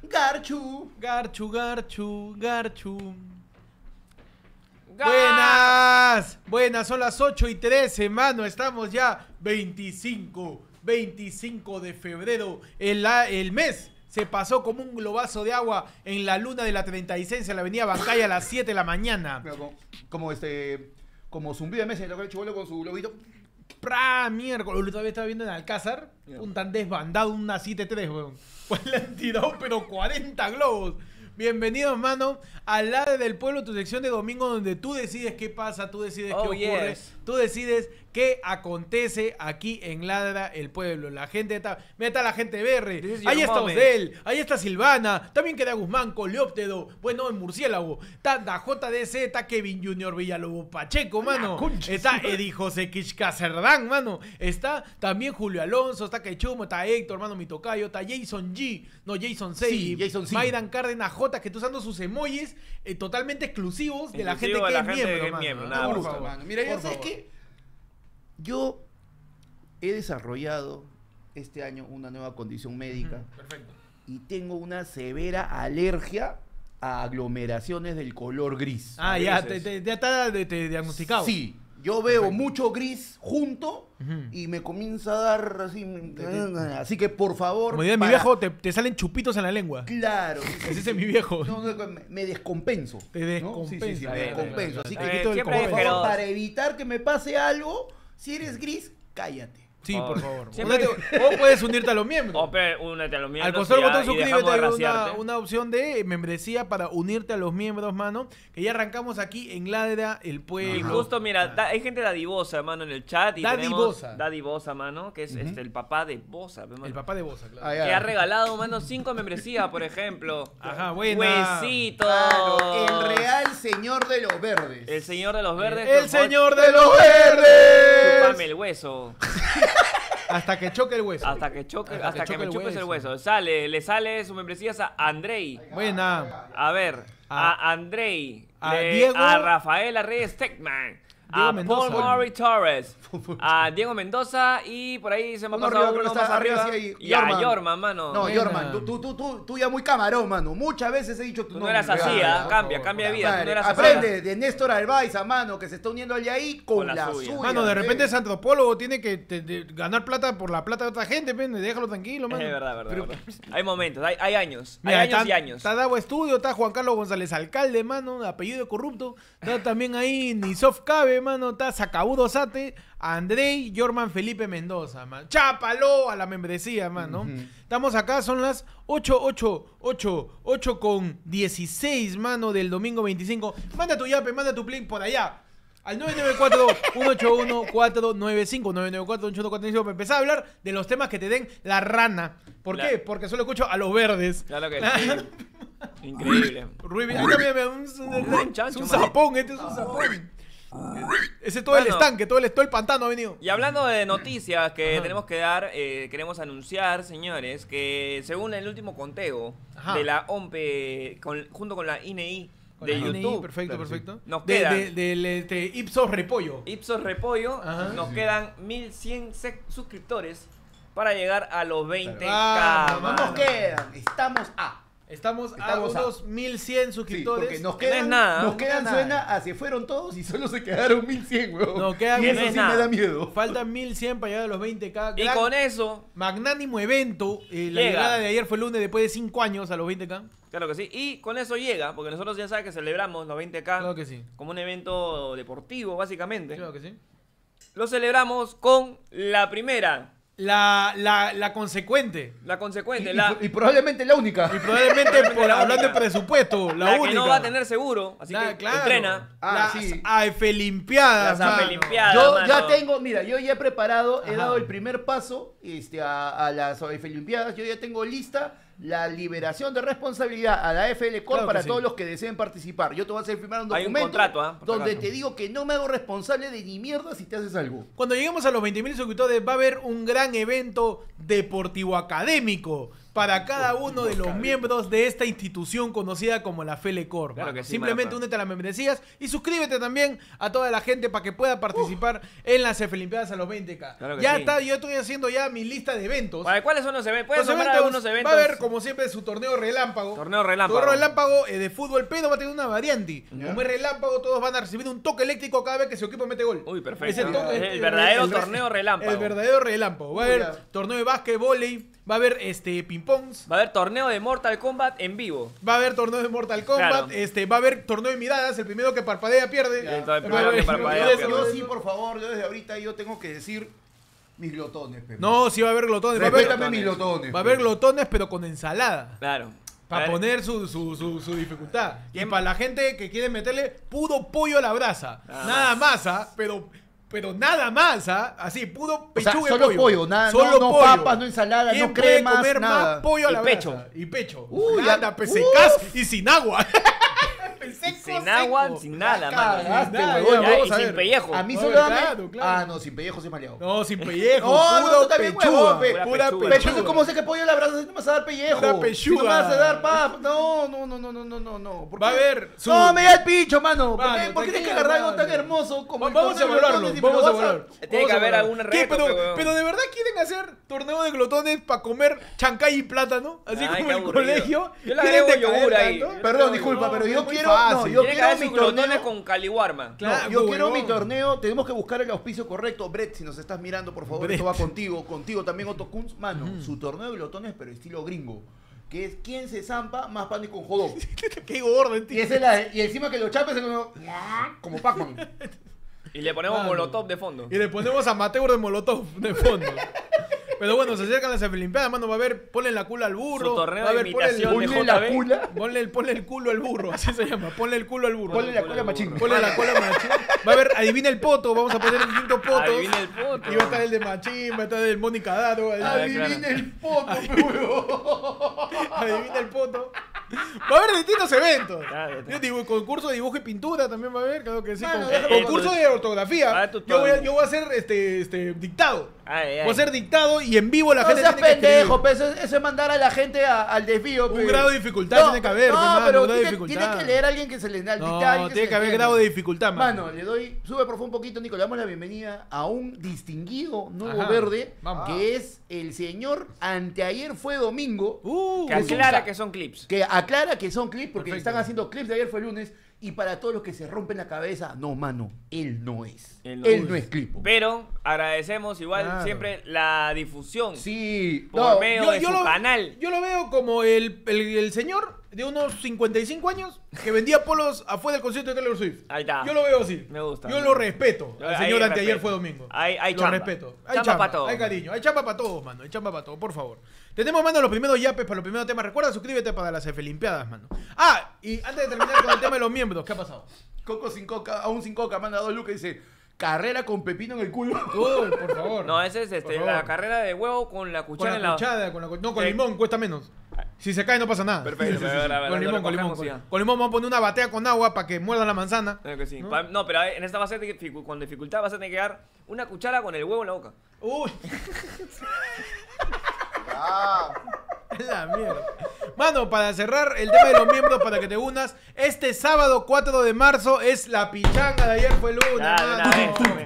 Garchu. Buenas, son las 8:13, mano. Estamos ya 25 de febrero. El mes se pasó como un globazo de agua en la luna de la 36 en la avenida Bancaya a las 7 de la mañana. Como zumbido de mesa, el chibolo con su globito. Miércoles, todavía estaba viendo en Alcázar, un tan desbandado, una 7-3, weón. Pues le han tirado, pero 40 globos. Bienvenidos, mano, al lado del pueblo, tu sección de domingo, donde tú decides qué pasa, tú decides qué ocurre, tú decides qué acontece aquí en Ladra el Pueblo. La gente está... Mira, está la gente de BR, ahí está Osdel, ahí está Silvana, también queda Guzmán, Coleóptedo, bueno, el Murciélago, está JDC, está Kevin Junior Villalobos Pacheco, mano, está Eddie José Quisca Cerdán, mano, está también Julio Alonso, está Quechumo, está Héctor, mano, mi tocayo, está Jason G, no, Jason C, sí, Jason C. Maidan Cárdenas J, que está usando sus emojis totalmente exclusivos de la gente que es miembro, nada, por favor. Mano. Mira, ya sabes que yo he desarrollado este año una nueva condición médica. Perfecto. Y tengo una severa alergia a aglomeraciones del color gris. Ya está diagnosticado. Sí, yo veo mucho gris junto y me comienza a dar así. Así que por favor. Como diría mi viejo, te salen chupitos en la lengua. Claro. Ese es mi viejo. No, me descompenso. Te descompenso. Sí, me descompenso. Así que siempre para evitar que me pase algo, si eres gris, cállate. Sí, por favor. O puedes unirte a los miembros. Únete a los miembros. Al costar el botón suscríbete hay una opción de membresía para unirte a los miembros, mano. Que ya arrancamos aquí en Ladra el Pueblo. Y justo, mira, hay gente dadivosa, mano, en el chat. Y Dadivosa, mano, que es el papá de Bosa. El papá de Bosa, claro. Que ha regalado, mano, 5 membresías, por ejemplo. Ajá, buena. Huesito. Claro, el real señor de los verdes. El señor de los verdes. El señor de los verdes. Chúpame el hueso. Hasta que choque el hueso. Hasta que me chupes el hueso. Le sale su membresía a Andrei. Buena. A ver, a Andrei. Diego. A Rafaela Reyes Techman. A Paul Murray Torres. A Diego Mendoza. Y por ahí se me ha pasado uno más arriba. Y a Yorman, mano. No, Yorman, tú ya muy camarón, mano. Muchas veces he dicho tu nombre. No eras así, cambia de vida. No eras aprende de Néstor Albaiza, mano, que se está uniendo al ahí con la suya. Mano, de repente es antropólogo, tiene que ganar plata por la plata de otra gente, déjalo tranquilo, mano. Es verdad. Hay momentos, hay años. Mira, hay años y años. Está Davo Estudio, está Juan Carlos González Alcalde, mano, apellido corrupto. Está también ahí Nisof Cabe, mano, está Sacabudo Sate, Andrei, Yorman Felipe Mendoza, man. Chápalo a la membresía, mano. Estamos acá, son las 8:16, mano, del domingo 25. Manda tu yape, manda tu plink por allá. Al 994-181-495, 994-181-495, para empezar a hablar de los temas que te den la rana. ¿Por qué? Porque solo escucho a los verdes. Claro que sí. Increíble. Un zapón, este es un zapón. Ese es todo el estanque, todo el pantano ha venido. Y hablando de noticias que tenemos que dar, queremos anunciar, señores, que según el último conteo de la OMPE, junto con la INEI de YouTube. Perfecto. Nos quedan del Ipsos Repollo. Nos quedan 1100 suscriptores para llegar a los 20K. No nos quedan, estamos a unos 1100 suscriptores. Sí, porque nos quedan suena a se fueron todos y solo se quedaron 1100, weón. Y eso sí me da miedo. Faltan 1100 para llegar a los 20K. Y con eso, magnánimo evento. La llegada de ayer fue el lunes después de 5 años a los 20K. Claro que sí. Y con eso llega, porque nosotros ya sabes que celebramos los 20K. Claro que sí. Como un evento deportivo, básicamente. Claro que sí. Lo celebramos con la primera. La consecuente. La consecuente. Y probablemente la única. Y probablemente, hablando de presupuesto, la única. Que no va a tener seguro, así que entrena. Las AFlimpiadas. Las AFlimpiadas. Yo ya tengo, mira, yo ya he preparado, he dado el primer paso a las AFlimpiadas. Yo ya tengo lista la liberación de responsabilidad a la AFL Corp para todos los que deseen participar. Yo te voy a hacer firmar un documento contrato, donde te digo que no me hago responsable de ni mierda si te haces algo. Cuando lleguemos a los 20.000 suscriptores va a haber un gran evento deportivo académico para cada uno de los miembros de esta institución conocida como la Felecor. Claro que sí, simplemente únete a las membresías y suscríbete también a toda la gente para que pueda participar en las Felimpiadas a los 20K. Claro que ya sí. está, yo estoy haciendo ya mi lista de eventos. ¿Cuáles son los eventos? ¿Puedes Los nombrar algunos eventos? Va a haber, como siempre, su torneo relámpago. Torneo relámpago. Torneo relámpago de fútbol, pero va a tener una variante. ¿Ya? Como es relámpago, todos van a recibir un toque eléctrico cada vez que su equipo mete gol. Uy, perfecto. Ese toque- El verdadero torneo relámpago. El verdadero relámpago. Va a haber Ya. torneo de básquet, vóley, va a haber ping-pongs. Va a haber torneo de Mortal Kombat en vivo. Va a haber torneo de Mortal Kombat, Claro. va a haber torneo de miradas, el primero que parpadea pierde. Ya. El primero Va a haber- que parpadea eso, pierde. Yo eso. sí, por favor, yo desde ahorita yo tengo que decir mis glotones, pe. No, sí va a haber glotones. Va a haber, Respétame mis glotones. va a haber glotones, pero con ensalada. Claro. A Para ver, poner su dificultad. Y ¿Quién- para la gente que quiere meterle puro pollo a la brasa. Nada más, pero nada más, Así, puro O sea, pechuga solo de pollo, nada, Solo no pollo. papas, no ensalada, ¿Quién no puede cremas, comer nada? más pollo a Y la pecho. brasa? Y pecho. Uy, Anda, ya- pesecas y sin agua. sin agua, sin nada, mano. Cagaste, Nada, huevón. ya, Ya, vamos y a sin ver. pellejo. A mí Oye, solo dame... claro, claro. Ah, no, sin pellejo se maleado. No, sin pellejo. No, puro tú también, pechuga. huevón, pe. Pura Pura pechuga. Pero pechuga. entonces, ¿cómo sé que pollo a la brasa si no me vas a dar pellejo? Pura Si no me pechuga. vas a dar pap. No. ¿Por Va a qué? haber su- No, me da el pincho, mano. Mano, ¿Por qué tienes que tranquilo, agarrar algo tan mano. hermoso como el Vamos a torneo de evaluarlo, glotones y me lo vamos a vas evaluar. Tiene que Vamos a haber evaluar. algún ¿Qué? reto, pe, huevón. Pero de verdad quieren hacer torneo de glotones para comer chancay y plátano, así Ay, como qué el aburrido. colegio. Yo le ¿Quieren agrego decaer yogur ahí. tanto? Perdón, disculpa, pero yo es muy quiero... fácil. No, yo Tiene que quiero haber mi sus glotones torneo... con caliwarma. Claro, yo quiero huevón. mi torneo, tenemos que buscar el auspicio correcto. Brett, si nos estás mirando, por favor, Brett. esto va contigo también, Otto Kunz. Mano, su torneo de glotones, pero estilo gringo. Que es quién se zampa más panes con jodón. Qué gordo, Y, tío. esa es y encima que lo chapes es como Pac-Man. Y le ponemos Mano. molotov de fondo. Y le ponemos amateur de molotov de fondo. Pero bueno, se acercan las Olimpiadas, mano. Va a ver, ponle la cula al burro. Su torneo va a de ver, ponle imitación de Ponle la JB. cula. Ponle el culo al burro, así se llama. Ponle el culo al burro. Ponle la cola machín. Ponle la cola machín. Va a haber, adivina el poto. Vamos a poner distintos potos. Adivina el poto. Y va a estar el de machín, va a estar el Mónica Daro. Adivina claro. el poto, pe, huevón. Adivina el poto. Va a haber distintos eventos. Claro, claro. Concurso de dibujo y pintura también va a haber, claro que sí. Mano, Concurso de ortografía. Ah, tú Yo voy, todo. yo voy a hacer dictado. Ay, ay. Voy a hacer dictado y en vivo la No gente seas tiene que escribir. pendejo, pe, eso es mandar a la gente al desvío. Un pe. grado de dificultad tiene que haber, pe, No, mano, pero un grado de tiene dificultad. que leer a alguien que se le da el No, dictar, alguien tiene se que le haber entienda. grado de dificultad, mano. Mano, le doy, sube por favor un poquito, Nico, le damos la bienvenida a un distinguido nuevo Ajá, verde, vamos. que es el señor, anteayer fue domingo, Que aclara que son clips. que aclara que son clips, porque Perfecto. están haciendo clips de ayer fue lunes, y para todos los que se rompen la cabeza, no, mano, él no es. Él Él no no es. es clip. Pero agradecemos igual Claro. siempre la difusión Sí, por no, medio de su canal. Yo lo veo como el señor de unos 55 años que vendía polos afuera del concierto de Taylor Swift. Ahí está. Yo lo veo así. Me gusta. Yo lo respeto. Yo- El hay señor anteayer respeto. fue domingo. Hay lo chamba. respeto. Hay Chamba chamba, pa' todos, hay mano. cariño. Hay chamba para todos, mano. Hay chamba para todos, por favor. Tenemos, mano, los primeros yapes para los primeros temas. Recuerda, suscríbete para las Felimpiadas, mano. Ah, y antes de terminar con el tema de los miembros, ¿qué ha pasado? Coco sin coca, aún sin coca, manda 2 lucas y dice, carrera con pepino en el culo. Uy, por favor. No, ese es Por la favor. carrera de huevo con la Con cuchara en la la... cuchara, no, con limón, cuesta menos. Si se cae no pasa nada. Perfecto, pero Con limón, lo recogemos ya. con limón vamos a poner una batea con agua para que muerda la manzana. Claro que sí. ¿No? No, pero en esta va a ser con dificultad vas a tener que dar una cuchara con el huevo en la boca. Uy. La mierda. Mano, para cerrar el tema de los miembros, para que te unas, este sábado 4 de marzo es la pichanga de ayer fue lunes, Ya, de una mano. vez.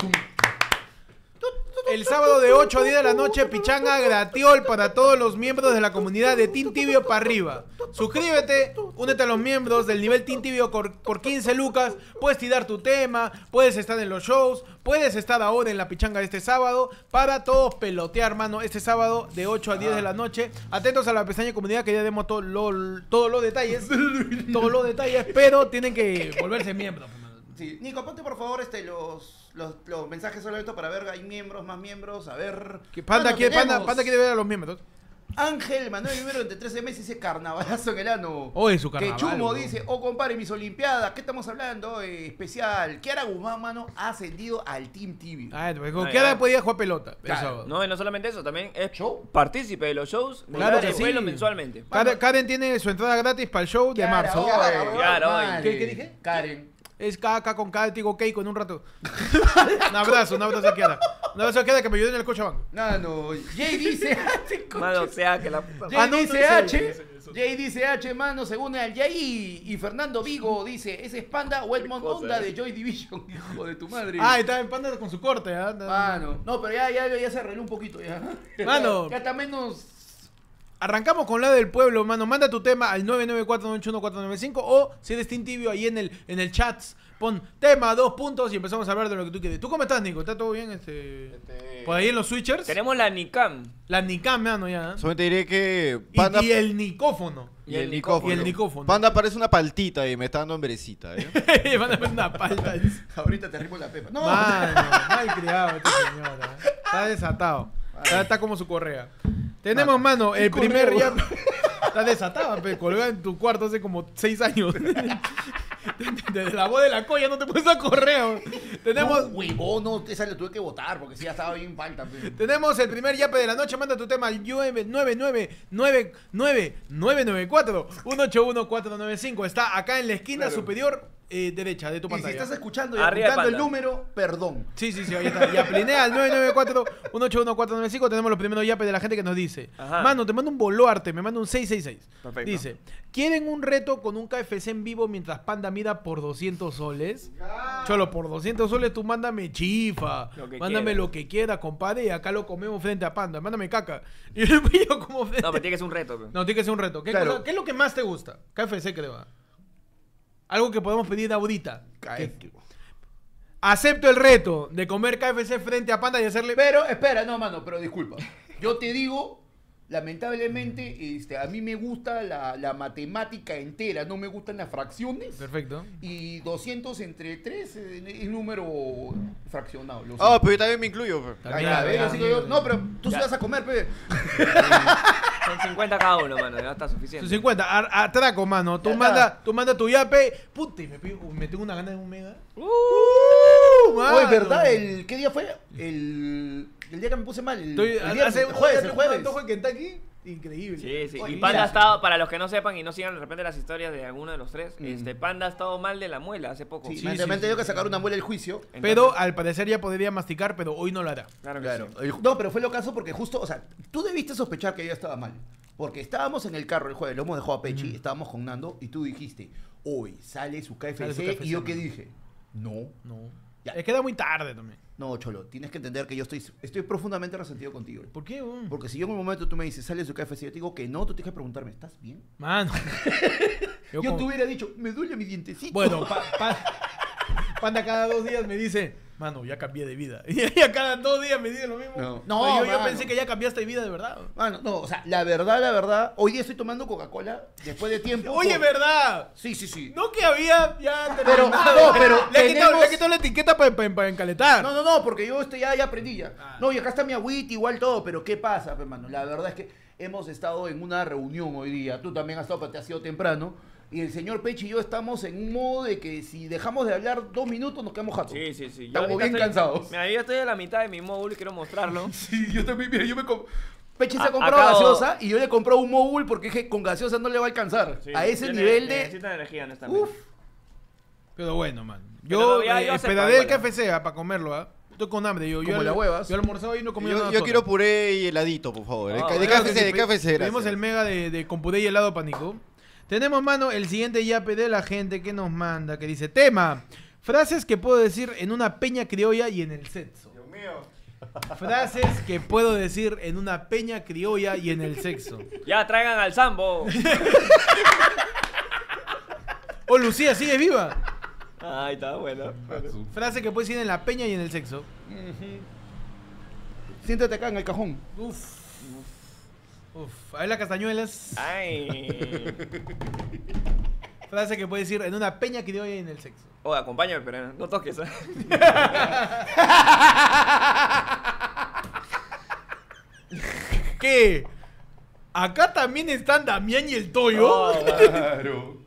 El sábado de 8 a 10 de la noche, pichanga gratiol para todos los miembros de la comunidad de Team Tibio para arriba. Suscríbete, únete a los miembros del nivel Team Tibio por 15 lucas. Puedes tirar tu tema, puedes estar en los shows, puedes estar ahora en la pichanga de este sábado para todos pelotear, mano. Este sábado de 8 a 10 de la noche. Atentos a la pestaña de comunidad que ya demos todos los detalles. Todos los detalles, pero tienen que volverse miembros. Sí. Nico, ponte por favor los mensajes solamente para ver, hay miembros, más miembros, a ver. Panda Mano, quiere tenemos ver a los miembros. Ángel Manuel número entre 13 meses dice carnavalazo en el ano. Hoy su carnaval. Que Chumo weón. dice, oh compadre, mis olimpiadas, ¿qué estamos hablando? Especial. Kiara Guzmán, mano, ha ascendido al Team Tibio. Ah, pues, Ah, ¿qué hora ya. podía jugar pelota? el Claro. sábado? No, y no solamente eso, también es ¿Show? partícipe de los shows de Claro Dale que sí. Vuelo mensualmente. Karen tiene su entrada gratis para el show de Kiara, marzo. oye, Claro, madre. ¿Qué dije? Karen. Es KK con K, digo Keiko en un rato. Un abrazo a Kiara. No, eso queda que me ayuden en el Cochabamba. No. Jay dice... Mano, sea que la puta. Jay dice H. Jay dice H, mano, según el Jay. Y Fernando Vigo dice, ¿ese es Panda o Edmond Honda de Joy Division? Hijo de tu madre. Ah, está en Panda con su corte, ¿ah? Mano. No, pero ya se arregló un poquito, ya. Mano. Ya está menos... Arrancamos con la del pueblo, mano. Manda tu tema al 994-981-495 o si eres Team Tibio ahí en el chat, pon tema, 2 puntos y empezamos a hablar de lo que tú quieres. ¿Tú cómo estás, Nico? ¿Está todo bien? Por ahí en los switchers. Tenemos la Nicam. La Nicam, mano, ya. Solamente diré que Panda... Y el nicófono. Y el nicófono. Y el nicófono. Panda parece una paltita y me está dando hambrecita, ¿eh? Van a poner una palta. Ahorita te arrimo la pepa. No. Mano, mal criado este señora. Está desatado. Está como su correa. Tenemos, mano, el primer ya... Está desatado, colgado en tu cuarto hace como 6 años. Desde la voz de la colla no te puedes dar correo. Tenemos... No, huevón, no, esa le tuve que votar porque sí ya estaba bien falta. Tenemos el primer yape de la noche. Manda tu tema al 999-999-181-495. Está acá en la esquina superior derecha de tu pantalla. Y si estás escuchando y Arriba apuntando el Panda. número, perdón. Sí, ahí está. Y aplinea al 994-181-495. Tenemos los primeros yapes de la gente que nos dice: Ajá. Mano, te mando un boluarte, me manda un 666. Perfecto. Dice: ¿quieren un reto con un KFC en vivo mientras Panda mida por 200 soles? Cholo, por 200 soles tú mándame chifa. Mándame lo que quiera, compadre. Y acá lo comemos frente a Panda. Mándame caca. Y yo como frente. No, pero tiene que ser un reto. Pe. No, tiene que ser un reto. ¿Qué, Claro. ¿Qué es lo que más te gusta? KFC, creo. Algo que podemos pedir ahorita. Acepto el reto de comer KFC frente a Panda y hacerle... Pero, espera, no, mano, pero disculpa. Yo te digo, lamentablemente, a mí me gusta la matemática entera, no me gustan las fracciones. Perfecto. Y 200 entre 3 es número fraccionado. Lo sé. Ah, pero yo también me incluyo. Ahí está, ¿ves? Así que yo- no, pero tú sí Ya. vas a comer, pe. Son 50 cada uno, mano. Ya está suficiente. Sus 50. Atraco, mano. Tú Ya manda tu yape. Puta, y me tengo una gana de un mega. Mano. Oye, ¿verdad? ¿Qué día fue? El día que me puse mal. El viernes, el jueves. Un antojo de Kentucky. Increíble. Sí. Oye, Y Panda mira. ha estado, para los que no sepan y no sigan de repente las historias de alguno de los tres, Panda ha estado mal de la muela hace poco. Sí, Sí, me han tenido que sacar una muela del juicio. Entonces, Pero al parecer ya podría masticar, pero hoy no lo hará. Claro que Claro. sí. No, pero fue lo caso porque justo, o sea, tú debiste sospechar que yo estaba mal. Porque estábamos en el carro el jueves, lo hemos dejado a Pechi, estábamos con Nando y tú dijiste, hoy sale su KFC, Sale su KFC, y yo qué ¿no? dije, no, No. Ya. Es que da muy tarde también. no, Cholo, tienes que entender que yo estoy profundamente resentido contigo. ¿Por qué? Porque si yo en un momento tú me dices, sale su KFC, yo te digo que no, tú tienes que preguntarme, ¿estás bien? Mano. Yo como- te hubiera dicho, me duele mi dientecito. Bueno, Panda cada 2 días me dice, mano, ya cambié de vida. Y a cada 2 días me dice lo mismo. No. No, yo mano. pensé que ya cambiaste de vida de verdad. Mano, no, o sea, la verdad, hoy día estoy tomando Coca-Cola después de tiempo. Oye, ¿verdad? Sí, sí, sí. No que había ya Pero, terminado. no, pero le he tenemos- quitado la etiqueta para encaletar. No, porque yo ya aprendí ya. Ah. No, y acá está mi agüita, igual todo, pero ¿qué pasa, hermano? La verdad es que hemos estado en una reunión hoy día, tú también has estado, pero te has ido temprano, y el señor Pechi y yo estamos en un modo de que si dejamos de hablar 2 minutos nos quedamos jatos. Sí. Yo Estamos ahorita bien cansados. Mira, yo estoy a la mitad de mi módulo y quiero mostrarlo. Sí, yo también, mira, Pechi se ha A- comprado acabo- gaseosa y yo le he comprado un móvil porque dije, con gaseosa no le va a alcanzar. Sí, A ese tiene- nivel de... Necesita energía, honestamente. Uf. Pero bueno, man. Pero Yo ya acepto, esperaré el igual. KFC para comerlo, Estoy con hambre. Como las huevas. Yo almorzaba y no comía nada. Yo sola. quiero puré y heladito, por favor. Ah, de bueno, KFC, de KFC. Tenemos gracias. el mega de con puré y helado pánico. Tenemos, mano, el siguiente yape de la gente que nos manda, que dice, tema, frases que puedo decir en una peña criolla y en el sexo. Dios mío. Frases que puedo decir en una peña criolla y en el sexo. Ya traigan al Sambo. Oh, Lucía, ¿sigues viva? Ay, está bueno. Frase que puedes decir en la peña y en el sexo. Siéntate acá en el cajón. Uf. A ver las castañuelas. Ay. Frase que puedes decir en una peña criolla y en el sexo. Oye, acompáñame, pero no toques. ¿Qué? ¿Acá también están Damián y el Toyo? Oh, Claro.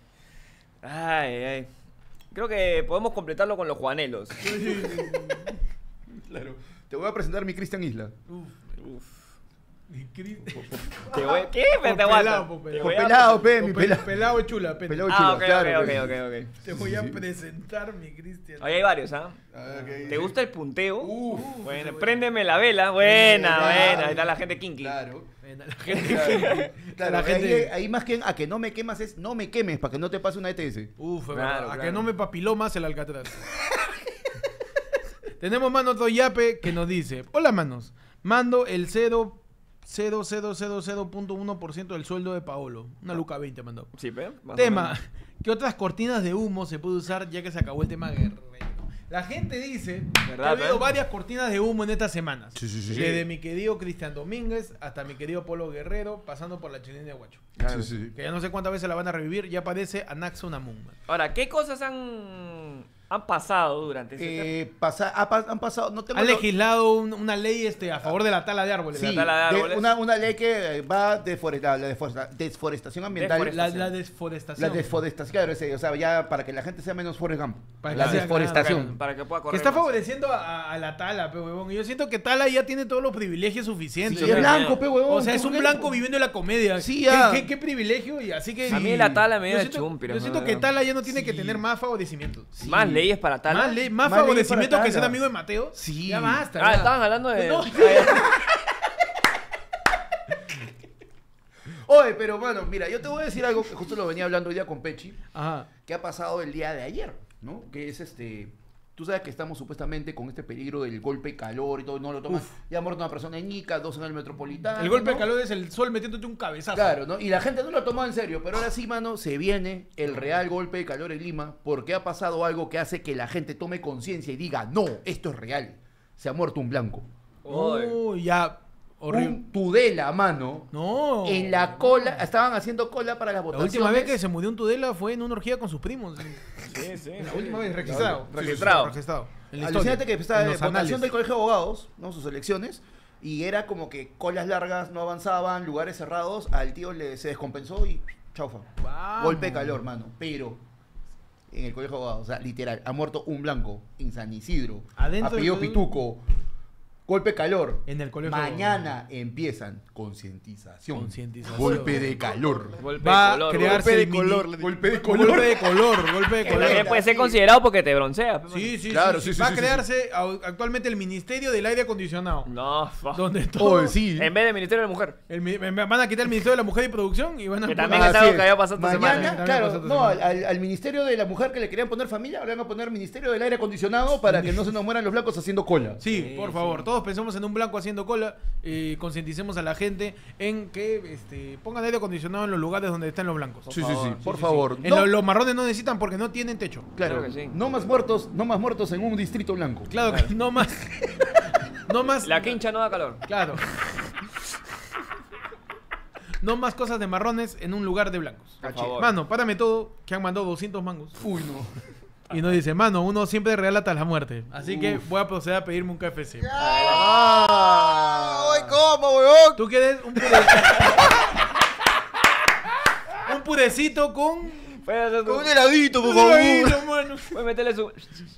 Ay. Creo que podemos completarlo con los Juanelos. Claro. Te voy a presentar mi Cristian Isla. Uf. ¿Qué? Por pelado, mi pelado. Pelado chula, pene. Pelado Ah, ok, claro, ok. Te voy a presentar, mi Cristian. Ahí hay varios, ¿ah? Okay. ¿Te gusta el punteo? Bueno, sí, préndeme la vela. Buena. Ahí está la gente kinky. Claro. La gente. Claro, La gente- ahí más que a que no me quemas es no me quemes para que no te pase una ETS. Claro, A que claro. no me papiló más el Alcatraz. Tenemos Mano Toyape que nos dice: hola, manos. Mando el 0,0000.1% del sueldo de Paolo. Una luca 20 mandó. Sí, ¿ve? Más o Tema: menos. ¿qué otras cortinas de humo se puede usar ya que se acabó el tema guerrero? La gente dice que ¿Verdad, ha habido eh? varias cortinas de humo en estas semanas. Sí. Desde mi querido Cristian Domínguez hasta mi querido Polo Guerrero, pasando por la chilena de Guacho. Claro. Que ya no sé cuántas veces la van a revivir, ya aparece Anaxo Namun. Ahora, ¿qué cosas han pasado durante ese Han pasado, no tengo Han lo- legislado una ley a favor de la tala de árboles. Sí, la tala de árboles? una ley que va la desforestación ambiental. La desforestación. La desforestación, claro, o sea, ya para que la gente sea menos Forrest Gump. Para que La sea, desforestación. para que pueda correr Que está más. favoreciendo a la tala, pe huevón. Y yo siento que tala ya tiene todos los privilegios suficientes. Sí, o es sea, blanco, pe huevón. o sea, es un blanco viviendo en la comedia. Sí, ya. ¿Qué privilegio? Y así que. A mí la tala me Yo da siento- chumpira. Yo siento que Tala ya no tiene que tener más favorecimientos. Más leyes para tala. Más Más favorecimiento ley para que ser Tala. amigo de Mateo. Sí. Ya basta. Ah, ya. estaban hablando de. No. Oye, pero bueno, mira, yo te voy a decir algo que justo lo venía hablando hoy día con Pechi, Ajá. que ha pasado el día de ayer, ¿no? Que es tú sabes que estamos supuestamente con este peligro del golpe de calor y todo, no lo toman. Uf. Ya ha muerto una persona en Ica, 2 en el Metropolitano. El golpe de ¿no? calor es el sol metiéndote un cabezazo. Claro, ¿no? Y la gente no lo tomó en serio, pero ahora sí, mano, se viene el real golpe de calor en Lima porque ha pasado algo que hace que la gente tome conciencia y diga, no, esto es real. Se ha muerto un blanco. Oh, ya. Horrible. Un Tudela, mano. No. En la cola, estaban haciendo cola para las La votaciones. última vez que se murió un Tudela fue en una orgía con sus primos. Sí, sí. La última vez, registrado. Registrado. Registrado. En la Alucínate historia, que estaba en de los votación anales. del Colegio de Abogados, ¿no? Sus elecciones, y era como que colas largas no avanzaban, lugares cerrados, al tío se descompensó y chaufa. Vamos. Golpe de calor, mano. Pero en el Colegio de Abogados, o sea, literal, ha muerto un blanco en San Isidro, Adentro apellido del- Pituco, golpe de calor. En el colegio. Mañana empiezan concientización. Concientización. Golpe de calor. Golpe Va de a color. crearse Golpe de el mini- color. Golpe de Golpe de color. Golpe de Que color. también puede ser considerado porque te broncea. pe, Sí, sí, Claro, sí, sí, Va sí, a sí, crearse actualmente el Ministerio del Aire Acondicionado. No, Donde todo. Oh, sí. En vez de Ministerio de la Mujer. Me van a quitar el Ministerio de la Mujer y Producción y van a Que poner- también es Así algo que había pasado esta Mañana, semana. También claro, pasó esta no, semana. al Ministerio de la Mujer que le querían poner familia, ahora van a poner Ministerio del Aire Acondicionado para que no se nos mueran los blancos haciendo cola. Sí, Sí, por favor, todos pensemos en un blanco haciendo cola, concienticemos a la gente en que pongan aire acondicionado en los lugares donde están los blancos. Sí, por Sí, favor. sí. No, Los marrones no necesitan porque no tienen techo. claro, Claro que sí. no más muertos en un distrito blanco. Claro que no más. No más. La quincha no da calor. Claro. No más cosas de marrones en un lugar de blancos. Por favor. Mano, párame todo, que han mandado 200 mangos. Uy, no. Y nos dice, mano, uno siempre regala hasta la muerte. Así que voy a proceder a pedirme un KFC. ¡Ay, cómo, weón! ¿Tú quieres un purecito? Un purecito con... Puedes hacer Con tu- un heladito, por Un favor. heladito, mano. puedes meterle su.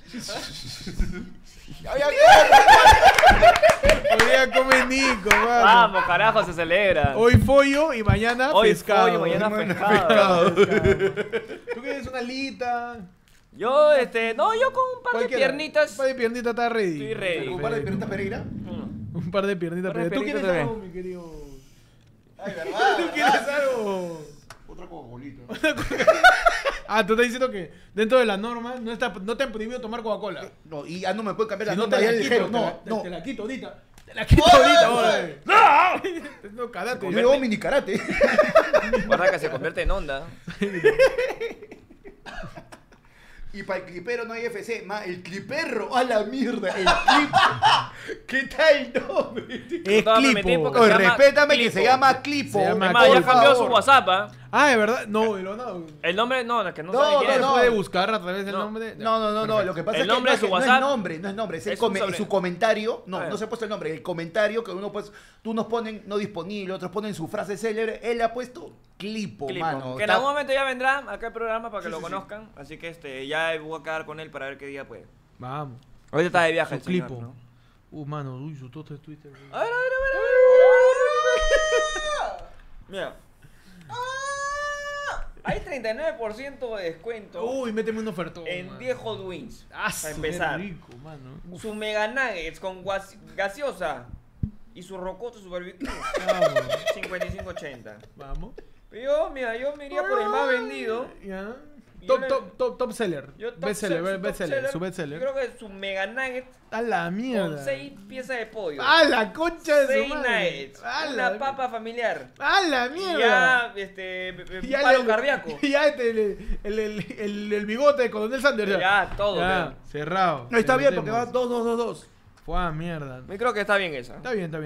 Hoy día come Nico, mano. Vamos, carajo, se celebra. Hoy follo y mañana Hoy pescado. pollo, mañana pescado. ¿Tú quieres una alita? Yo, no, yo con un par de Cualquiera. piernitas. Un par de piernitas está ready. Estoy ready. ¿Un par de piernitas Pereira? Mm. Un par de piernitas. Un par de ¿Tú quieres piernitas algo, mi querido? Ay, verdad. ¿Tú quieres algo? Otra Coca-Colita. Ah, tú estás diciendo que dentro de la norma no te han prohibido tomar Coca-Cola. No, y ya no me pueden cambiar la Si no norma, te ya la quito, dijeron, te no. la quito ahorita. Te la quito ahorita, oye. No, karate. Yo llevo mini karate. Guarda que se convierte en onda. Y para el clipero no hay FC, el cliperro, a la mierda, el clip. ¿Qué tal nombre? Es No, me metí clipo. porque- Oye, se llama respétame que Clipo. se llama Clipo. Se llama Es más, ya por cambió su favor. WhatsApp, ¿ah? Ah, ¿de verdad? No, y lo no. El nombre, no, es que no, No, sabe quién no, es. no. puede buscar a través del No. nombre. No, lo que pasa El es que, nombre de su no es WhatsApp no es nombre, es, es un sobre- su comentario, Ah, ya. no se ha puesto el nombre, el comentario que uno pues, tú nos ponen no disponible, otros ponen su frase célebre, él le ha puesto Clipo, Clipo. mano. Que en Está- algún momento ya vendrá acá el programa para que Sí, lo sí, sí. conozcan. Así que ya voy a quedar con él para ver qué día puede. Vamos. Ahorita está de viaje Su el señor, clipo. ¿no? Mano, uy, su toto es Twitter. A ver. Mira. Hay 39% de descuento. Uy, méteme un ofertón. En 10 Hot Wings. Para Qué empezar. rico, mano. Su Mega Nuggets con gaseosa. Y su rocoto, su barbecue. Vamos. 55.80. Vamos. Pero yo me iría por el más vendido. Ya. Yo Top seller. Yo top Bestseller, su Yo bestseller. creo que su Mega Nugget A la mierda. con 6 piezas de pollo. A la concha de 6 su madre. nuggets. A Una la papa familiar. A la Y mierda. ya, palo cardíaco. Ya el bigote de Coronel Sanders. Ya, todo. Ya, cerrado. No, está Le bien, porque va metemos. 2-2-2-2. Fue mierda. Yo creo que está bien esa. Está bien.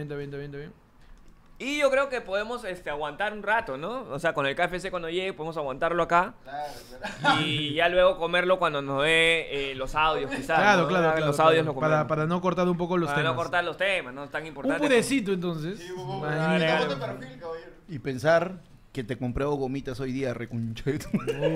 Y yo creo que podemos aguantar un rato, ¿no? O sea, con el KFC cuando llegue podemos aguantarlo acá. Claro. Y ya luego comerlo cuando nos dé los audios, quizás. Claro, ¿no? claro. Los audios lo para, comemos. para no cortar un poco los Para temas. no cortar los temas, no es tan Un importante. purecito entonces. Claro. Y pensar que te compré gomitas hoy día, recuncheto.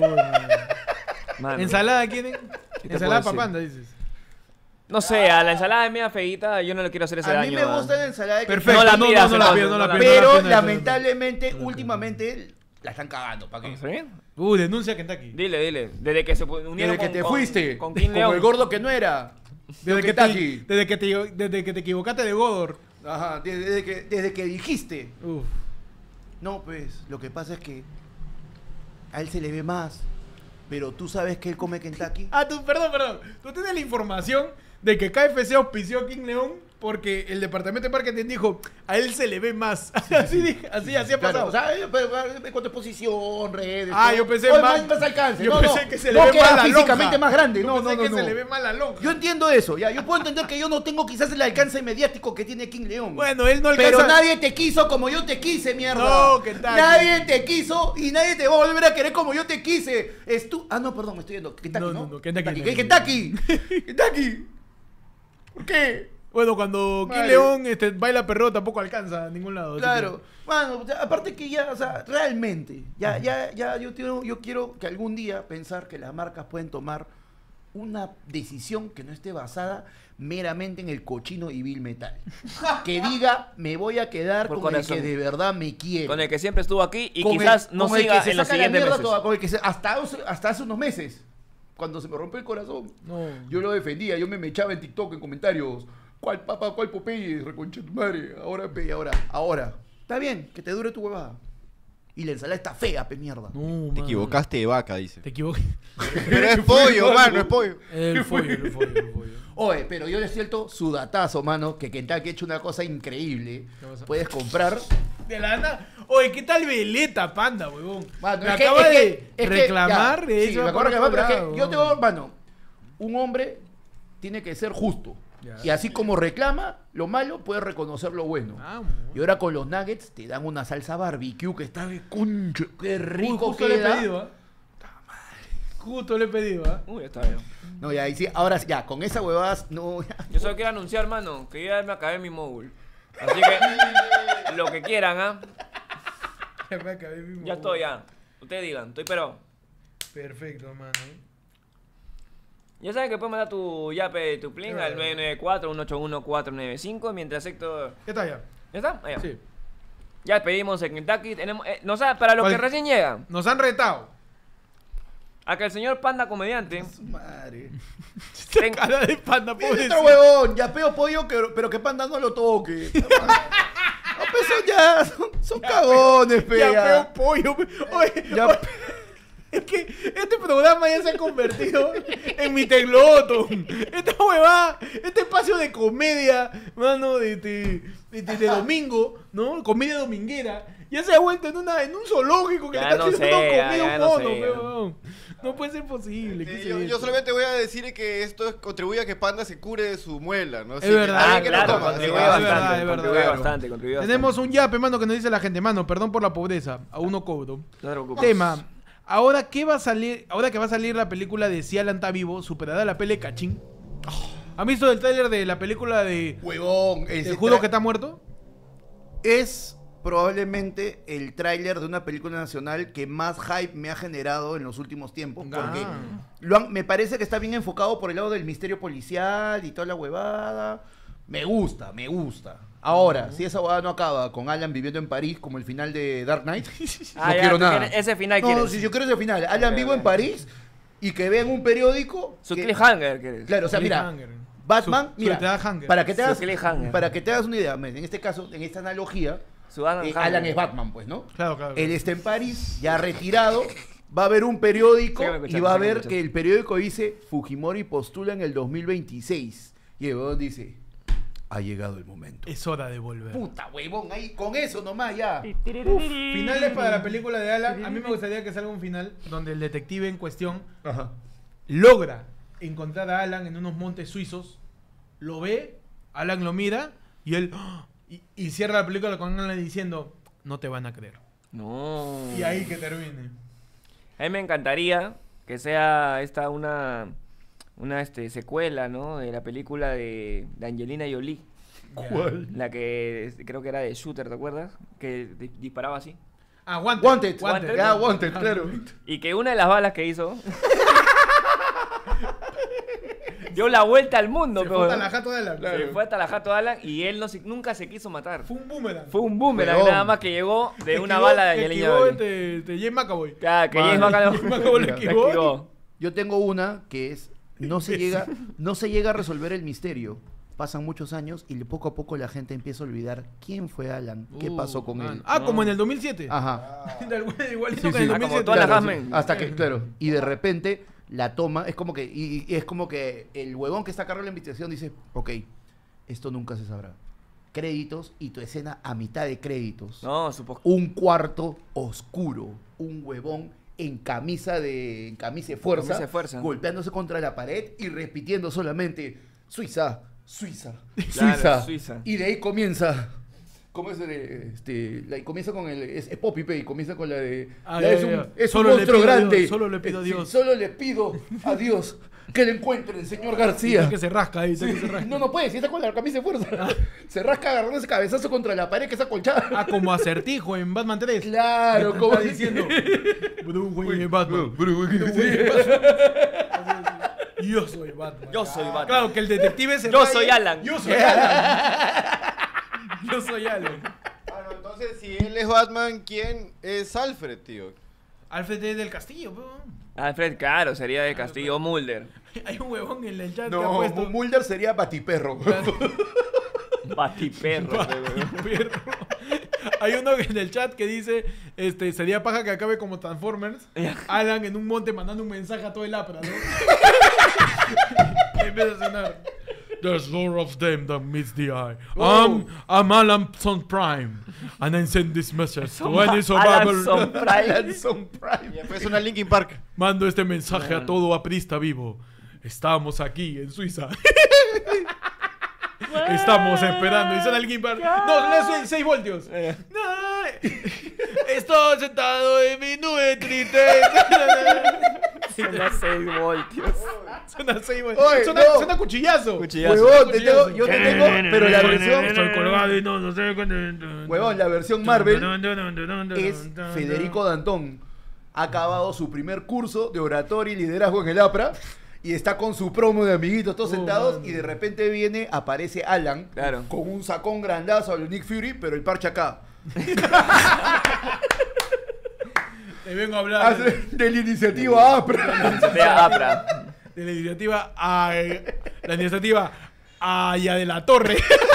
Mano, ¿Ensalada quieren? te Ensalada puedo papanda, dices. no sé, a la ensalada de media feita yo no le quiero hacer ese A daño. mí me gusta la ensalada de Perfecto, No la pidas, no la entonces, pido, no la no la pido. Pero no la pido, lamentablemente, últimamente, la están cagando. ¿Para qué? ¿Sí? Denuncia a Kentucky. Dile. Desde que se unieron Desde que te fuiste, con King como León. el gordo que no era. Desde que, Kentucky. desde que te equivocaste de Godor. Ajá, desde que dijiste. Uf. No, pues, lo que pasa es que a él se le ve más. Pero tú sabes que él come Kentucky. Perdón. Tú tienes la información de que KFC auspició a King León porque el departamento de marketing dijo, a él se le ve más. así ha pasado. Claro, o sea, con tu exposición, redes. Ah, todo. yo pensé Oye, más- más alcance. yo No, pensé no, que se le no ve que era más la físicamente lonja. más grande. Yo No, pensé no, que no. se le ve mal la lonja. Yo entiendo eso, ya. Yo puedo entender que yo no tengo quizás el alcance mediático que tiene King León. Bueno, él no alcanza... Pero nadie te quiso como yo te quise, mierda. No, ¿qué tal? Nadie te quiso y nadie te va a volver a querer como yo te quise. Es tú. Ah, no, perdón, me estoy yendo. Kentucky, ¿no? No, Kentucky. ¿Qué Kentucky? Kentucky. ¿Por qué? Bueno, cuando King Madre. León baila perro tampoco alcanza a ningún lado. así Claro. Bueno, o sea, aparte que ya, o sea, realmente, yo quiero que algún día pensar que las marcas pueden tomar una decisión que no esté basada meramente en el cochino y vil metal. Que diga, me voy a quedar Por con corazón. el que de verdad me quiere. Con el que siempre estuvo aquí y Con quizás el- no con el siga que se en los saca la siguientes mierda meses. toda, con el que hasta hace unos meses, cuando se me rompió el corazón, que no. yo lo defendía, yo me echaba en TikTok en comentarios. ¿Cuál papa, cuál Popeye? Reconcha tu madre. Ahora. Está bien, que te dure tu huevada. Y la ensalada está fea, pe mierda. No, Te mano. equivocaste de vaca, dice. Te equivoqué. Pero es pollo, mano, es pollo. El pollo. Oye, pero yo les suelto su datazo, mano, que Kentucky ha hecho una cosa increíble. ¿Qué pasa? Puedes comprar. De la nada. Oye, ¿qué tal Veleta, panda, huevón? Mano, me es que- acaba es que- de es que, reclamar ya, de sí, eso. me acuerdo que pero es que yo huevón. tengo, mano, un hombre tiene que ser justo. Ya. Y así como reclama lo malo, puede reconocer lo bueno. Vamos. Y ahora con los nuggets te dan una salsa barbecue que está de concho. Qué Uy, rico justo le he queda. pedido, ¿ah? Justo le he pedido, ¿ah? Uy, está bien. No, ya, ahí sí, ahora sí, ya, con esa huevadas, no, ya. Yo solo quiero anunciar, mano, que ya me acabé mi móvil. Así que, lo que quieran, ¿ah? Me acabé mi Ya estoy, ya. Ustedes digan, estoy pero. Perfecto, mano. Ya saben que pueden mandar tu yape, tu plin al Claro. 994-181-495 mientras Héctor... ¿Qué está ya? ¿Ya está? Allá. Sí. Ya pedimos en Kentucky. Tenemos, para los ¿Cuál? que recién llegan, Nos han retado. a que el señor Panda Comediante... Su madre. ten- Cara de panda, Viene pobrecito. otro huevón, ya peo pollo, pero que Panda no lo toque. No, pues son ya, son cagones, pe. Ya ya. peo pollo. Oye, Ya- oye, es que este programa ya se ha convertido en mi teclotón. Esta huevada, este espacio de comedia, mano, de domingo, ¿no? Comedia dominguera. Ya se ha vuelto en un zoológico que Ya le está no haciendo sé, comida ya a un no mono, sé. huevón. No puede ser posible. ¿qué es Yo esto? solamente voy a decir que esto contribuye a que Panda se cure de su muela, ¿no? Es verdad. Ah, alguien que no claro, toma, contribuye así que- verdad, bastante, es verdad, contribuye claro. bastante, contribuye Tenemos bastante. un yape, mano, que nos dice la gente, mano, perdón por la pobreza, aún no cobro. No te preocupes. Tema. Ahora que va a salir la película de Si Alan está vivo, superará la pele Cachín. ¿Han visto el tráiler de la película de Huevón, Te juro que está muerto? es probablemente el tráiler de una película nacional que más hype me ha generado en los últimos tiempos. Porque Ah. me parece que está bien enfocado por el lado del misterio policial y toda la huevada. Me gusta. Ahora, si esa boda no acaba con Alan viviendo en París como el final de Dark Knight, no quiero nada. Ese final No, quieres. si yo quiero ese final. Alan vivo en París y que vean un periódico. Su que- cliffhanger quieres. Claro, o sea, mira, Cliffhanger. Batman, Su mira, cliffhanger. para que te Su hagas, cliffhanger. para que te hagas una idea, en este caso, en esta analogía, Su Adam Hanger. Alan es Batman, pues, ¿no? Claro. Él está en París, ya retirado, va a haber un periódico Sígueme escuchando, y va a sígueme ver escuchando. que el periódico dice Fujimori postula en el 2026. Y el huevón dice, ha llegado el momento. Es hora de volver. Puta, huevón, ahí, con eso nomás ya. Finales para la película de Alan. A mí me gustaría que salga un final donde el detective en cuestión Ajá. logra encontrar a Alan en unos montes suizos, lo ve, Alan lo mira y él ¡ah! y cierra la película con Alan diciendo, no te van a creer. No. Y ahí que termine. A mí me encantaría que sea esta una secuela, ¿no? De la película de Angelina Jolie. ¿Cuál? La que creo que era de Shooter, ¿te acuerdas? Que disparaba así. Ah, Wanted. Wanted. Ah, Wanted, claro. Y que una de las balas que hizo dio la vuelta al mundo, Se pero fue hasta la jato de Alan. se fue hasta la jato Alan y él nunca se quiso matar. Fue un boomerang. Fue un boomerang Weón. nada más que llegó de una Esquivó- bala de Angelina esquivó Jolie. de James McAvoy. Claro, que James Madre. McAvoy McAvoy la lo esquivó. esquivó. Yo tengo una que es, no se llega a resolver el misterio. Pasan muchos años y poco a poco la gente empieza a olvidar quién fue Alan, qué pasó con él. Ah, como en el 2007. Ajá. Igualito Sí, que en sí. el Ah, como 2007. todas las Claro, Jasmine. sí. Hasta que, claro, y de repente la toma, es como que, y es como que el huevón que está a cargo de la investigación dice, ok, esto nunca se sabrá. Créditos y tu escena a mitad de créditos. No, supongo. Un cuarto oscuro, un huevón en camisa de fuerza, Camisa de fuerza. golpeándose contra la pared y repitiendo solamente Suiza, Suiza, Claro, Suiza. Suiza. Y de ahí comienza. ¿Cómo es? Comienza con el. Es Poppy Pay, comienza con la de. Ah, la ya, es ya, un, ya. es Solo un le monstruo pido a grande. Dios, solo le pido a Sí, Dios. solo le pido a Dios que le encuentren, señor Está García. que se rasca ahí, está que se rasca. No, no puede, si está con la camisa de fuerza. Se rasca agarrando ese cabezazo contra la pared que está colchada. Ah, como Acertijo en Batman 3. Claro, como Está diciendo. Bruce Wayne es Batman. Yo soy Batman. Yo soy Batman. Claro, que el detective se Yo raya. soy Alan. Yo soy Alan. Yo soy Alan. Bueno, entonces, si él es Batman, ¿quién es Alfred, tío? Alfred es del Castillo, po. Alfred, claro, sería de Castillo Mulder. Hay un huevón en el chat que ha No, puesto. Mulder sería Batiperro. Batiperro. Perro. Hay uno en el chat que dice, sería paja que acabe como Transformers, Alan en un monte mandando un mensaje a todo el APRA, ¿no? Y empieza a sonar. There's more of them that meets the eye. Oh. I'm Alan Son Prime, and I send this message to any survivor. Alan Prime. Alanson Prime. Y después una Linkin Park. Mando este mensaje a todo aprista vivo. Estamos aquí en Suiza. Estamos esperando. Y suena el Linkin Park. No, son 6 voltios. No, estoy sentado en mi nube triste. Suena 6 voltios. Suena 6 voltios. Oye, Suena, no. suena cuchillazo. Cuchillazo. Huevón, yo te tengo, pero la versión. Estoy colgado y no sé. Huevón, la versión Marvel es Federico Dantón. Ha acabado su primer curso de oratoria y liderazgo en el APRA. Y está con su promo de amiguitos todos sentados. man. Y de repente aparece Alan. Claro. Con un sacón grandazo a lo Nick Fury, pero el parche acá. Te vengo a hablar De la iniciativa APRA. De APRA. de la iniciativa. La iniciativa. Allá de la Torre.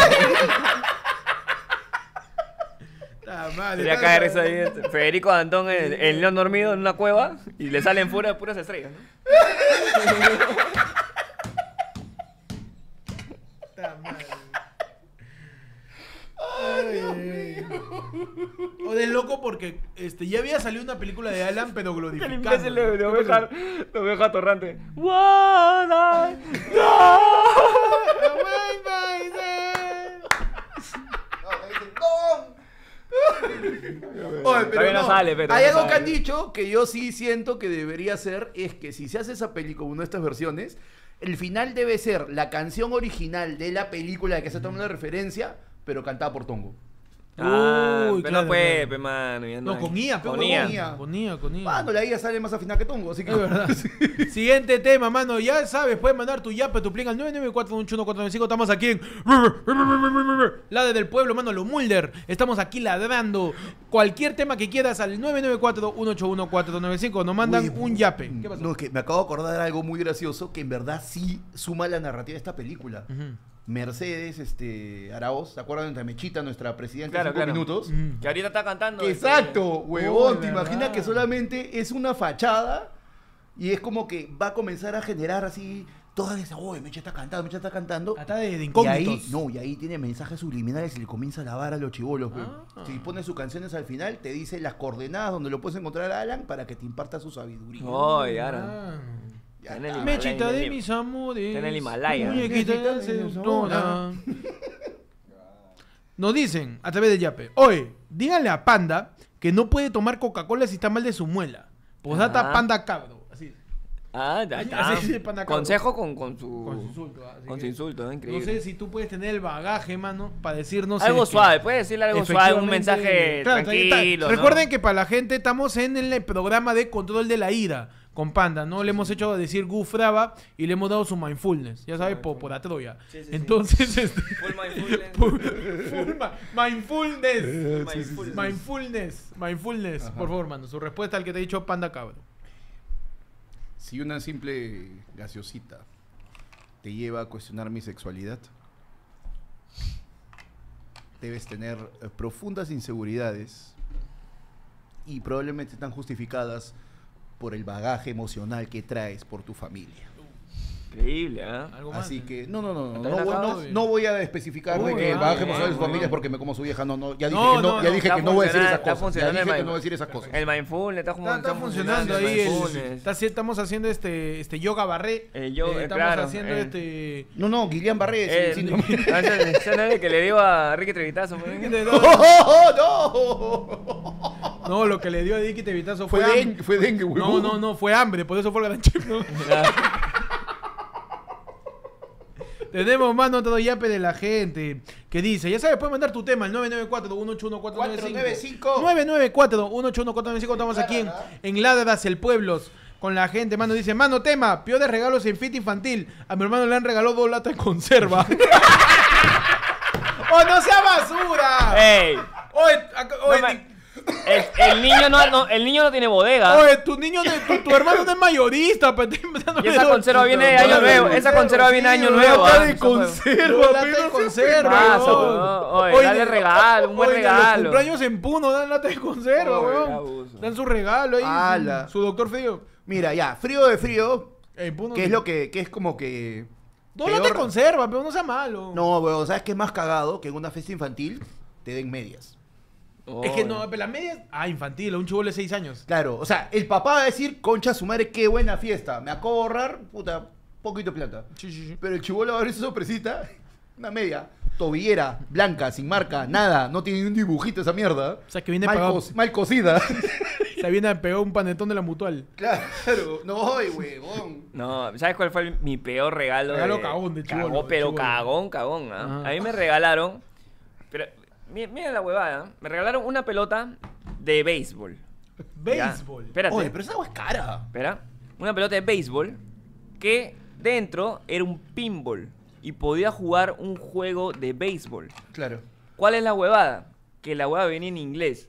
Sería caer eso ahí. Federico Dantón en león dormido en una cueva y le salen puras estrellas, ¿no? O de loco porque ya había salido una película de Alan, pero El glorificando. imbécil de ¿Qué oveja, pasó? de oveja torrante. Oye, pero Todavía no sale, pero hay no algo sale. que han dicho que yo sí siento que debería ser, es que si se hace esa película, una de estas versiones, el final debe ser la canción original de la película de que se toma una referencia, pero cantada por Tongo. Pero claro, no puede, claro. pe, mano. Ya No, con IA, Con IA. IA. Con IA. Mano, la IA sale más afinada que Tongo, así que... Es verdad. Siguiente tema, mano. Ya sabes, puedes mandar tu yape, tu plin al 994-181-495. Estamos aquí en Ladre del Pueblo, mano. Lo Mulder. Estamos aquí ladrando. Cualquier tema que quieras al 994-181-495. Nos mandan Uy, un yape. ¿Qué pasó? No, es que me acabo de acordar de algo muy gracioso que en verdad sí suma la narrativa de esta película. Mercedes Araoz, ¿se acuerdan de Mechita, nuestra presidenta de 5 minutos? Que ahorita está cantando. Exacto, huevón, ¿te ¿verdad? imaginas que solamente es una fachada y es como que va a comenzar a generar así toda esa, oye, Mecha está cantando. Hasta de Y ahí, incógnitos. y ahí tiene mensajes subliminales y le comienza a lavar a los chibolos. Si pone sus canciones al final, te dice las coordenadas donde lo puedes encontrar a Alan para que te imparta su sabiduría. Oye, ahora. Ya En el está. Mechita de en mis amores. está en el Himalaya. Muñequita Mechita de mis seductora. Nos dicen a través de yape. Oye, díganle a Panda que no puede tomar Coca-Cola si está mal de su muela. Posdata Panda cabro. Así. Ya está. Así dice Panda Cabro. Consejo con su... Con su insulto. Así Con que su insulto, ¿no? no Increíble. sé si tú puedes tener el bagaje, mano, para decirnos... Algo que- suave, puedes decirle algo suave, un Efectivamente. mensaje Claro, tranquilo, ¿no? Recuerden que para la gente estamos en el programa de control de la ira con Panda, ¿no? Le hemos hecho decir gufraba y le hemos dado su mindfulness, ya sabes, por la Troya. Sí, sí, sí. Entonces, Full mindfulness. mindfulness, por favor, mano. Su respuesta al que te he dicho Panda cabro. Si una simple gaseosita te lleva a cuestionar mi sexualidad, debes tener profundas inseguridades y probablemente están justificadas por el bagaje emocional que traes por tu familia. Increíble, ¿ah? Algo más. Así que, no acabado, no voy a especificar de Uy, que el ah, bagaje bien, emocional de su bueno. familia es porque me como su vieja, ya dije No, que no, ya no, dije está que no voy a decir esas funcionando, cosas. está Ya dije que funcionando no voy a decir esas cosas. El mindfulness Está funcionando ahí mindfulness. estamos haciendo yoga barré. Yoga, estamos claro, haciendo No, Guillain Barré, sí, no. Ese no es el que le dio a Ricky Trevitazo. ¿no? ¡Oh, no! No, lo que le dio a Dicky Tevitazo fue Fue dengue, huevón. No, fue hambre, por eso fue el gran chef, ¿no? Tenemos, mano, todo yape de la gente que dice, ya sabes, puedes mandar tu tema al 994-181-495. 994-181-495. Estamos aquí en Ladras el Pueblos con la gente, mano. Dice, mano, tema, peores regalos en fit infantil. A mi hermano le han regalado 2 latas de conserva. ¡Oh, no sea basura! ¡Ey! Oye, El niño no tiene bodega. oye, tu niño, tu hermano no es mayorista, pero está empezando Y esa conserva viene de año nuevo. Esa conserva viene de año nuevo. Lata ¿ah? de conserva, lata de pero conserva, pasa, weón. weón? Oye, dale regalo, un buen oye, regalo. Los cumpleaños en Puno dan lata de conserva, Oye, weón. abuso. Dan su regalo ahí. Ala. Su doctor frío. Mira, ya, frío de frío, En Puno. que es lo que es como que... 2 latas de peor. conserva, pero no sea malo. No, weón, ¿sabes qué es más cagado? Que en una fiesta infantil te den medias. Es que no, pero las medias. Ah, infantil, a un chibolo de 6 años. Claro, o sea, el papá va a decir, concha su madre, qué buena fiesta. Me acabo de ahorrar, puta, poquito de plata. Sí. Pero el chibolo va a abrir su sorpresita, una media, tobillera, blanca, sin marca, nada, no tiene ni un dibujito esa mierda. O sea, que viene mal, pegado. mal cocida. Se viene a pegar un panetón de la mutual. Claro, no, huevón. No, ¿sabes cuál fue mi peor regalo? Regalo cagón de chibolo, Cagón, pero chibolo. cagón, ¿ah? Ajá. A mí me regalaron... Pero, mira la huevada. Me regalaron una pelota de béisbol. Béisbol. Ya. Espérate. Oye, pero esa agua es cara. Espera. Una pelota de béisbol que dentro era un pinball y podía jugar un juego de béisbol. Claro. ¿Cuál es la huevada? Que la huevada venía en inglés.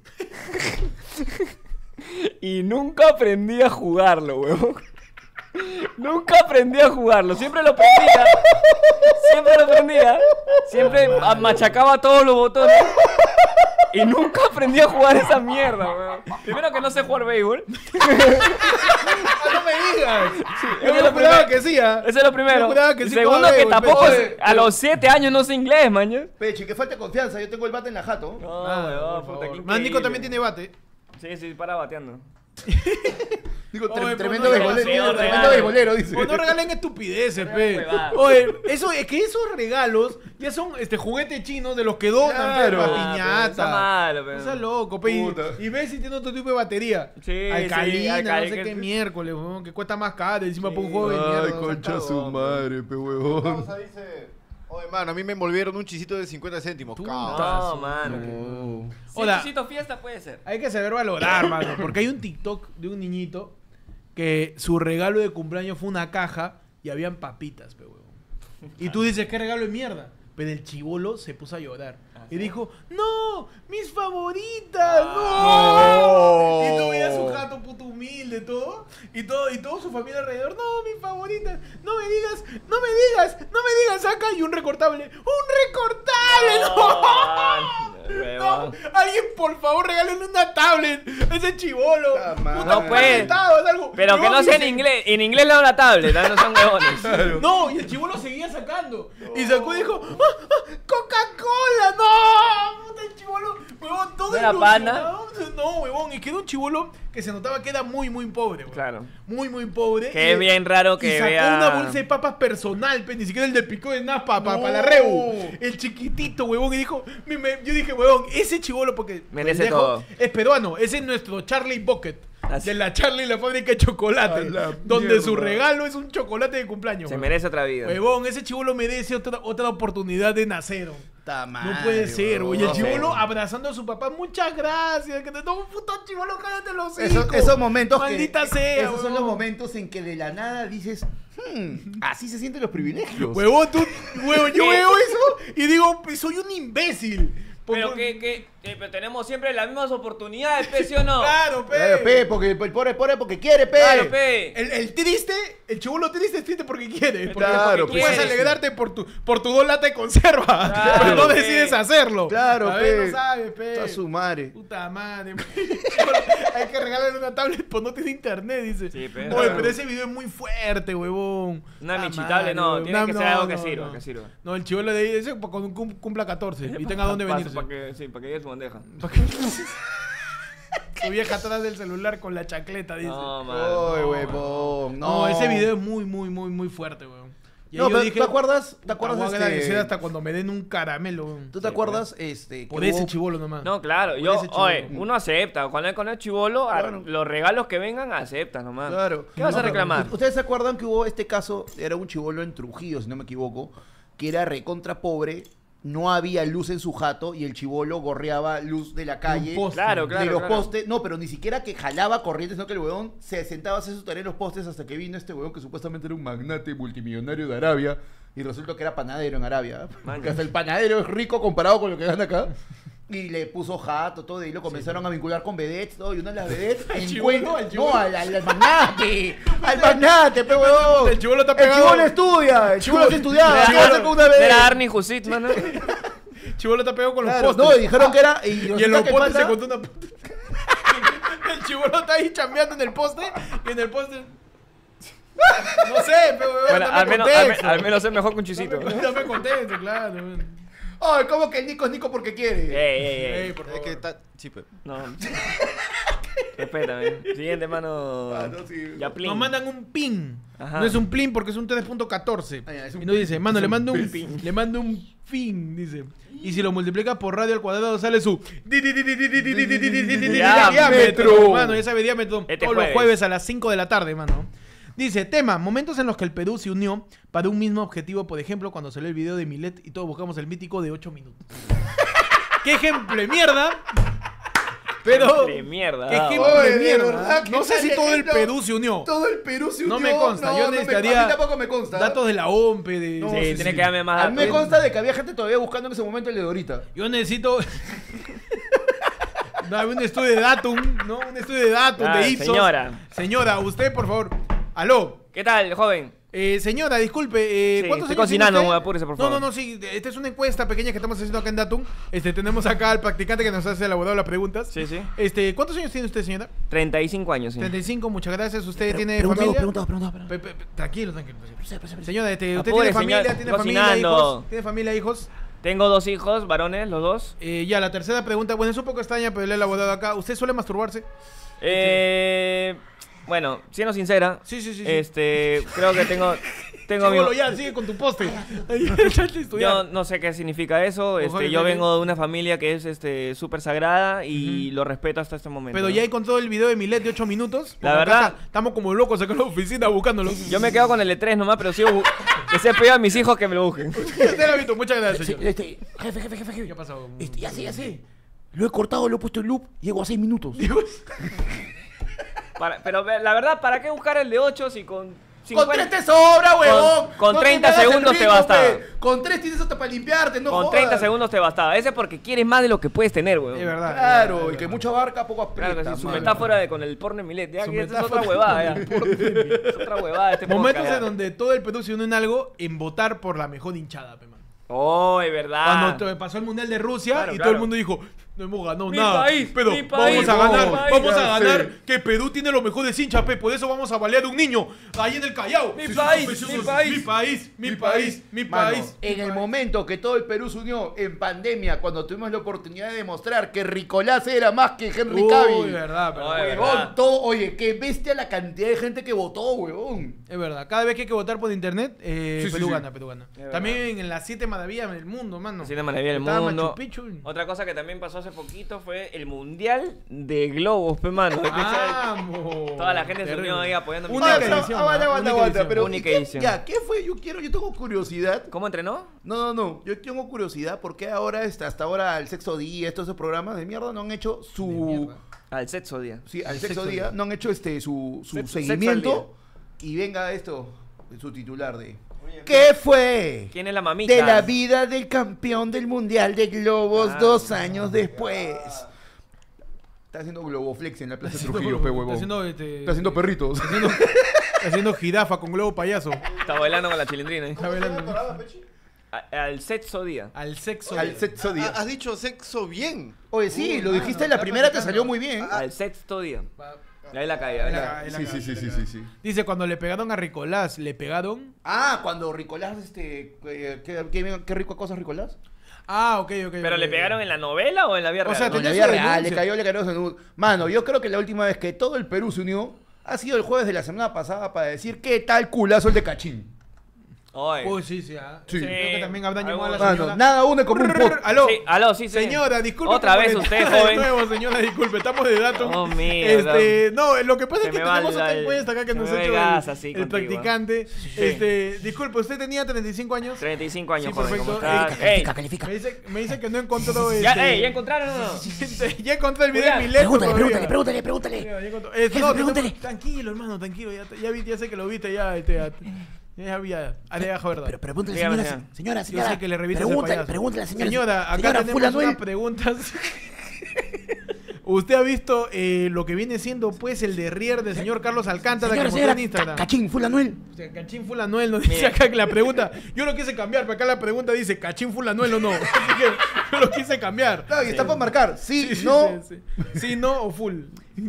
Y nunca aprendí a jugarlo, huevón. Nunca aprendí a jugarlo. Siempre lo aprendía. Siempre machacaba todos los botones. Y nunca aprendí a jugar esa mierda, weón. Primero que no sé jugar béisbol. ¡No me digas! Eso Yo juraba que sí, ¿ah? Eso es lo primero. Yo juraba que Y sí segundo, jugaba que béisbol, tampoco pero- a los 7 años no sé inglés, maño. Peche, que falta confianza, yo tengo el bate en la jato. No, Ah, weón, por puta, favor. qué Más Nico increíble. también tiene bate. Sí, para bateando. Digo, Oye, tremendo pues, no, beisbolero, no, tremendo no, beisbolero, dice. O no regalen estupideces, pe. huevada. Oye, eso es que esos regalos ya son juguetes chinos de los que donan, Claro. pe, pa' Ah, pero piñata. está malo, pero. No seas loco, pe. Puta. Y ves si tiene otro tipo de batería. Sí, Alcalina, sí, no sé que- qué miércoles, weón, que cuesta más caro. Encima Sí. por un juego de mierda. Ay, concha su madre, pe huevón. Dice, Oye, mano, a mí me envolvieron un chisito de 50 céntimos. No, mano. No. Si Hola. el chisito fiesta puede ser. Hay que saber valorar, mano. Porque hay un TikTok de un niñito que su regalo de cumpleaños fue una caja y habían papitas, pe huevón. Y tú dices, ¿qué regalo de mierda? Pero el chibolo se puso a llorar. Y dijo, ¡no! ¡Mis favoritas! ¡No! Y tú veías su gato puto humilde, todo. Y todo su familia alrededor, ¡no! ¡Mis favoritas! ¡No me digas! Saca y un recortable. ¡Un recortable! ¡No! No, alguien por favor regálale una tablet a ese chibolo. No puede. Pero que no sea en inglés. En inglés le da una tablet, no son huevones. No, y el chibolo seguía sacando. Y sacó y dijo, ¡Coca-Cola! ¡No! Puta, el chibolo, huevón, todo ¿No era ilusionado. No, huevón, y quedó un chibolo que se notaba que era muy, muy pobre, huevón. Claro. Muy, muy pobre. Que es bien raro que y sacó vea... una bolsa de papas personal, ni siquiera el de pico de napa para la Reu. El chiquitito, huevón, y dijo, yo dije, huevón, ese chibolo, porque merece pendejo, todo. es peruano, ese es nuestro Charlie Bucket. Así. De la Charlie la fábrica de chocolate. Donde mierda. su regalo es un chocolate de cumpleaños. Se huevón. merece otra vida. Huevón, ese chibolo merece otra oportunidad de nacer. Ta No madre, puede ser, güey. Y el no sé. chibolo abrazando a su papá, muchas gracias. Que te no, puto chibolo, cállate los hijos. Esos momentos Maldita que, sea, esos son huevón. los momentos en que de la nada dices, así se sienten los privilegios. Huevón, yo veo eso y digo, pues, soy un imbécil. Pero pero tenemos siempre las mismas oportunidades, pe, ¿sí o no? Claro, pe. Claro, pe, porque el pobre porque quiere, pe. Claro, pe. El triste, el chibolo triste es triste porque quiere. Porque, Claro, porque tú pues. puedes alegrarte por tu 2 latas de conserva. Claro, pero no pe. decides hacerlo. Claro, A ver, pe. no sabes, pe. Está su madre. Puta madre. Hay que regalarle una tablet, pues no tiene internet, dice. Sí, pe. Oye, pero ese video es muy fuerte, huevón. Una Puta michitable, no, madre, tiene que ser algo que sirva, no. que sirva. No, el chivolo de ahí, ese cuando cumpla 14 y tenga dónde venirse. Para que llegue su bandeja. Su vieja atrás del celular con la chacleta, dice. No, mano. Ay, no. huevón. No, ese video es muy, muy, muy, muy fuerte, weón. Y ahí No, yo pero dije, ¿te acuerdas? ¿Te "Puta, acuerdas voy a agradecer este? hasta cuando me den un caramelo, weón". ¿Tú te acuerdas Por que ese hubo- chivolo nomás. No, claro, Por yo, ese chibolo. oye, uno acepta, cuando es chivolo, Claro. los regalos que vengan, aceptas nomás. Claro. ¿Qué vas a No, pero reclamar? ¿Ustedes se acuerdan que hubo este caso? Era un chibolo en Trujillo, si no me equivoco, que era recontra pobre, no había luz en su jato y el chibolo gorreaba luz de la calle. poste. Claro, claro. de los claro. postes, no, pero ni siquiera que jalaba corrientes, sino que el weón se sentaba a hacer su tarea en los postes hasta que vino este weón que supuestamente era un magnate multimillonario de Arabia y resultó que era panadero en Arabia. Man. Porque hasta el panadero es rico comparado con lo que gana acá. Y le puso jato, todo, y lo comenzaron a vincular con vedettes, todo, y una de las vedettes chibolo? ¿Al chibolo? No, al magnate, al magnate, pe weón. El chibolo está El pegado. chibolo estudia, el chibolo se estudiaba, Era- ¿qué va a hacer con una vedette? Era Arnie Husit, mano. Chivolo está pegado con los Claro, postes. no, y dijeron que era. Y Y en resulta los que postes se pasa- contó una puta. El chivolo está ahí chambeando en el poste y en el poste. No sé, pero weón, Bueno, dame al menos, contexto. al menos es mejor que un chisito. Dame contexto, claro. weón. Ay, ¿cómo que el Nico es Nico porque quiere? Ey. Por Es favor. que está... Sí, pe. No. Espérame. Siguiente, mano. Ah, no, sí. Ya plin. Nos mandan un pin. Ajá. No es un plin porque es un 3.14. Ah, ya, es un Y nos dice, mano, es le un mando un pin. le mando un pin, dice. Y si lo multiplica por radio al cuadrado sale su diámetro. Mano, ya sabe diámetro. Este Todos los jueves. jueves a las 5 de la tarde, mano. Dice, tema, momentos en los que el Perú se unió para un mismo objetivo, por ejemplo, cuando salió el video de Milet y todos buscamos el mítico de 8 minutos. ¡Qué ejemplo de mierda! Pero... De mierda. ¡Qué ah, ejemplo Oye, de de mierda! verdad que No sé si tal todo el ejemplo. Perú se unió. Todo el Perú se unió. No me consta, yo a necesitaría mí tampoco me consta. datos de la OMPE, de... No, Sí, sí, tiene sí. que darme más A mí me datos. consta de que había gente todavía buscando en ese momento el de Dorita. Yo necesito... No, un estudio de Datum, ¿no? Un estudio de Datum, Ah, de Ipsos. señora. Señora, usted, por favor. Aló. ¿Qué tal, joven? Señora, disculpe, Sí, ¿cuántos estoy años tiene cocinando, usted? apúrese, por favor. No, sí, esta es una encuesta pequeña que estamos haciendo acá en Datum. Tenemos acá al practicante que nos hace elaborado las preguntas. Sí, sí. ¿Cuántos años tiene usted, señora? 35 años, sí. 35, muchas gracias. ¿Usted tiene Preguntado, familia? Tranquilo. Señora, ¿usted Apure, tiene familia? señor, ¿Tiene familia, cocinando. hijos? ¿Tiene familia, hijos? Tengo 2 hijos, varones, los dos. Ya, la tercera pregunta, bueno, es un poco extraña, pero la he elaborado acá. ¿Usted suele masturbarse? Bueno, siendo sincera, Sí. creo que tengo Síguelo ya, sigue con tu poste. Yo no sé qué significa eso. Yo vengo de una familia que es súper sagrada y lo respeto hasta este momento. Pero ¿no? ya encontró el video de Milet de 8 minutos. La verdad, estamos como locos acá en la oficina buscándolo. Yo me quedo con el E3 nomás, pero sigo que se pedido a mis hijos que me lo busquen. Muchas gracias, señor. Jefe. ¿Qué ha pasado? Ya sé. Lo he cortado, lo he puesto en loop, llego a 6 minutos. Pero la verdad, ¿para qué buscar el de 8 si con 50... Con 3 te sobra, huevón. Con No 30 te hagas el segundos te rico, bastaba. pe. Con 3 tienes hasta para limpiarte, no Con jodas. 30 segundos te bastaba. Ese es porque quieres más de lo que puedes tener, weón. Es verdad. Claro, y que mucha barca, poco aprieta. Claro que sí, su mano. metáfora de con el porno en Milet. Ya, Su que esa es metáfora otra huevada, ya. con el porno en Es otra huevada este Momentos podcast, en ya. donde todo el Perú se unió en algo en votar por la mejor hinchada, pe, man. Oh, es verdad. Cuando pasó el Mundial de Rusia Claro, y todo claro. el mundo dijo, no hemos ganado Mi nada. país, pero mi país, vamos a ganar, mi país, vamos a ya ganar, sé. que Perú tiene los mejores hinchas, pe, por eso vamos a balear a un niño ahí en el Callao. Mi Sí, país, sospechosos. mi país. mi país. Mano, en el momento que todo el Perú se unió en pandemia, cuando tuvimos la oportunidad de demostrar que Ricolás era más que Henry Uy, Cavill. verdad, pero Ay, Huevón, verdad. todo, oye, qué bestia la cantidad de gente que votó, huevón. es verdad, cada vez que hay que votar por internet, Sí, Perú sí. gana, Perú gana. verdad. También en las 7 maravillas del mundo, mano. Así de maravilla del Estaba mundo. Machu Picchu. Otra cosa que también pasó hace poquito fue el Mundial de Globos, pe, mano. Vamos. Toda la gente se Terrible. unió ahí apoyando a mi Única causa. edición, aguanta, única edición. pero Única ¿y qué- edición. Ya, ¿qué fue? Yo tengo curiosidad. ¿Cómo entrenó? No, yo tengo curiosidad porque ahora, hasta ahora, el sexto día, estos programas de mierda no han hecho De su... mierda. Al sexto día. Sí, al El sexto sexto día, día. no han hecho su Sexo seguimiento y venga esto, su titular de... ¿Qué fue ¿Quién es la mamita? de la vida del campeón del Mundial de Globos Ah, 2 años después? Está haciendo globoflex en la Plaza Trujillo, pe huevón. Está haciendo perritos. haciendo jirafa con globo payaso. Está bailando con la chilindrina. Está bailando. Al sexto día. Al sexo. Al sexto día. Has dicho sexo bien. Oye, sí, lo dijiste en la primera, te salió muy bien. Al sexto día. Ahí la caí, ahí la caí. Sí. Dice, cuando le pegaron a Ricolás, ¿le pegaron? Ah, cuando Ricolás, qué rico cosas Ricolás. Ah, ok. ¿Pero le pegaron en la novela o en la vida O real? sea, No, en la tenía vida su real, denuncia. le cayó su... Mano, yo creo que la última vez que todo el Perú se unió ha sido el jueves de la semana pasada para decir qué tal culazo el de Cachín. Oye. Uy, sí. Ah. Sí. Creo que también habrán llamado a la Mano, señora. nada une como un pot. Aló. Sí, aló, sí. Señora, disculpe. Otra por vez el- usted, De joven. nuevo, señora, disculpe, estamos de dato. Oh, mierda. No, lo que pasa Se es que me va tenemos otra el- encuesta acá que se nos me ha ve hecho gas el, así el contigo. practicante. Disculpe, usted tenía 35 años. 35 años, Sí, joven. ¿Cómo perfecto. estás? Ey, Me dice que no encontró. ¿ya encontraron o no? Ya encontré el video de Julián, Mileto. Pregúntale. Ya encontró. Jefe, No, pregúntale. tranquilo, hermano, tranquilo. Ya sé que lo viste, ya había verdad. Pero pregúntale, Dígame, señora. Yo sé que le revisas el Pregúntale, payaso. pregúntale, señora. Señora, acá Señora, tenemos Fulanuel. unas preguntas. ¿Usted ha visto lo que viene siendo, pues, el derrier del señor Carlos Alcántara que mostró en Instagram? Cachín, Fulanuel. O sea, Cachín Fulanuel nos dice acá que la pregunta... Yo lo quise cambiar, pero acá la pregunta dice ¿Cachín Fulanuel o no? Así que yo lo quise cambiar. No, y está para marcar. Sí, Sí, no. sí. Sí, no o full.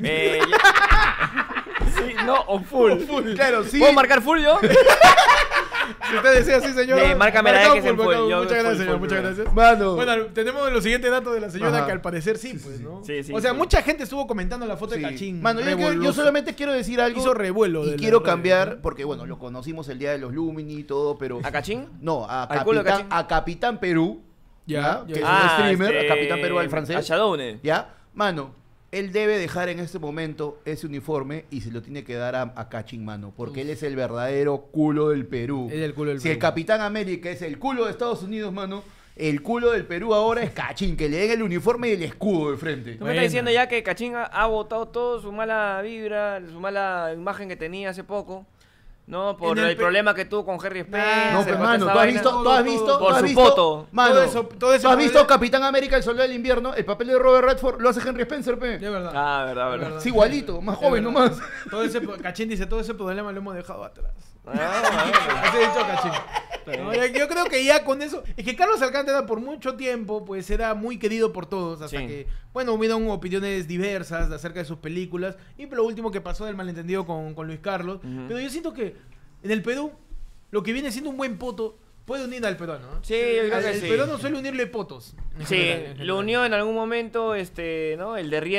Sí, no, o full. Claro, sí. ¿Puedo marcar full yo? Si usted desea, sí, señora. Márcame la Marcado X en full, marcado. yo Muchas full, gracias, señor. full, Muchas full. gracias. Mano. Bueno, tenemos los siguientes datos de la señora Ajá. que al parecer sí, pues, ¿no? Sí, sí, o sea, sí. mucha gente estuvo comentando la foto Sí. de Cachín. Mano, yo Revolución. solamente quiero decir algo. Hizo revuelo de Y las quiero redes, cambiar, ¿no? porque bueno, lo conocimos el día de los Lumini y todo, pero. ¿A Cachín? No, ¿Al culo de Cachín? A Capitán Perú. Ya, Que es ya. un streamer, a Capitán Perú al francés. A Shadowne. ¿Ya? Mano, él debe dejar en este momento ese uniforme y se lo tiene que dar a Cachín, mano, porque él es el verdadero culo del Perú. Es el culo del Si el Perú. Capitán América es el culo de Estados Unidos, mano, el culo del Perú ahora es Cachín, que le den el uniforme y el escudo de frente. ¿Tú me estás diciendo ya que Cachín ha botado toda su mala vibra, su mala imagen que tenía hace poco? ¿No? Por En el el problema que tuvo con Harry Spencer. No, por pero toda mano, esa ¿tú has vaina. visto? ¿Tú has visto? Por ¿tú has su visto? poto. Mano, Todo ese ¿tú has visto problema- Capitán América, el Soldado del Invierno? El papel de Robert Redford lo hace Henry Spencer, pe. De verdad. Ah, verdad, Es verdad. verdad. Es igualito, más Es joven verdad. nomás. Cachín dice, todo ese problema lo hemos dejado atrás. Ah, Así ha dicho Cachín. No, yo creo que ya con eso... Es que Carlos Alcántara por mucho tiempo pues era muy querido por todos. Hasta Sí. que, bueno, hubieron opiniones diversas acerca de sus películas. Y lo último que pasó del malentendido con Luis Carlos. Ujú. Pero yo siento que en el Perú, lo que viene siendo un buen poto puede unir al peruano, ¿no? Sí, yo creo que El sí. peruano suele unirle potos. en Sí, general, en lo general. unió en algún momento, ¿no? El Derrier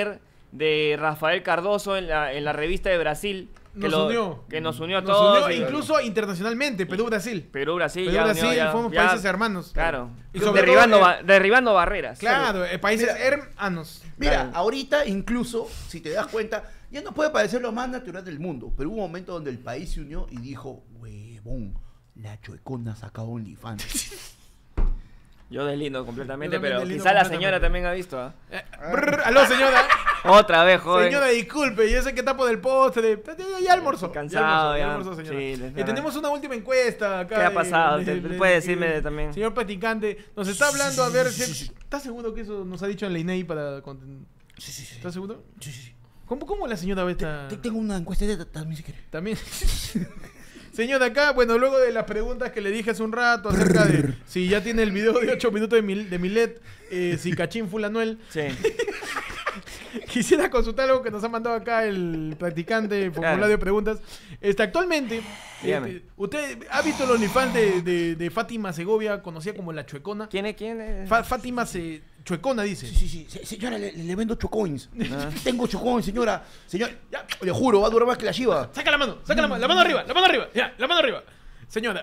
de Rafael Cardoso en la revista de Brasil. Que nos unió a todos. Incluso internacionalmente, Perú-Brasil. Perú-Brasil, fuimos países hermanos. Claro. Y derribando barreras. Claro, países hermanos. Mira, Claro. ahorita incluso, si te das cuenta, ya no puede parecer lo más natural del mundo, pero hubo un momento donde el país se unió y dijo, huevón, la chuecona ha sacado OnlyFans. Yo deslindo completamente, Yo también pero deslindo quizá la completamente. señora también ha visto, ¿ah? Aló, señora. Otra vez, joven. Señora, disculpe, yo sé que tapo del postre. Ya almorzó. Cansado, ya ya. almorzó, señora. Sí, Y tenemos una última encuesta acá. ¿Qué ha pasado? ¿Puede decirme también? Señor practicante, nos está hablando a ver si... ¿Estás seguro que eso nos ha dicho en la INEI para... Sí. ¿Estás seguro? Sí. ¿Cómo la señora ve esta...? Tengo una encuesta también si quieres. También... Señora, acá, bueno, luego de las preguntas que le dije hace un rato acerca de si ya tiene el video de 8 minutos de Milet, si Cachín Full Anuel, Sí. quisiera consultar algo que nos ha mandado acá el practicante, formulario de preguntas. Actualmente, Dígame. ¿usted ha visto el OnlyFans de Fátima Segovia, conocida como la Chuecona? ¿Quién es? Fátima Chuecona, dice. Sí. Señora, le vendo chocoins. Tengo chocoins, señora. Señora, ya, le juro, va a durar más que la Shiva. Saca la mano arriba. Ya, la mano arriba. Señora.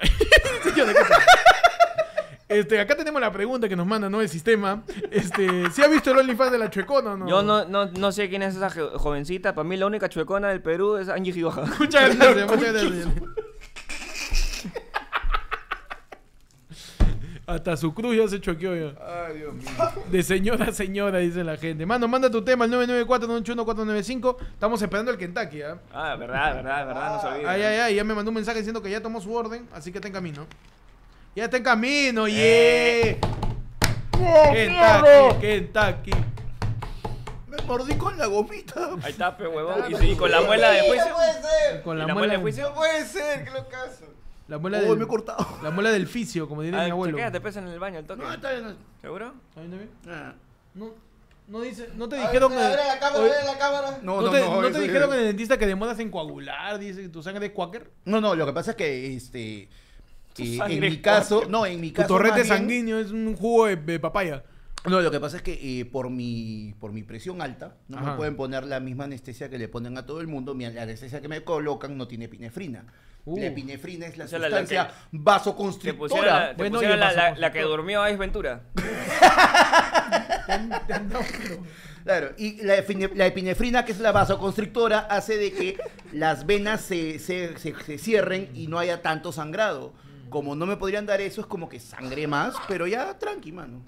Acá tenemos la pregunta que nos manda, ¿no? El sistema. ¿Sí ha visto el OnlyFans de la Chuecona o no? Yo no sé quién es esa jovencita. Para mí la única chuecona del Perú es Angie Giroja. Muchas gracias. Hasta su cruz ya se choqueó ya. Ay, Dios mío. De señora a señora, dice la gente. Mano, manda tu tema al 994-981-495. Estamos esperando el Kentucky, ¿ah? Ah, verdad, no se olvide. Ay, ya me mandó un mensaje diciendo que ya tomó su orden, así que está en camino. Ya está en camino, Kentucky. Me mordí con la gomita. Ahí está, pe huevón. Y con la muela de juicio. Con ¿Y la la muela de juicio? No puede ser, que lo caso. La muela Me he del, cortado. la muela del fisio, como diría mi abuelo. Quédate pesa en el baño al toque. No, está bien. ¿Seguro? ¿Está bien? Ah. No dice, no te dijeron A ver la cámara, Oye, a ver la cámara. No, ¿no te eso- dijeron en el dentista que demoras en coagular, dice que tu sangre es quaker? No, lo que pasa es que sangre en mi es caso, en mi Tu caso torrete más bien- sanguíneo es un jugo de papaya. No, lo que pasa es que por mi presión alta, no Ajá. me pueden poner la misma anestesia que le ponen a todo el mundo. La anestesia que me colocan no tiene epinefrina. La epinefrina es la Esa es la sustancia Te vasoconstrictora. Bueno, pusieron y la vasoconstrictor. que durmió Ace Ventura. Claro, y la epinefrina, que es la vasoconstrictora, hace de que las venas se cierren y no haya tanto sangrado. Como no me podrían dar eso, es como que sangre más, pero ya tranqui, mano.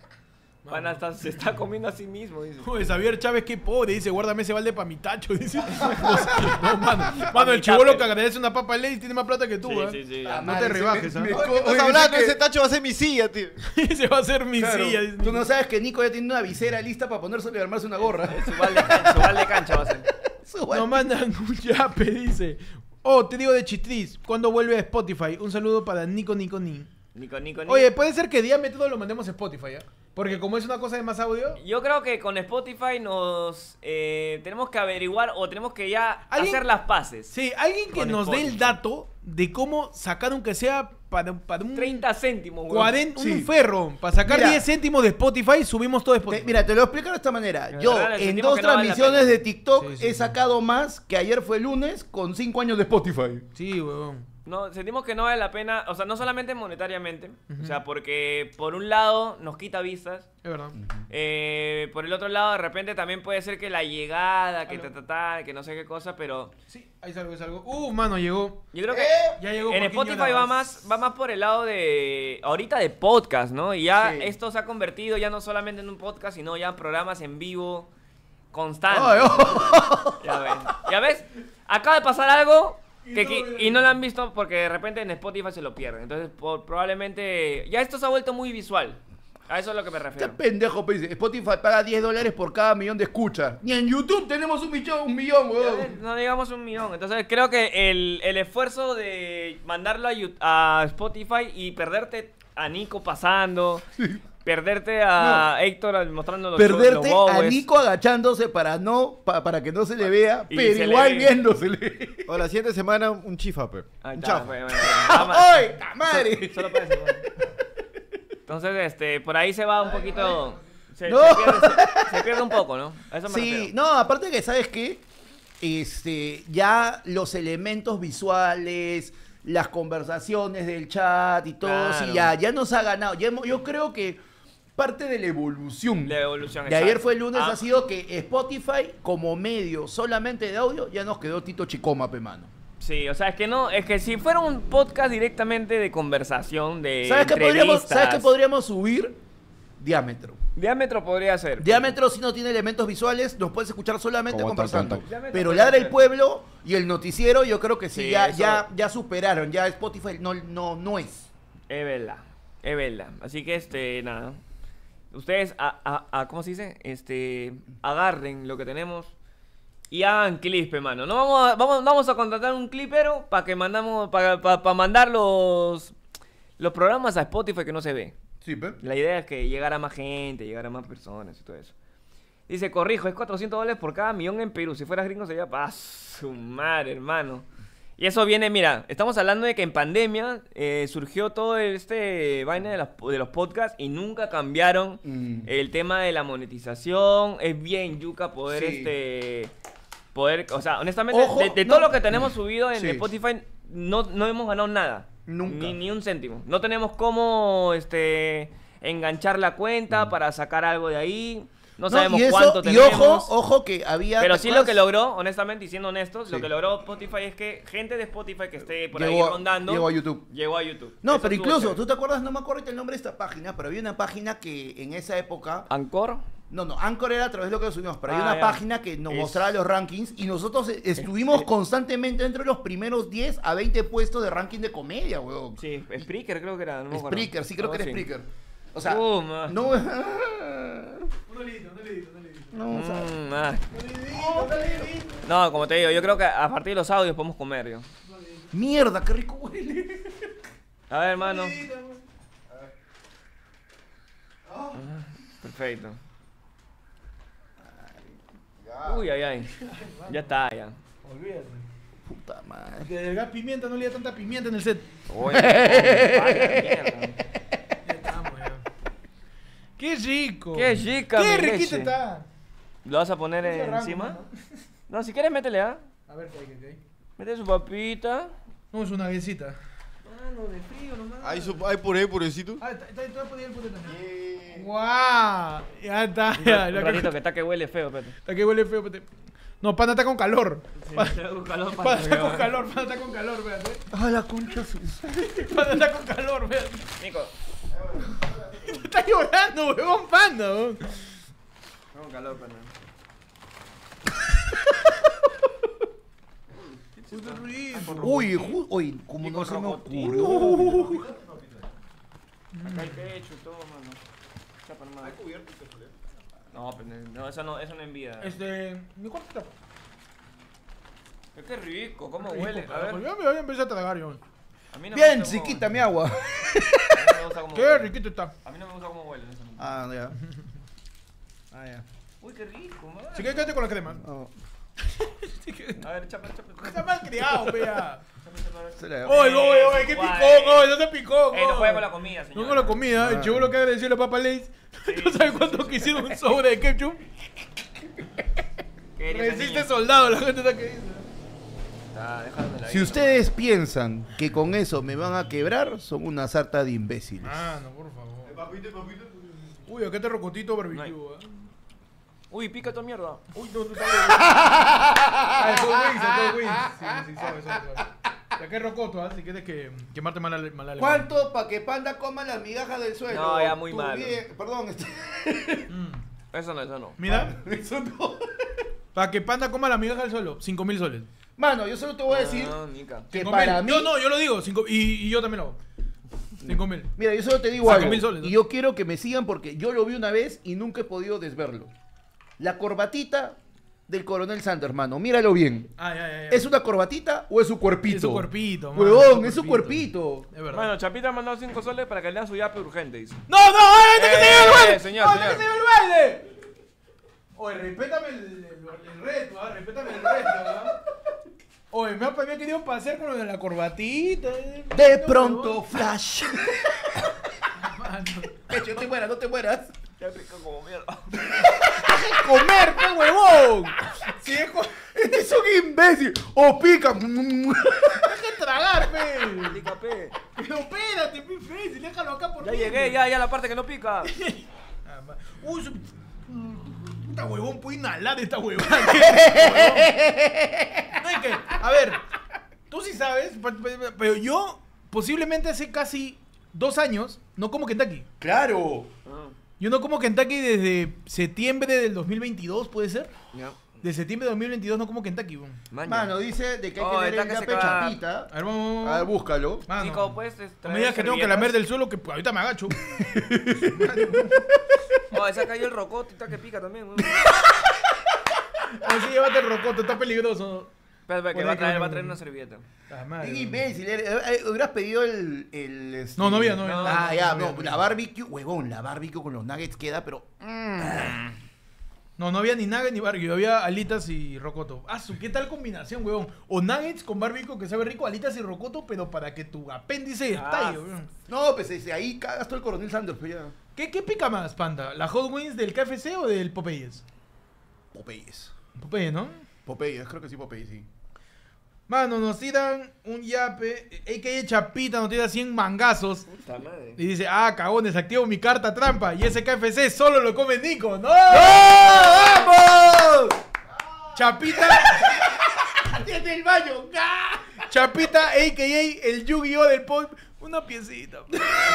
Se está comiendo a sí mismo, dice. Joder, Xavier Chávez, qué pobre, dice, guárdame ese balde para mi tacho, dice. No, mano, el chibolo que agradece una papa de ley tiene más plata que tú, ¿eh? Sí. No te rebajes, ¿ah? ¿Qué estás hablando? Ese tacho va a ser mi silla, tío. Ese va a ser mi Claro, silla. dice. tú no sabes que Nico ya tiene una visera lista para ponérselo y armarse una gorra. Su balde cancha va a ser. Nos mandan un yape, dice. Oh, te digo de Chitriz, ¿cuándo vuelve a Spotify? Un saludo para Nico. Nico. Oye, puede ser que día método lo mandemos a Spotify, ¿eh? Porque como es una cosa de más audio. Yo creo que con Spotify nos tenemos que averiguar o tenemos que ya hacer las paces. Sí, alguien que Con nos dé el Spotify. dato de cómo sacar aunque sea para un 30 céntimos, güey. 40, Sí. un ferro. Para sacar Mira. 10 céntimos de Spotify, subimos todo Spotify. Mira, te lo explico de esta manera. De Yo verdad, en sentimos 2 que no vale la transmisiones pena. de TikTok Sí, he sacado más que ayer fue lunes con 5 años de Spotify. Sí, huevón. No, sentimos que no vale la pena, o sea, no solamente monetariamente, o sea, porque por un lado nos quita vistas, Es verdad. por el otro lado de repente también puede ser que la llegada, que que no sé qué cosa, pero Sí, ahí salgo. Mano, llegó. yo creo que Ya llegó. en Joaquín Spotify va Lloras. más por el lado de ahorita de podcast, ¿no? Y ya Sí. esto se ha convertido ya no solamente en un podcast, sino ya en programas en vivo constantes. Ay, oh. Ya ves, acaba de pasar algo y no lo han visto porque de repente en Spotify se lo pierden. Entonces probablemente ya esto se ha vuelto muy visual. A eso es lo que me Este refiero. pendejo, pues, Spotify paga $10 por cada millón de escuchas. Ni en YouTube tenemos un millón, Ya weón. ves, no digamos 1 millón. Entonces creo que el esfuerzo de mandarlo a Spotify y perderte a Nico pasando, perderte a Héctor mostrando los Perderte los a bowes. Nico agachándose para que no se le vea, Y pero se le igual ve. viéndosele. O la siguiente semana un chifa, pe. Ahí Un está, chafa. bueno, nada más. ¡Ay, la madre! Solo para eso, bueno. Entonces, por ahí se va un poquito Se, No. se pierde un poco, ¿no? A eso me Sí, refiero. no, aparte que, ¿sabes qué? Ya los elementos visuales, las conversaciones del chat y todo, Claro. sí, ya nos ha ganado. Yo creo que parte de la evolución La evolución, de ayer exacto. fue el lunes Ah, ha sido que Spotify, como medio solamente de audio, ya nos quedó Tito Chicoma, pe mano. Sí, o sea, es que si fuera un podcast directamente de conversación, de ¿Sabes qué entrevistas, podríamos subir? Diámetro. Diámetro podría ser. Diámetro, si no tiene elementos visuales, nos puedes escuchar solamente Como conversando. Tonto. Diámetro Pero podría Ladra el ser. Pueblo y el noticiero, yo creo que sí, Sí, ya superaron. Ya Spotify no es. Es verdad. Así que, nada. Ustedes, ¿cómo se dice? Agarren lo que tenemos y hagan clip, mano. No vamos a contratar un clipero para que para mandar los programas a Spotify que no se ve. Sí, pe. La idea es que llegara más gente, llegara más personas y todo eso. Dice, corrijo, es $400 por cada millón en Perú. Si fueras gringo sería su madre, hermano. Y eso viene, mira, estamos hablando de que en pandemia surgió todo vaina de los podcasts y nunca cambiaron el tema de la monetización. Es bien yuca poder, Sí. o sea, honestamente, Ojo, de no. todo lo que tenemos subido en Sí. Spotify, no hemos ganado nada. Nunca. Ni un céntimo. No tenemos cómo, enganchar la cuenta para sacar algo de ahí. No sabemos y eso, cuánto y tenemos. ojo que había... Pero ¿te sí lo acuerdas? que logró, honestamente, y siendo honestos, Sí. lo que logró Spotify es que gente de Spotify que esté por Llegó ahí a- rondando... llegó a YouTube. Llegó a YouTube. No, Eso pero estuvo incluso, chévere. ¿tú te acuerdas? No me acuerdo el nombre de esta página, pero había una página que en esa época... ¿Anchor? No, Anchor era a través de lo que subimos, pero había una ya. página que nos Es- mostraba los rankings y nosotros estuvimos constantemente entre los primeros 10 a 20 puestos de ranking de comedia, weón. Sí, Spreaker creo que era. No me acuerdo. Spreaker, sí creo que era Algo así. Spreaker. O sea, Man. no... No le edito. no, o sea, No, como te digo, yo creo que a partir de los audios podemos comer, yo. mierda, qué rico huele. A ver, hermano. Perfecto. Uy, ay. Ya está, ya. Olvídate. Puta madre. Que del gas pimienta no le da tanta pimienta en el set. Oye, vaya mierda. Ya estamos, ya. ¡Qué rico! Qué rica ¡Qué mi riquito leche. está! ¿Lo vas a poner Ese rango, encima? mano. No, si quieres, métele, ¿ah? A ver, ¿qué hay? Mete su papita. No, es una guesita. Mano, de frío nomás. Hay por ahí, purecito. Ah, está por ahí el pote también. ¡Guau! Ya está, ya. Un ratito que está que huele feo, espérate. Está que huele feo, pote. No, Panda está con calor. Panda está con calor, Panda está con calor, espérate. Ah, la concha su... Panda está con calor, espérate. Nico. Está llorando, huevón, Panda, huevón. Con calor, pero Uy, como Y no con se me rojotito. ocurrió. Acá hay pecho y todo, mano. Chapa, hermano. ¿Hay cubierto? No, pero no, eso no envía. Mi cuarto está. Qué rico, cómo huele. A ver. Ya me voy a empezar a tragar yo. A mí no Bien, me gusta cómo- chiquita mi agua. a mí no me gusta cómo Qué huele. riquito está. A mí no me gusta cómo huele. Eso no. Ah, ya. Ah, ya. Uy, qué rico, man. Así que quédate con la crema. Oh, A ver, chapa. Está mal criado, vea. se la- Oye, qué Guay. picón, oye, no se picón. No juega con la comida, señor. No con la comida, el chivo lo que agradeció a la papa Lays. ¿No sabes cuánto quisieron un sobre de ketchup? Resiste soldado, la gente está que dice. Si ustedes piensan que con eso me van a quebrar, son una sarta de imbéciles. Ah, no, por favor. Papito. Uy, acá te rocotito No hay. barbecue, Uy, pica tu mierda. Uy, no está bien. Ah, es Wings. Sí, suave. Acá es rocoto, ¿ah? Si quieres que quemarte mala lengua. ¿Cuánto para que Panda coma las migajas del suelo? No, ya muy Tu mal. Perdón, Eso no. Mira, eso no. para que Panda coma la migaja del suelo, 5.000 soles. Mano, yo solo te voy a decir No, Nica. que 5.000. para mí... Yo lo digo, y yo también lo hago. 5.000. Mira, yo solo te digo 5.000 algo. soles, ¿no? Y yo quiero que me sigan porque yo lo vi una vez y nunca he podido desverlo. La corbatita del coronel Sanders, mano. Míralo bien. Ya. ¿Es una corbatita o es su cuerpito? Es su cuerpito, mano, Huevón, es su cuerpito. Es verdad. Bueno, Chapita ha mandado 5 soles para que lea su yape urgente, dice. ¡No! ¡Este que se lleva el baile! Señor, ¡No, señor. este que se lleva el baile! Oye, respétame el reto, respétame el reto, Oye, me ha querido pasear con lo de la corbatita. De pronto, Flash. Mano. Pecho, no te mueras, no te mueras. Ya pica como mierda. ¡Comer, qué huevón! Si dejo... Este es un imbécil. O pica. Deja tragar, pe. Pica, pe. Pero espérate, pe, imbécil, déjalo acá por Ya mí. llegué, ya la parte que no pica. Uy, esta huevón puede inhalar esta huevón. No hay que... A ver, tú sí sabes, pero yo posiblemente hace casi 2 años no como Kentucky. Claro. Yo no como Kentucky desde septiembre del 2022, ¿puede ser? Ya. De septiembre de 2022 no como Kentucky, weón. Mano, dice de que hay Oh, que tener está el que se yape caga. chapita. A ver, vamos. A ver, búscalo. Mano, Nico, pues. no me digas que tengo que lamer del suelo, que ahorita me agacho. Oh, esa cayó el rocoto y está que pica también, weón. Así llévate el rocoto, está peligroso. Espera, que Por va ahí a traer, que va a no- traer una servilleta. Ah, madre, Qué weón. imbécil. Hubieras pedido el No, no había. Ah, ya, había, no. La barbecue, huevón, la barbecue con los nuggets queda, pero. No había ni nugget ni barbecue, había alitas y rocoto. Ah, ¿qué tal combinación, huevón? O nuggets con barbecue que sabe rico, alitas y rocoto, pero para que tu apéndice estalle, huevón. No, pues ahí cagas todo el coronel Sanders, pues ya. ¿Qué pica más, panda? ¿La Hot Wings del KFC o del Popeyes? Popeyes. Popeyes, ¿no? Popeyes, creo que sí, Popeyes, sí. Mano, nos tiran un yape, a.k.a. Chapita, nos tira 100 mangazos. Puta madre. Y dice, ¡cagón, desactivo mi carta trampa! Y ese KFC solo lo come Nico. ¡No! ¡Vamos! Chapita, ¡Desde el baño! Chapita, a.k.a. el Yu-Gi-Oh! Del pod. Una piecita. Me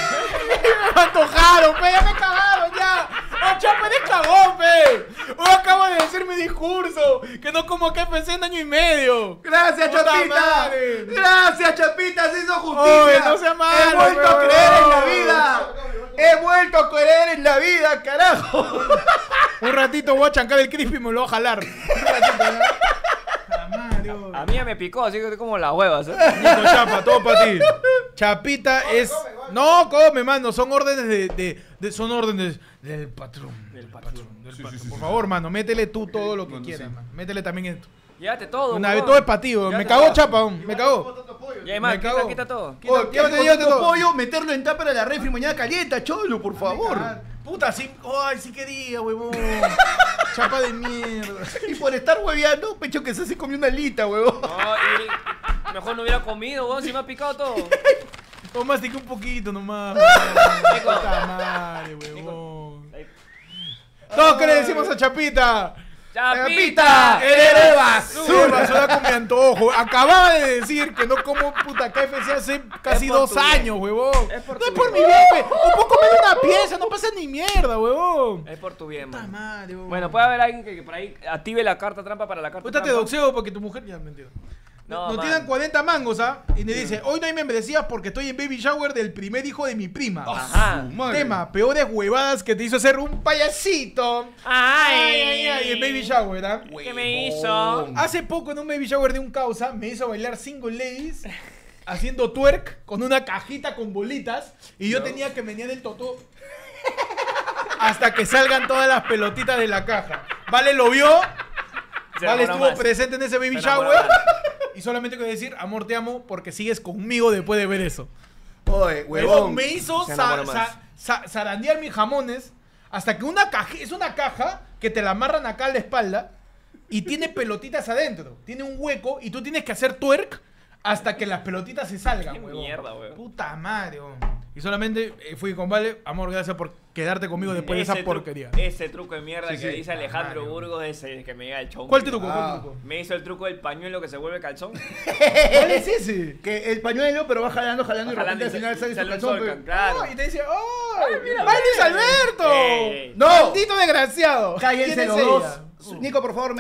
antojaron, pe, ya me cagaron, ya. ¡Oh, Chapa, eres cagón, pe! Hoy acabo de decir mi discurso, que no como KFC en año y medio. ¡Gracias, ¡Puta Chapita! madre! ¡Gracias, Chapita! ¡Se hizo justicia! Oye, no sea malo, ¡He vuelto a weón. creer en la vida! ¡He vuelto a creer en la vida, carajo! Un ratito voy a chancar el crispy y me lo voy a jalar. Un ratito, ¿no? Ah, Mario. A mí ya me picó, así que estoy como las huevas, ¿eh? Nico, Chapa, todo para ti. Chapita es... No, come, mano. Son órdenes son órdenes del patrón. Del patrón. Por favor, mano, métele tú todo lo que quieras, mano. Métele también esto. Llévate todo, Una vez weón. todo es para ti, weón. Me cagó, Chapa, weón. Me cagó. Y además, Me cago. quita todo. Oye, llévate llévate todo. pollo, meterlo en tapa de la refri, mañana calienta, cholo, por favor. Puta, sí. Ay, sí quería, huevón. Chapa de mierda. Y por estar hueveando, pecho que se comió una alita, huevón. No, y mejor no hubiera comido, weón, si me ha picado todo. O mastique un poquito nomás. Nico. Puta madre, huevón. ¿Qué le decimos a Chapita? ¡Chapita! ¡Eres Basura, basura con mi antojo. Acababa de decir que no como puta KFC hace casi Es por 2 tu bien. años, huevón. Es por No es tu por mi bien. bien, pe. O puedo comer una pieza, no pasa ni mierda, huevón. Es por tu bien, Puta man. madre, huevón. Bueno, puede haber alguien que por ahí active la carta trampa para la carta Ahorita te trampa. doxeo porque tu mujer ya mentira. No, Nos man. tiran 40 mangos, ¿ah? Y me dice, hoy no hay membresías porque estoy en baby shower del primer hijo de mi prima. Ajá. Tema, peores huevadas que te hizo hacer un payasito. Ay, en baby shower, ¿ah? ¿Qué me hizo? Hace poco en un baby shower de un causa me hizo bailar single ladies haciendo twerk con una cajita con bolitas y yo tenía que menear el totó hasta que salgan todas las pelotitas de la caja. Vale lo vio, Se Vale enamoró estuvo más. presente en ese baby Se enamoró shower más. y solamente quiero decir, amor, te amo porque sigues conmigo después de ver eso. Oye, Eso huevón. me hizo Se enamoró más. zarandear mis jamones hasta que una caja, es una caja que te la amarran acá a la espalda y tiene pelotitas adentro. Tiene un hueco y tú tienes que hacer twerk hasta que las pelotitas se salgan, Qué huevón. mierda, huevón. Puta madre, huevón. Y solamente fui con Vale, amor, gracias por quedarte conmigo después de esa porquería. Ese truco de mierda Sí, que sí. dice Alejandro Mario. Burgos, ese que me llega el chongo. ¿Cuál truco? Ah. ¿Cuál truco? Me hizo el truco del pañuelo que se vuelve calzón. ¿Cuál es ese? Que el pañuelo, pero va jalando y de repente al final sale su el calzón. sol, pe. claro. Oh, y te dice, ¡oh! mira, ¡Ay, Luis Alberto! ¡No! ¡Maldito desgraciado! Cállense ¿Quién los es dos. ella? Nico, por favor,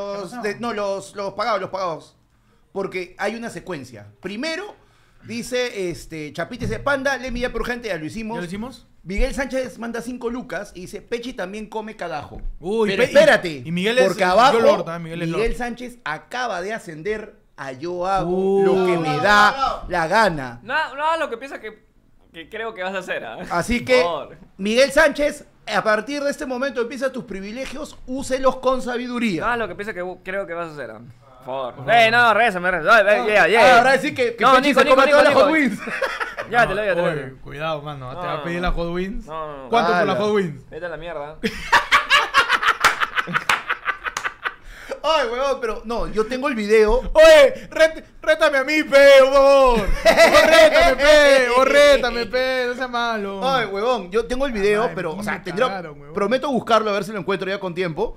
los pagados. Porque hay una secuencia. Primero, dice, Chapita dice, Panda, le envía por urgente, ya lo hicimos. ¿Ya lo hicimos? Miguel Sánchez manda 5 lucas y dice, Pechi también come cagajo. Uy, pero Pe- espérate, y Miguel es porque abajo, Yo Lord, ¿ah? Miguel es Miguel Lord. Sánchez acaba de ascender a yo hago lo que me no, da la gana. No, lo que piensa que creo que vas a hacer, ¿ah? Así que, Por favor. Miguel Sánchez, a partir de este momento empieza tus privilegios, úselos con sabiduría. No, lo que piensa que creo que vas a hacer, ¿ah? Por favor. No, reza. Llega. Ahora sí que No, Pechi Nico, se coma Nico, todas las Nico. Hot Wings. Llévatelo. Oye, cuidado, mano. ¿Te va a pedir la Hot Wings? No. ¿Cuánto por la Ala. Hot Wings? Vete a la mierda. Ay, huevón, pero no, yo tengo el video. Oye, rétame a mí, pe, por favor. Rétame, pe, no sea malo. Ay, huevón, yo tengo el video, Ay, pero, o sea, me tendré, cagaron, huevón. prometo buscarlo a ver si lo encuentro ya con tiempo.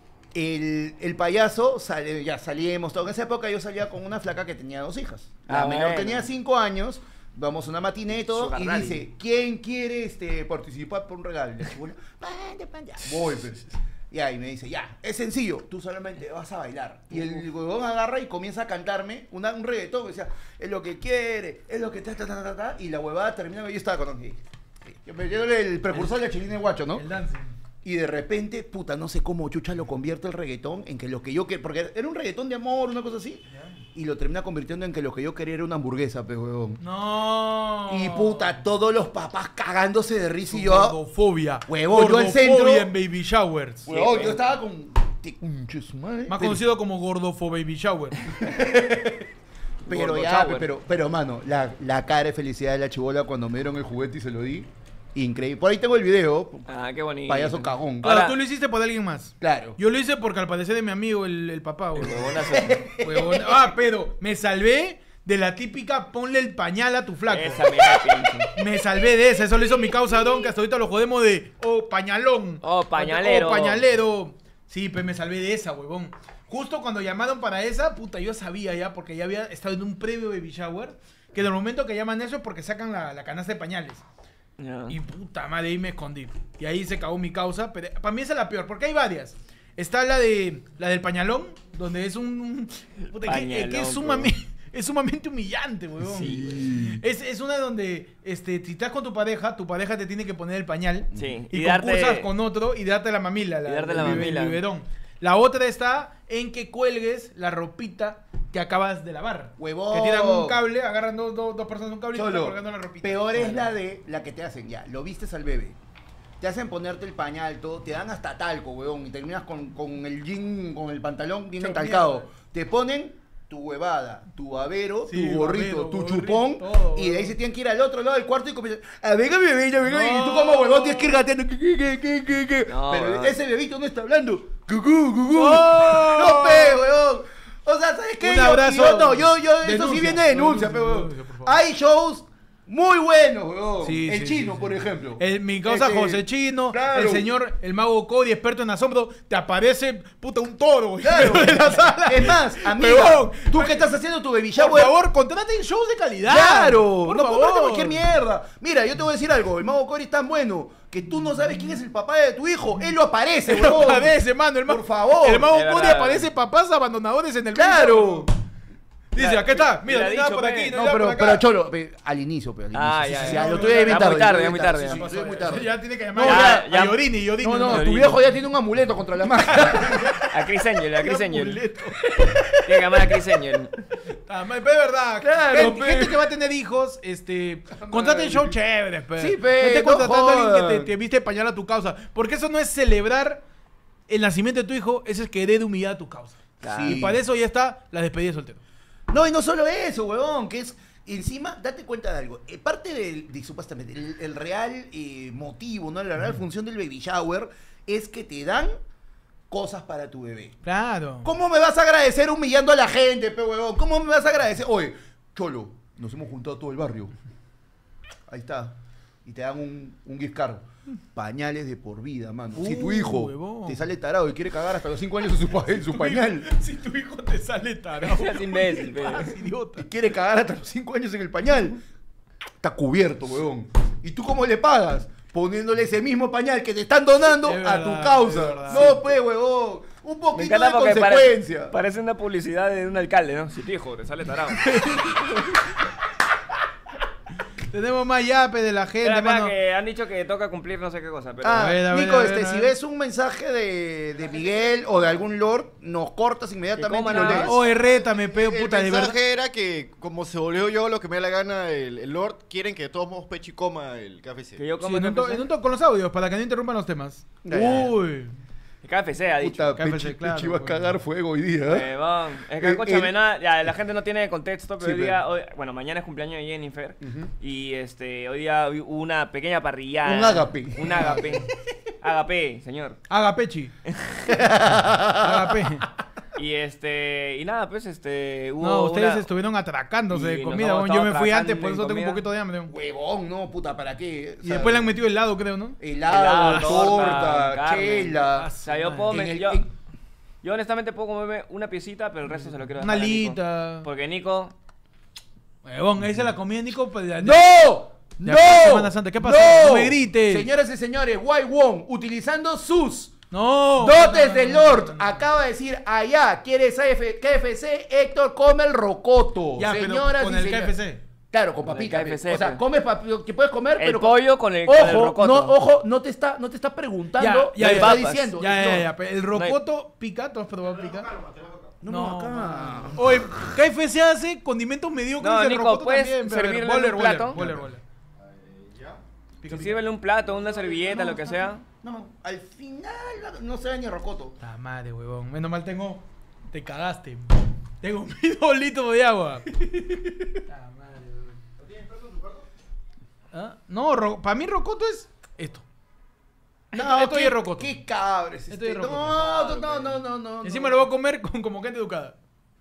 El payaso, ya salíamos, todo. En esa época yo salía con una flaca que tenía 2 hijas. La Ah, menor bueno. tenía 5 años, vamos a una matiné y todo, Sugar y daddy. dice, ¿quién quiere participar por un regalo? Y la chibola, ya. Voy, pues. Ya, y me dice, ya, es sencillo, tú solamente vas a bailar. Y el huevón agarra y comienza a cantarme un reggaetón, decía, es lo que quiere, es lo que ta, y la huevada termina, y yo estaba con... Yo el precursor de la chilina de guacho, ¿no? El dancing. Y de repente, puta, no sé cómo chucha lo convierte el reggaetón en que lo que yo quería, porque era un reggaetón de amor, una cosa así, y lo termina convirtiendo en que lo que yo quería era una hamburguesa, pe huevón. No. Y puta, todos los papás cagándose de risa y yo... Gordofobia. Huevón, yo al centro- Gordofobia en baby showers. Huevón, pe. yo estaba con... ¿Qué concha su madre? Más conocido como Gordofo baby shower. Pero Gordo ya, shower. pero mano, la cara de felicidad de la chibola cuando me dieron el juguete y se lo di, increíble. Por ahí tengo el video, Ah, qué bonito. payaso cagón. Claro, Ahora- tú lo hiciste por alguien más. Claro. Yo lo hice porque al parecer de mi amigo, el papá, güey. Huevonazo. Huevón. Ah, pero me salvé de la típica ponle el pañal a tu flaco. Esa me da pinche. Me salvé de esa, eso lo hizo mi causa Don, que hasta ahorita lo jodemos de pañalón. Pañalero. Pañalero. Sí, pues me salvé de esa, huevón. Justo cuando llamaron para esa, puta, yo sabía ya, porque ya había estado en un previo baby shower, que en el momento que llaman eso es porque sacan la canasta de pañales. Ya. Y puta madre, ahí me escondí. Y ahí se cagó mi causa, pero para mí esa es la peor, porque hay varias. Está la del pañalón, donde es puta, que es Pañalón, es sumamente humillante, huevón. Sí. Es una donde, si estás con tu pareja te tiene que poner el pañal. Sí, Y, y concursas darte- con otro y darte la mamila. Y darte la el mamila. biberón. La otra está en que cuelgues la ropita que acabas de lavar. Huevón. Que tiran un cable, agarran dos personas un cable y te están Solo, colgando la ropita. peor es la que te hacen, ya, lo vistes al bebé. Te hacen ponerte el pañal, todo, te dan hasta talco, huevón, y terminas con el jean, con el pantalón bien Hecho entalcado. mierda. Te ponen tu huevada, tu babero, Sí, tu gorrito, babero, tu gorrito, chupón, todo, y de ahí huevón. se tienen que ir al otro lado del cuarto y comienzan, venga mi bebé, venga, No. y tú como huevón tienes que ir gateando, ¿qué? No, Pero huevón. ese bebito no está hablando, cucú, ¡Oh! no pe, huevón. O sea, ¿sabes qué? Un abrazo. Yo, eso sí Denuncia, viene denuncia, pe, huevón. denuncia, por favor. Hay shows muy buenos, huevón. Sí, el sí, chino, sí, por sí. ejemplo. Mi causa José Chino, claro. el señor, el mago Cody, experto en asombro, te aparece, puta, un toro, güey, Claro. de la sala. Es más, amiga, Huevón. tú que estás haciendo tu baby Por shower. favor, contraten shows de calidad. Claro, por no favor. compraste cualquier mierda. Mira, yo te voy a decir algo, el mago Cory es tan bueno que tú no sabes quién es el papá de tu hijo. Él lo aparece, No huevón. aparece, mano. Por favor. El mago Es Cody verdad. aparece papás abandonadores en el Claro. Dice, acá está. Mira, Mira, no hay nada dicho, por pe. aquí, no No, hay nada por pero, acá. pero Cholo, al inicio, al inicio. Ah, Sí, ya, sí, sí, ya. lo tuve bien Ya tarde. muy tarde, lo ya tuve muy bien tarde, sí, ya. sí, estoy muy tarde. Ya tiene que llamar No, a ya. Yorini, Yorini. No, no, Yorini. tu viejo ya tiene un amuleto contra la magia. A Chris Angel, a Chris Angel. Amuleto. Tiene que llamar a Chris Angel. Ah, pero es verdad. Claro, gente pe. que va a tener hijos, contraten show chéveres, pe. Sí, pe, No estés no contratando a alguien que jodan. te viste pañal a tu causa. Porque eso no es celebrar el nacimiento de tu hijo, eso es querer humillar a tu causa. Claro. Y para eso ya está la despedida de soltero. No, y no solo eso, huevón, que es... Encima, date cuenta de algo. Parte de supuestamente, el real motivo, ¿no? La real función del baby shower es que te dan cosas para tu bebé. Claro. ¿Cómo me vas a agradecer humillando a la gente, pe huevón? ¿Cómo me vas a agradecer? Oye, Cholo, nos hemos juntado todo el barrio. Ahí está. Y te dan un gift card. Pañales de por vida, mano. Si tu hijo huevón. te sale tarado y quiere cagar hasta los 5 años en su pañal, Si tu hijo te sale tarado. Seas imbécil, pe. Idiota. y quiere cagar hasta los 5 años en el pañal, está cubierto, huevón. ¿Y tú cómo le pagas? Poniéndole ese mismo pañal que te están donando Es a verdad, tu es causa. verdad. No, pues, huevón. Un Me poquito encanta de porque consecuencia. parece una publicidad de un alcalde, ¿no? Si tu hijo te sale tarado. Tenemos más yape de la gente, Espera, mano. que han dicho que toca cumplir no sé qué cosa, pero... Ah, A ver, Nico, a ver. si ves un mensaje de Miguel o de algún lord, nos cortas inmediatamente Que y coman lo nada lees. más. Oye, rétame, peo, El puta, de verdad. mensaje era que, como se volvió yo lo que me da la gana el Lord, quieren que todos modos Pechi coma el KFC. Que yo Sí, como en un toque con los audios, para que no interrumpan los temas. Ya, ya. Uy. KFC ha dicho. Puta, KFC, Pechi, claro, Pechi va a bueno. cagar fuego hoy día. ¿eh? Huevón. Es que escúchame, ya, la gente no tiene contexto, pero Sí, hoy día, bueno, mañana es cumpleaños de Jennifer. Y hoy día hubo una pequeña parrillada. Un ágape. Un ágape. Ágape, señor. Agapechi. Agape. Y nada, pues hubo. No, ustedes una- estuvieron atracándose de Y nos comida. hemos Yo me estado fui atracando antes, por en eso tengo un comida. poquito de hambre. Huevón, no, puta, ¿para qué? O Y sea, después le han metido helado, creo, ¿no? helado, torta, torta, carne. chela. O sea, yo puedo. En el- yo, en- yo honestamente puedo comerme una piecita, pero el resto se lo quiero Una dejar a Nico. alita. Porque Nico. Huevón, esa es la comida, Nico. Pues, ¡No! De ¡No! acá, Semana Santa. ¿Qué pasó? No me grites. Señoras y señores, Wai Wong, utilizando sus No. dotes de Lord, acaba de decir, allá, ¿quieres KFC? Héctor come el rocoto. Ya, pero Señoras con y el señores. KFC. Claro, con Con el papita. KFC, o sea, pues. comes papita, que puedes comer, El pero pollo con el rocoto. ojo, no te está preguntando, Ya, te ya, está papas. diciendo. Ya. Pero el rocoto pica, ¿tú has probado pica? No, acá. Oye, KFC hace condimentos mediocres. No, el Nico, rocoto puedes también, pero servirle boiler, en un plato. boiler. Si sírvele un plato, una servilleta, lo que sea. No, al final no se ve ni rocoto. La madre, huevón. Menos mal tengo. Te cagaste. Tengo 1.000 litros de agua. La madre, huevón. ¿Lo tienes preso en tu cuarto? ¿Ah? No, para mí rocoto es esto. No, Esto ya es rocoto. ¿Qué cabres? Esto ya es rocoto. No. Encima lo voy a comer como gente educada.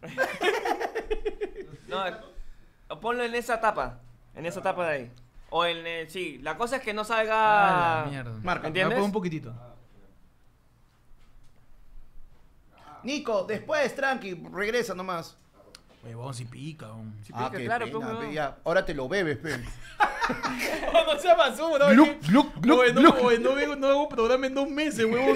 No, ponlo en esa tapa. En esa tapa de ahí. O en el. Sí, la cosa es que no Ah, salga. la mierda. Marca. ¿Me entiendes? Me pongo un poquitito. Nico, después, tranqui, regresa nomás. Huevón, si pica, huevón. Sí, pica, claro, pues, pena, huevón. ya. Ahora te lo bebes, pe. No seas basura, ¿no? Gluc, gluc, gluc, Oye, gluc. no hago programa en 2 meses, huevón.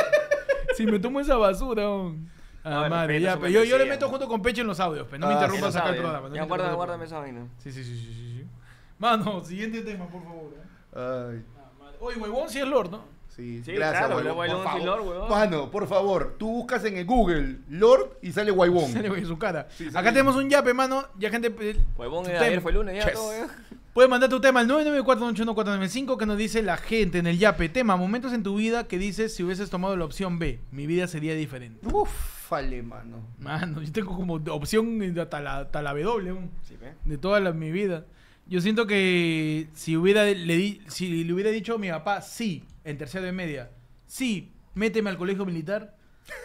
Si me tomo esa basura, huevón. Ah, No, madre, respeto ya, su pero yo le membresía. meto junto con Peche en los audios, pero no me Ah, interrumpas Ya acá el sabes. programa. no Ya me interrumpas. guárdame esa vaina. Sí. Mano, siguiente tema, por favor. Ay, Ah, madre. Oye, huevón, si es Lord, ¿no? sí, Sí, gracias, claro, huevón, Huevón, por sí, favor. Lord, huevón. Mano, por favor, tú buscas en el Google Lord y sale Guaybón. Sale en su cara. Sí, Acá sale. tenemos un yape, mano. Ya gente. Huevón, tu ayer tema. fue lunes, ya Chess. todo, Puedes mandar tu tema al 994-981-495 que nos dice la gente en el yape. Tema, momentos en tu vida que dices si hubieses tomado la opción B. Mi vida sería diferente. Uf, fale, mano. Mano, yo tengo como opción hasta la W, ¿no? Sí, pe. De toda mi vida. Yo siento que si le hubiera dicho a mi papá, sí, en tercero de media, sí, méteme al colegio militar,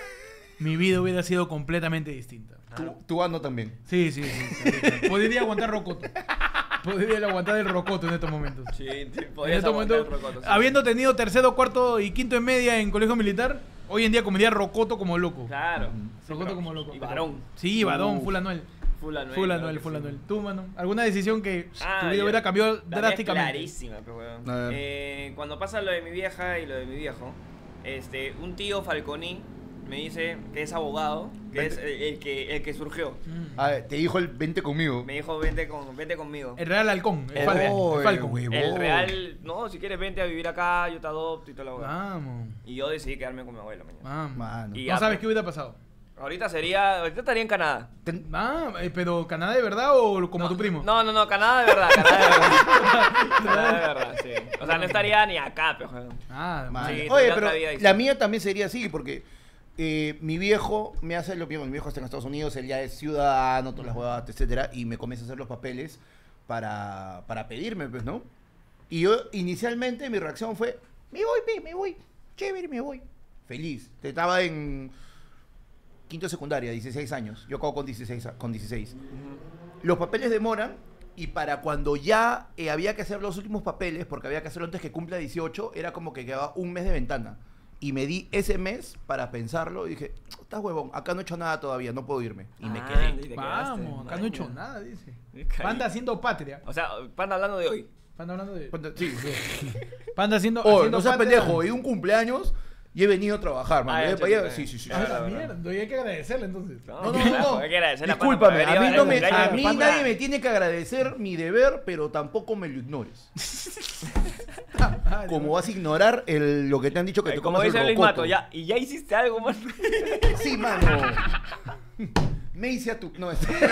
mi vida hubiera sido completamente distinta. Tú ando también. Sí. Podría aguantar rocoto. Podría aguantar el rocoto en estos momentos. Sí, En podías estos aguantar momentos, el rocoto, sí. habiendo tenido tercero, cuarto y quinto en media en colegio militar, hoy en día comería rocoto como loco. Claro. Rocoto como loco. Y varón. Sí, varón, full anuel. Full Anuel. Full claro Anuel, que full sí. Anuel. Tú, mano, ¿alguna decisión que tu vida yo- hubiera cambiado la mía es drásticamente? clarísima, pero weón. A ver. Cuando pasa lo de mi vieja y lo de mi viejo, un tío Falconi me dice que es abogado, que es el que surgió. Mm. A ver, te dijo el vente conmigo. Me dijo, vente conmigo. El Real Halcón, el El Falcon. Real. El Falcon. Huevón. El real, no, si quieres vente a vivir acá, yo te adopto y toda la hueá. Vamos, Y yo decidí quedarme con mi abuela mañana. vamos. Mano. Y No ya, sabes pues. qué hubiera pasado. Ahorita estaría en Canadá. Pero ¿Canadá de verdad o como tu primo? No, Canadá de verdad, Canadá de verdad. Canadá de verdad, sí. O sea, no estaría ni acá, pero Ah, Mano. Sí, Oye, tendría pero otra vida distinta. la mía también sería así, porque mi viejo me hace lo mismo. Mi viejo está en Estados Unidos, él ya es ciudadano, todas las huevadas, etcétera, y me comienza a hacer los papeles para pedirme, pues, ¿no? Y yo, inicialmente, mi reacción fue, me voy, chévere, me voy. Feliz. Estaba en quinto de secundaria, 16 años. Yo acabo con 16. Los papeles demoran, y para cuando ya había que hacer los últimos papeles, porque había que hacerlo antes que cumpla 18, era como que quedaba un mes de ventana. Y me di ese mes para pensarlo y dije, estás huevón, acá no he hecho nada todavía, no puedo irme. Y me Ah, quedé. y te Vamos, quedaste. acá no he hecho nada, dice. Caí. Panda haciendo patria. O sea, Panda hablando de hoy. Panda hablando de... Sí. Panda haciendo... Oh, haciendo no seas patria. pendejo, he ido a un cumpleaños y he venido a trabajar, man. Ah, ya, Yo para allá- chuta, sí. Ah, la Claro, mierda, y hay que agradecerle entonces. No. Hay que agradecerle a Panda por Discúlpame, haber a mí, ido no al me, cumpleaños a de mí Panda. nadie me tiene que agradecer mi deber, pero tampoco me lo ignores. Como vas a ignorar lo que te han dicho que te Como comas dice el Luis rocoto. Mato, ya, y ya hiciste algo, man. Sí, mano. Me hice a tu... No,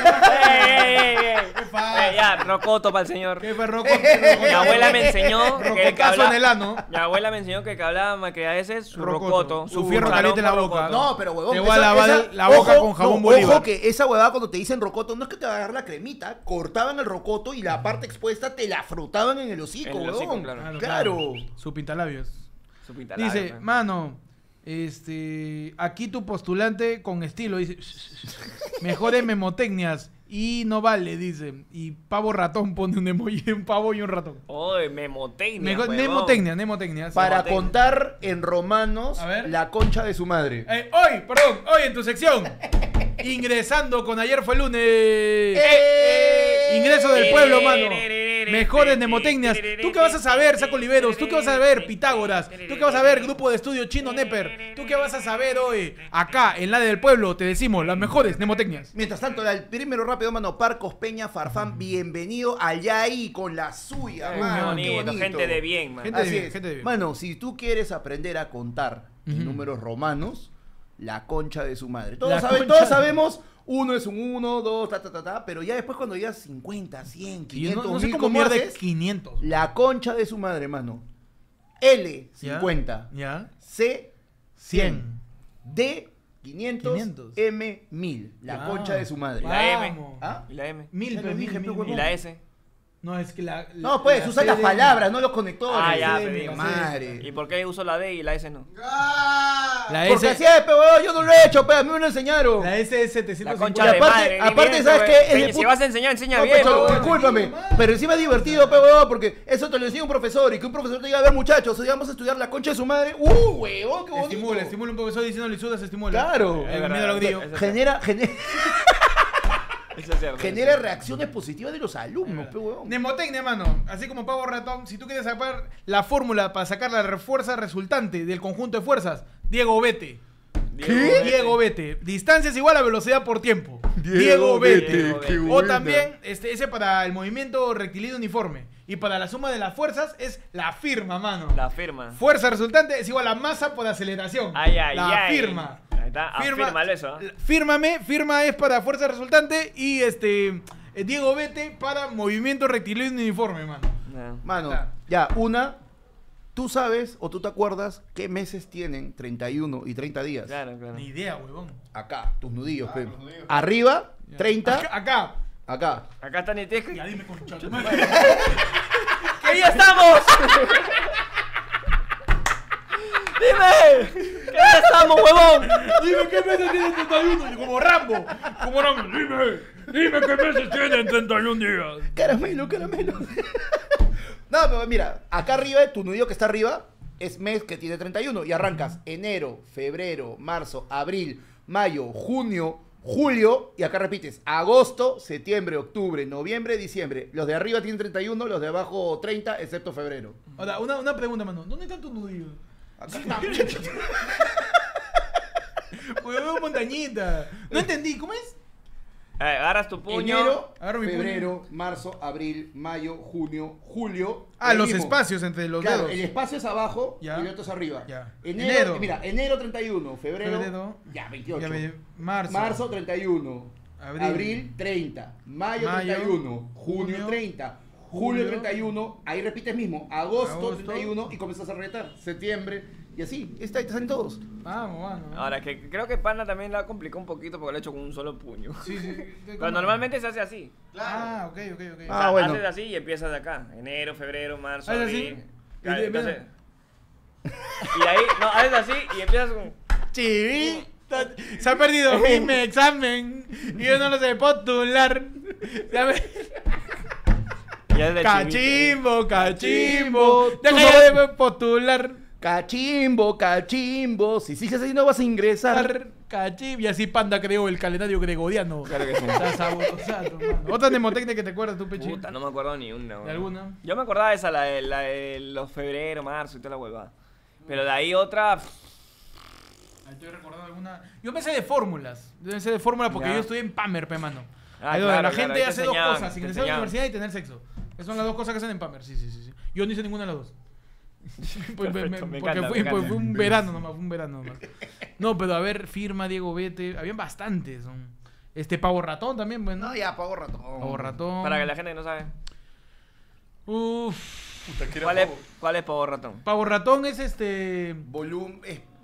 ¿Qué pasa? Ya, rocoto para el señor. ¿Qué fue roco? Mi abuela me enseñó que el que Rocotazo en el hablaba... ano. Mi abuela me enseñó que el que hablaba macriadeses, su Rocoto. rocoto. Su fierro caliente en la boca. No, pero huevón. Te voy a lavar la boca con jabón no, Bolívar. Ojo que esa huevada cuando te dicen rocoto, no es que te va a agarrar la cremita, cortaban el rocoto y la parte expuesta te la frotaban en el hocico, En el hocico, huevón. claro. Claro. Su pintalabios. Su pintalabio, Dice, pues. mano, aquí tu postulante con estilo, dice, mejores memotecnias y no vale, dice. Y pavo ratón pone un emoji de un pavo y un ratón. Oye, memotecnia, Mejor, huevón. nemotecnia. Sí. Para Rocoto. contar en romanos A ver. la concha de su madre. Hoy en tu sección, ingresando con ayer fue lunes. Ingreso del pueblo, mano. Mejores nemotecnias. ¿Tú qué vas a saber, Saco Oliveros? ¿Tú qué vas a ver, Pitágoras? ¿Tú qué vas a ver, Grupo de Estudio Chino Neper? ¿Tú qué vas a saber hoy? Acá, en la del pueblo, te decimos las mejores nemotecnias. Mientras tanto, el primero rápido, mano, Parcos Peña Farfán, bienvenido allá ahí con la suya, Qué mano. qué bonito, gente de bien, man. Gente de Así bien, es. gente de bien. Mano, si tú quieres aprender a contar en Ujú. números romanos, la concha de su madre. La Todos concha. sabemos, uno es un 1, 2, pero ya después cuando llegas 50, 100, Y yo 500, no sé 1000, cómo ¿cómo mierda haces? 500. La concha de su madre, mano. L, ¿Ya? 50. ¿Ya? C, 100. D, 500. 500. M, 1000. La Ah. concha de su madre. Y la M. Vamos. ¿Ah? Y la M. Mil, Ya pues, lo dije, mil, pe, mil, huevón. Y la S. No, es que No, pues, la usa C las de- palabras, no los conectores. Ah, ya, C, te digo. C. Madre. ¿Y por qué uso la D y la S no? La Porque S, así es, pe, huevón, yo no lo he hecho, pe, a mí me lo enseñaron. la S es La 750. concha Y de aparte- madre. aparte, bien, ¿sabes pues. qué? Es de Si puta- vas a enseñar, enseña No, bien, Pecho, pues. discúlpame, pero encima es divertido, pe, huevón, porque eso te lo enseña un profesor y que un profesor te diga, a ver, muchachos, hoy vamos a estudiar la concha de su madre. Huevón, qué bonito. Estimula un profesor diciendo lisudas, estimula. Claro. El verdad, miedo a lo grillo. es- Eso es cierto. Genera reacciones positivas de los alumnos, pe, huevón. Nemotecnia, mano. Así como pavo ratón, si tú quieres sacar la fórmula para sacar la fuerza resultante del conjunto de fuerzas, Diego Vete. Diego, Diego Vete. Distancia es igual a velocidad por tiempo. Diego Vete. Diego Vete. O también, ese para el movimiento rectilíneo uniforme. Y para la suma de las fuerzas es la firma, mano. La firma. Fuerza resultante es igual a masa por aceleración. Ay, ay, la ay. firma. Ahí está, afírmalo eso, ¿eh? Firma es para fuerza resultante y Diego Vete para movimiento rectilíneo uniforme, mano. No. Mano, Está. ya, ¿tú sabes o tú te acuerdas qué meses tienen 31 y 30 días? Claro, claro. Ni idea, huevón. Acá, tus nudillos, pe. Arriba, 30, Acá. acá. Acá está Nitesca. Ya dime con chato. ¡Que ya estamos! ¡Dime! ¡Que ya estamos, huevón! Dime qué meses tienen 31. Como Rambo. Como Rambo. Dime qué meses tienen 31 días. Caramelo. No, pero mira, acá arriba, tu nudillo que está arriba, es mes que tiene 31. Y arrancas enero, febrero, marzo, abril, mayo, junio, julio. Y acá repites agosto, septiembre, octubre, noviembre, diciembre. Los de arriba tienen 31, los de abajo 30, excepto febrero. Ahora, una pregunta, mano. ¿Dónde están tus nudillos? Acá está. Huevón, montañita. No entendí. ¿Cómo es? Agarras tu puño. Enero, Agarro mi febrero, marzo, abril, mayo, junio, julio. Ah, el los mismo. espacios entre los Claro, dedos. el espacio es abajo Ya. y el otro es arriba. Ya. Enero, Enero. mira, enero 31, febrero, Febrero. ya 28. Ya marzo. Marzo 31, Abril. abril 30, mayo, Mayo, 31, junio junio, 30, julio julio, 31, ahí repites mismo, agosto agosto, 31 y comienzas a retar, septiembre y así, ahí te salen todos. Vamos, mano. Ahora, que creo que Pana también la complicó un poquito porque lo ha hecho con un solo puño. Sí, sí. Pero normalmente se hace así. Ah, ok. Ah, O sea, bueno. haces así y empiezas de acá. Enero, febrero, marzo, ¿Haces así? abril. Y Claro, de- entonces... Y ahí, no, haces así y empiezas con... Chivita. Se ha perdido mi examen. Y yo no lo sé postular. ¿Sabes? Y haces de Cachimbo, Tú cachimbo. no- Deja de postular. Cachimbo, si sigues así no vas a ingresar. Cachimbo. Y así Panda creó el calendario gregoriano. Claro que sí. Está saboteado, mano. Otra nemotecnia que te acuerdas tú, Pechi. Puta, no me acuerdo ni una. ¿De weón. alguna? Yo me acordaba de esa, la de los febrero, marzo y toda la huevada. Pero de ahí otra... Estoy recordando alguna. Yo pensé de fórmulas. Yo pensé de fórmulas porque Ya. yo estudié en Pamer, pe, mano. Ah, Ahí donde claro, la claro, gente ahí te hace dos enseñaban, cosas: te ingresar a la enseñaban. universidad y tener sexo. Esas son las dos cosas que hacen en Pamer. Sí. Yo no hice ninguna de las dos. Perfecto, me Porque encanta, fue, me fue encanta. un verano nomás, No, pero a ver, firma Diego Vete. Habían bastantes. Pavo ratón también, bueno. No, ya, pavo ratón. Pavo ratón. Para que la gente que no sabe. Uf. Puta, que era ¿Cuál es pavo ratón? Pavo ratón es Volumen.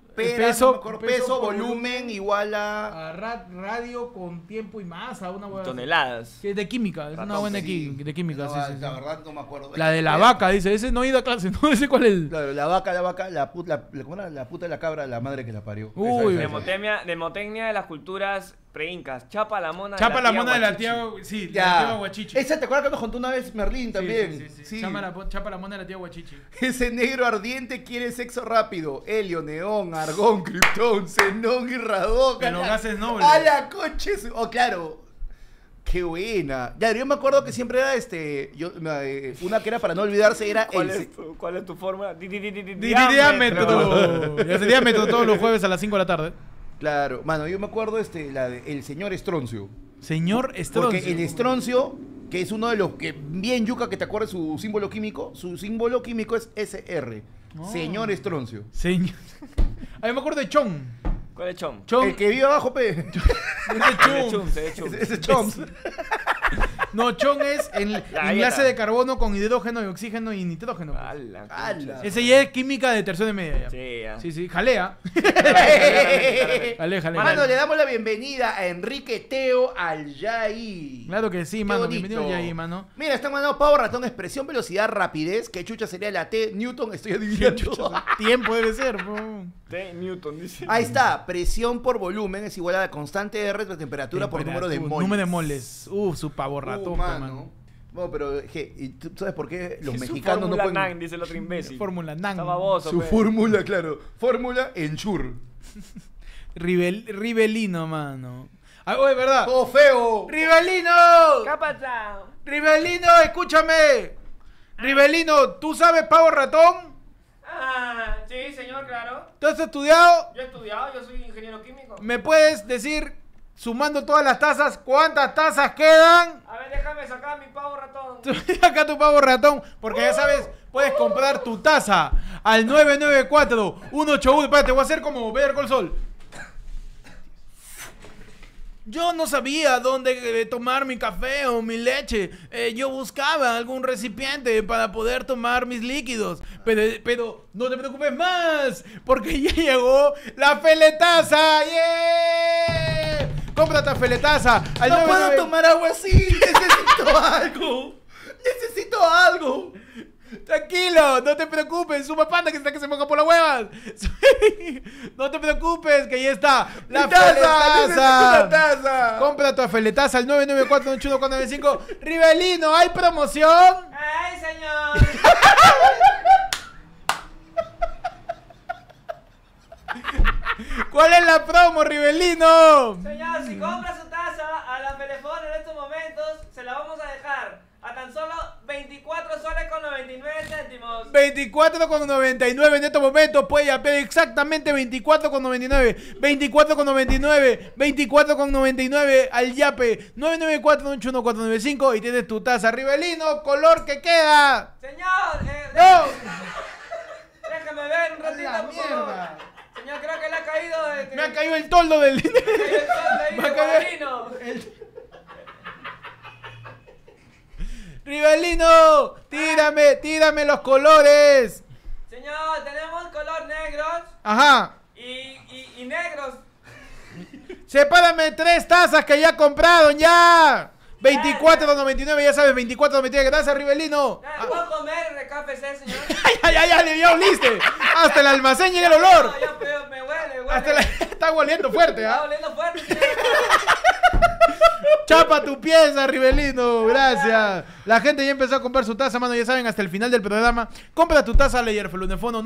Peso volumen igual a. radio con tiempo y masa, una buena. Toneladas. Que es de química, es una Ratón, buena Sí. de química, No, sí. La verdad no me acuerdo. La de la vaca, dice, ese no he ido a clase, no sé cuál es. Claro, la vaca, ¿cómo era? La puta de la cabra, la madre que la parió. Uy, Esa. Demotecnia de las culturas preincas. Chapa la mona Chapa la mona de la Guachichi. tía, sí, de la Ya. tía Guachichi. Esa, ¿te acuerdas que nos contó una vez Merlín también? Sí. Chapa la mona de la tía Guachichi. Ese negro ardiente quiere sexo rápido. Helio, neón, argón, criptón, xenón y radón. De los gases nobles. A la coche. Oh, claro. Qué buena. Ya, yo me acuerdo que siempre era una que era para no olvidarse era ¿Cuál es tu fórmula? Diámetro. Ya sería diámetro todos los jueves a las 5 de la tarde. Claro, mano, yo me acuerdo la de el señor Estroncio. Señor Estroncio. Porque el estroncio, que es uno de los que bien yuca que te acuerdes su símbolo químico es SR. Oh. Señor Estroncio. Señor. A mí me acuerdo de Chon. ¿Cuál es chom? Chon. El que vive abajo, pe. Es de Chon. Ese Choms. No, Chon es enlace galleta. de carbono con hidrógeno y oxígeno y nitrógeno. ¡Hala! ¡Hala! Ese ya es química de tercera y media ya. Sí, ya. Sí, jalea. Jalea. Mano, le damos la bienvenida a Enrique Teo Alyay. Claro que sí, Qué mano. bonito. Bienvenido ya ahí, mano. Mira, está mandando Pavo Ratón, expresión, velocidad, rapidez. Que chucha sería la T, Newton, estoy adivinando. Tiempo debe ser, po. T. Newton dice. Ahí está, presión por volumen es igual a la constante R de temperatura por número de moles. Número de moles. Su pavo ratón, mano. No, pero, ¿y tú sabes por qué los Su mexicanos no fórmula pueden...? NAN, dice el otro imbécil. Fórmula NAN. Está baboso, Su pe. fórmula, claro. Fórmula Ensure. Rivelino, mano. Ah, oye, ¿verdad? ¡Todo feo! ¡Rivelino! ¿Qué ha pasado? ¡Rivelino, escúchame! Rivelino, ¿tú sabes pavo ratón? Ah, sí, señor, claro. ¿Tú has estudiado? Yo he estudiado, yo soy ingeniero químico. ¿Me puedes decir, sumando todas las tazas, cuántas tazas quedan? A ver, déjame sacar mi pavo ratón. Acá tu pavo ratón, porque ya sabes, puedes comprar tu taza al 994-181. Espérate, voy a hacer como Better Call Saul. Yo no sabía dónde tomar mi café o mi leche. Yo buscaba algún recipiente para poder tomar mis líquidos. Pero no te preocupes más, porque ya llegó la Feletaza. ¡Yeah! Compra tu Feletaza al ¡No 99. puedo tomar agua así! ¡Necesito algo! ¡Necesito algo! Tranquilo, no te preocupes, suma panda que está que se moja por las huevas. No te preocupes, que ahí está la Feletaza. ¡Taza! Compra tu Feletaza al 994-81495. Rivelino, ¿hay promoción? ¡Ay, señor! ¿Cuál es la promo, Rivelino? Señor, si compra su taza a la Pelefón en estos momentos, se la vamos a dejar a tan solo 24 soles con 99 céntimos. 24,99 en estos momentos. Puede llamar exactamente 24,99. 24,99. 24,99 al yape 994-81495 y tienes tu taza. Rivelino, color que queda. Señor, ¡No! déjame ver un ratito, La por favor. mierda. Señor, creo que le ha caído. Me ha caído el toldo del Me ha caído el sol de ahí, Me ha de caído- Guadarino. Rivelino, tírame los colores. Señor, tenemos color negros Ajá. y negros. Sepárame 3 tazas que ya he comprado, ya. 24,99, ya sabes, 24,99. Gracias, Rivelino. ¿Puedo comer KFC, señor? Ya oliste. Hasta el almacén llega el olor. No, ya, pero me huele. Está oliendo fuerte, Está ¿ah? oliendo fuerte, señor. Chapa tu pieza, Rivelino. Gracias. La gente ya empezó a comprar su taza, mano. Ya saben, hasta el final del programa. Compra tu taza Leyer Felunefono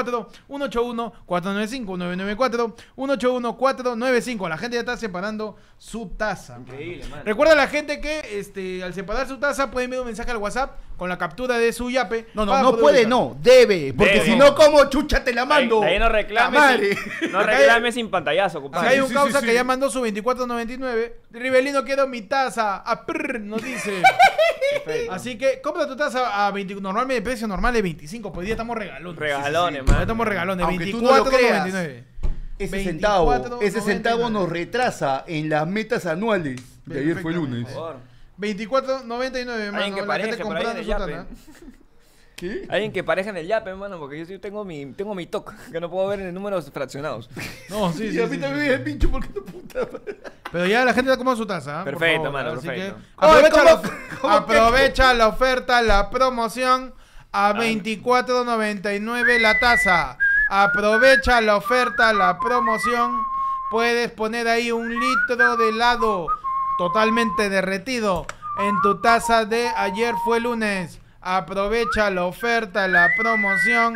994-181-495. 994-181-495. La gente ya está separando su taza. Increíble, man. Recuerda a la gente que al separar su taza puede enviar un mensaje al WhatsApp con la captura de su yape. No para puede, poder usar. no, debe. Porque Debe. si no, ¿cómo chucha te la mando? Ahí no ¡La reclames. madre! No reclames sin pantallazo, Si compadre. hay un sí, causa sí, que sí. ya mandó su 24.99. Rivelino, quiero mi taza. Nos dice. Perfecto. Así que compra tu taza a 20. Normalmente el precio normal es 25. Pues hoy día estamos regalones. Regalones, Hoy man. estamos regalones. Aunque tú no lo 24,99. Ese 24, centavo, ese centavo 99. nos retrasa en las metas anuales. De ayer fue lunes. Por favor. 24.99, mano. Alguien que La pareje gente por ahí en comprando el su yape. tana. ¿Qué? Alguien que pareja en el yape, hermano, porque yo sí tengo mi TOC, que no puedo ver en números fraccionados. No, sí, Y sí. a mí sí, también sí. me el pincho porque no puta. Pero ya la gente está comprando su taza. Por Perfecto, favor, mano, así perfecto. que Oye, aprovecha la oferta, la promoción a 24.99 la taza. Aprovecha la oferta, la promoción. Puedes poner ahí 1 litro de helado totalmente derretido en tu taza de ayer fue lunes. Aprovecha la oferta, la promoción.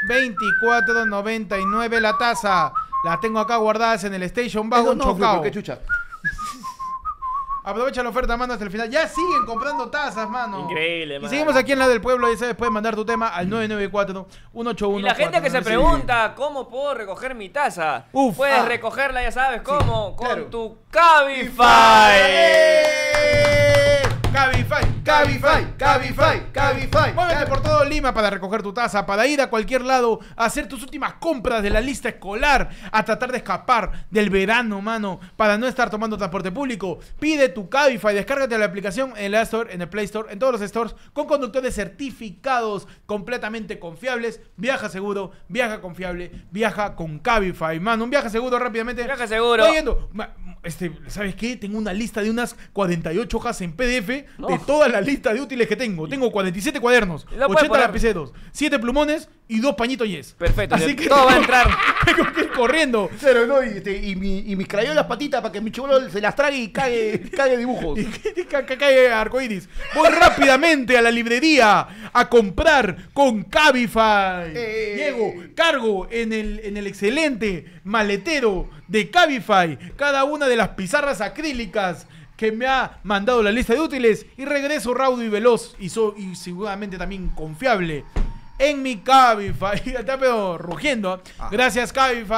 24.99 la taza. Las tengo acá guardadas en el Station Wagon Chocao. ¿Qué chucha? Aprovecha la oferta, mano, hasta el final. Ya siguen comprando tazas, mano. Increíble, Y mano. seguimos aquí en la del pueblo. Ya sabes, puedes mandar tu tema al 994-181. Y la gente que se pregunta, ¿cómo puedo recoger mi taza? Uf. Puedes recogerla, ya sabes, ¿cómo? Con claro. tu Cabify. Cabify. Muévete por todo Lima para recoger tu taza, para ir a cualquier lado, a hacer tus últimas compras de la lista escolar, a tratar de escapar del verano, mano, para no estar tomando transporte público. Pide tu Cabify, descárgate la aplicación en el App Store, en el Play Store, en todos los stores, con conductores certificados, completamente confiables. Viaja seguro, viaja confiable, viaja con Cabify, mano. Un viaje seguro rápidamente. Viaje seguro. Estoy yendo. ¿Sabes qué? Tengo una lista de unas 48 hojas en PDF de No. toda la lista de útiles que tengo. Tengo 47 cuadernos, Lo puedes 80 poner. lapiceros, 7 plumones y 2 pañitos yes. Perfecto, Así que todo va a entrar. tengo que ir corriendo. Claro, no, y mis crayolas patitas para que mi chibolo se las trague y cague dibujos. Y que cae arcoiris. Voy rápidamente a la librería a comprar con Cabify. Llego, cargo en el excelente maletero de Cabify cada una de las pizarras acrílicas que me ha mandado la lista de útiles y regreso raudo y veloz y seguramente también confiable en mi Cabify. Está pero rugiendo. Gracias,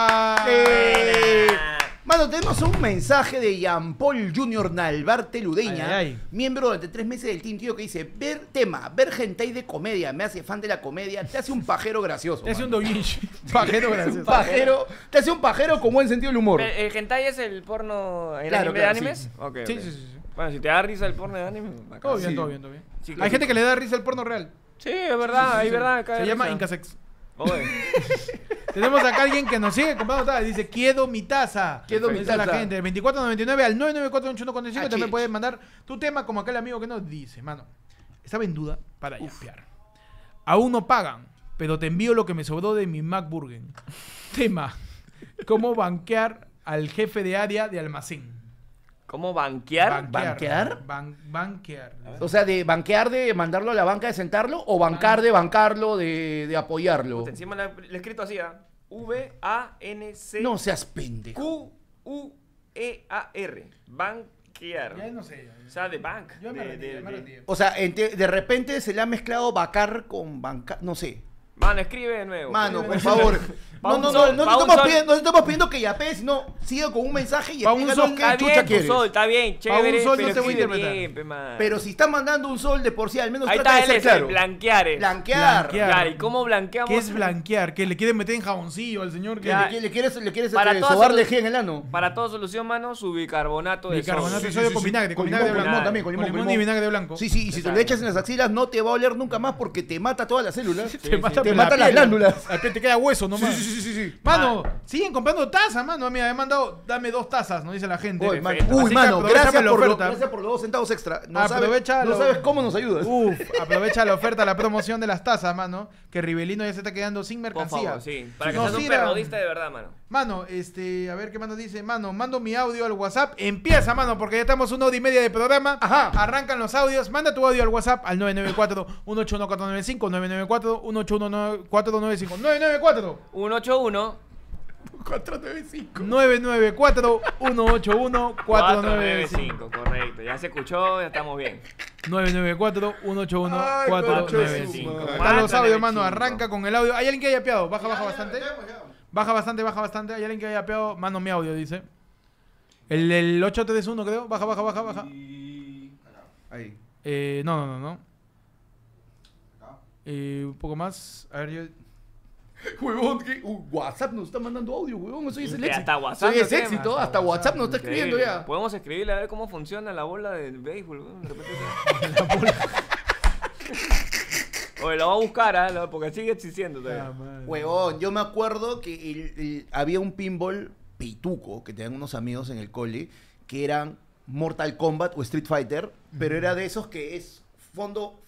Cabify. Mano, tenemos un mensaje de Jean Paul Jr. Nalbarte Ludeña, Ay, ay. miembro durante 3 meses del Team Tío, que dice: ver hentai de comedia, me hace fan de la comedia, te hace un pajero gracioso. Te hace un mano. doujinshi. Pajero, gracias. Te hace un pajero con buen sentido del humor. ¿El hentai es el porno, el Claro, anime claro, de animes? sí. Ok, Sí, ok. sí, sí, sí. Bueno, si te da risa el porno de anime, bacán. Todo bien, Sí. todo bien, todo bien. Sí, Hay claro. gente que le da risa al porno real. Sí, es verdad, hay verdad. Se llama Incasex. Oye. Tenemos acá alguien que nos sigue comprando tazas. Dice, quiero mi taza. Quiero mi Dice la taza. gente. 24.99 al 994-8145. Ah, También sí. puedes mandar tu tema como aquel amigo que nos dice, mano. Estaba en duda para yapear. Aún no pagan, pero te envío lo que me sobró de mi McBurger. Tema. ¿Cómo banquear al jefe de área de almacén? ¿Cómo banquear? ¿Banquear? Banquear. O sea, de banquear, de mandarlo a la banca, de sentarlo, o bancar de bancarlo, de apoyarlo. Puta, encima le he escrito así, ¿ah? V-A-N-C No seas pendejo. Q-U-E-A-R. Banquear. Ya no sé. O sea, de bank. Yo me de- rendí, de- me de- rendí. O sea, de repente se le ha mezclado vacar con bancar, no sé. Mano, escribe de nuevo. Mano, Escribe por de nuevo. favor. Pa' No, un no, sol, no, no, pa' te un estamos sol. pidiendo, no te estamos pidiendo que yapees, sino sigue con un mensaje y Pa' un explícanos sol, qué Está chucha bien tu quieres. sol, está bien, chévere. un sol no pero se voy a escribe interpretar. bien, pe, man. Pero si estás mandando un sol de por sí, al menos Ahí trata está de él, ser es el claro. blanquear. Blanquear. Blanquear. Claro, ¿y cómo blanqueamos? ¿Qué es blanquear? ¿Que le quieren meter en jaboncillo al señor? Que Ya. Le quieres Para todas sobar solu- lejía en el ano. Para toda solución, mano, su bicarbonato de bicarbonato de sodio. sodio con vinagre, con vinagre de limón, blanco. también, con limón, y vinagre blanco. Sí, sí, y si te lo echas en las axilas no te va a oler nunca más porque te mata todas las células. Te mata, te la mata las piel. glándulas. A ti te queda hueso nomás. sí. Mano, siguen comprando tazas, mano. Mira, me han mandado, dame 2 tazas, nos dice la gente. Uy, mano, Perfecto. Así que mano, aprovecha gracias la por, oferta. gracias por los 2 centavos extra. No, Aprovecha sabes, no lo- sabes cómo nos ayudas. Aprovecha la oferta, la promoción de las tazas, mano. Que Rivelino ya se está quedando sin Por mercancía. favor, sí. Para que Nos seas un tira- periodista de verdad, mano. Mano, a ver qué mano dice. Mano, mando mi audio al WhatsApp. Empieza, mano, porque ya estamos 1 hora y media de programa. Ajá. Arrancan los audios. Manda tu audio al WhatsApp al 994-181-495. 994-181-495. 994 181 495. 994-181-495. 495, correcto. Ya se escuchó, ya estamos bien. 994-181-495. Están los audios, mano. Arranca con el audio. ¿Hay alguien que haya piado? Baja bastante. Baja bastante. ¿Hay alguien que haya piado? Mano, mi audio, dice. El 831, creo. Baja. Ahí. No. Un poco más. A ver, yo. Huevón, que WhatsApp nos está mandando audio, huevón. Eso es el éxito. Hasta WhatsApp. Eso es ¿no? éxito. Hasta WhatsApp nos está escribiendo Increíble. ya. Podemos escribirle a ver cómo funciona la bola del béisbol. ¿No? De repente Oye, lo va a buscar, ¿eh? Porque sigue existiendo todavía. Huevón, yo me acuerdo que había un pinball pituco que tenían unos amigos en el cole que eran Mortal Kombat o Street Fighter, pero era de esos que es fondo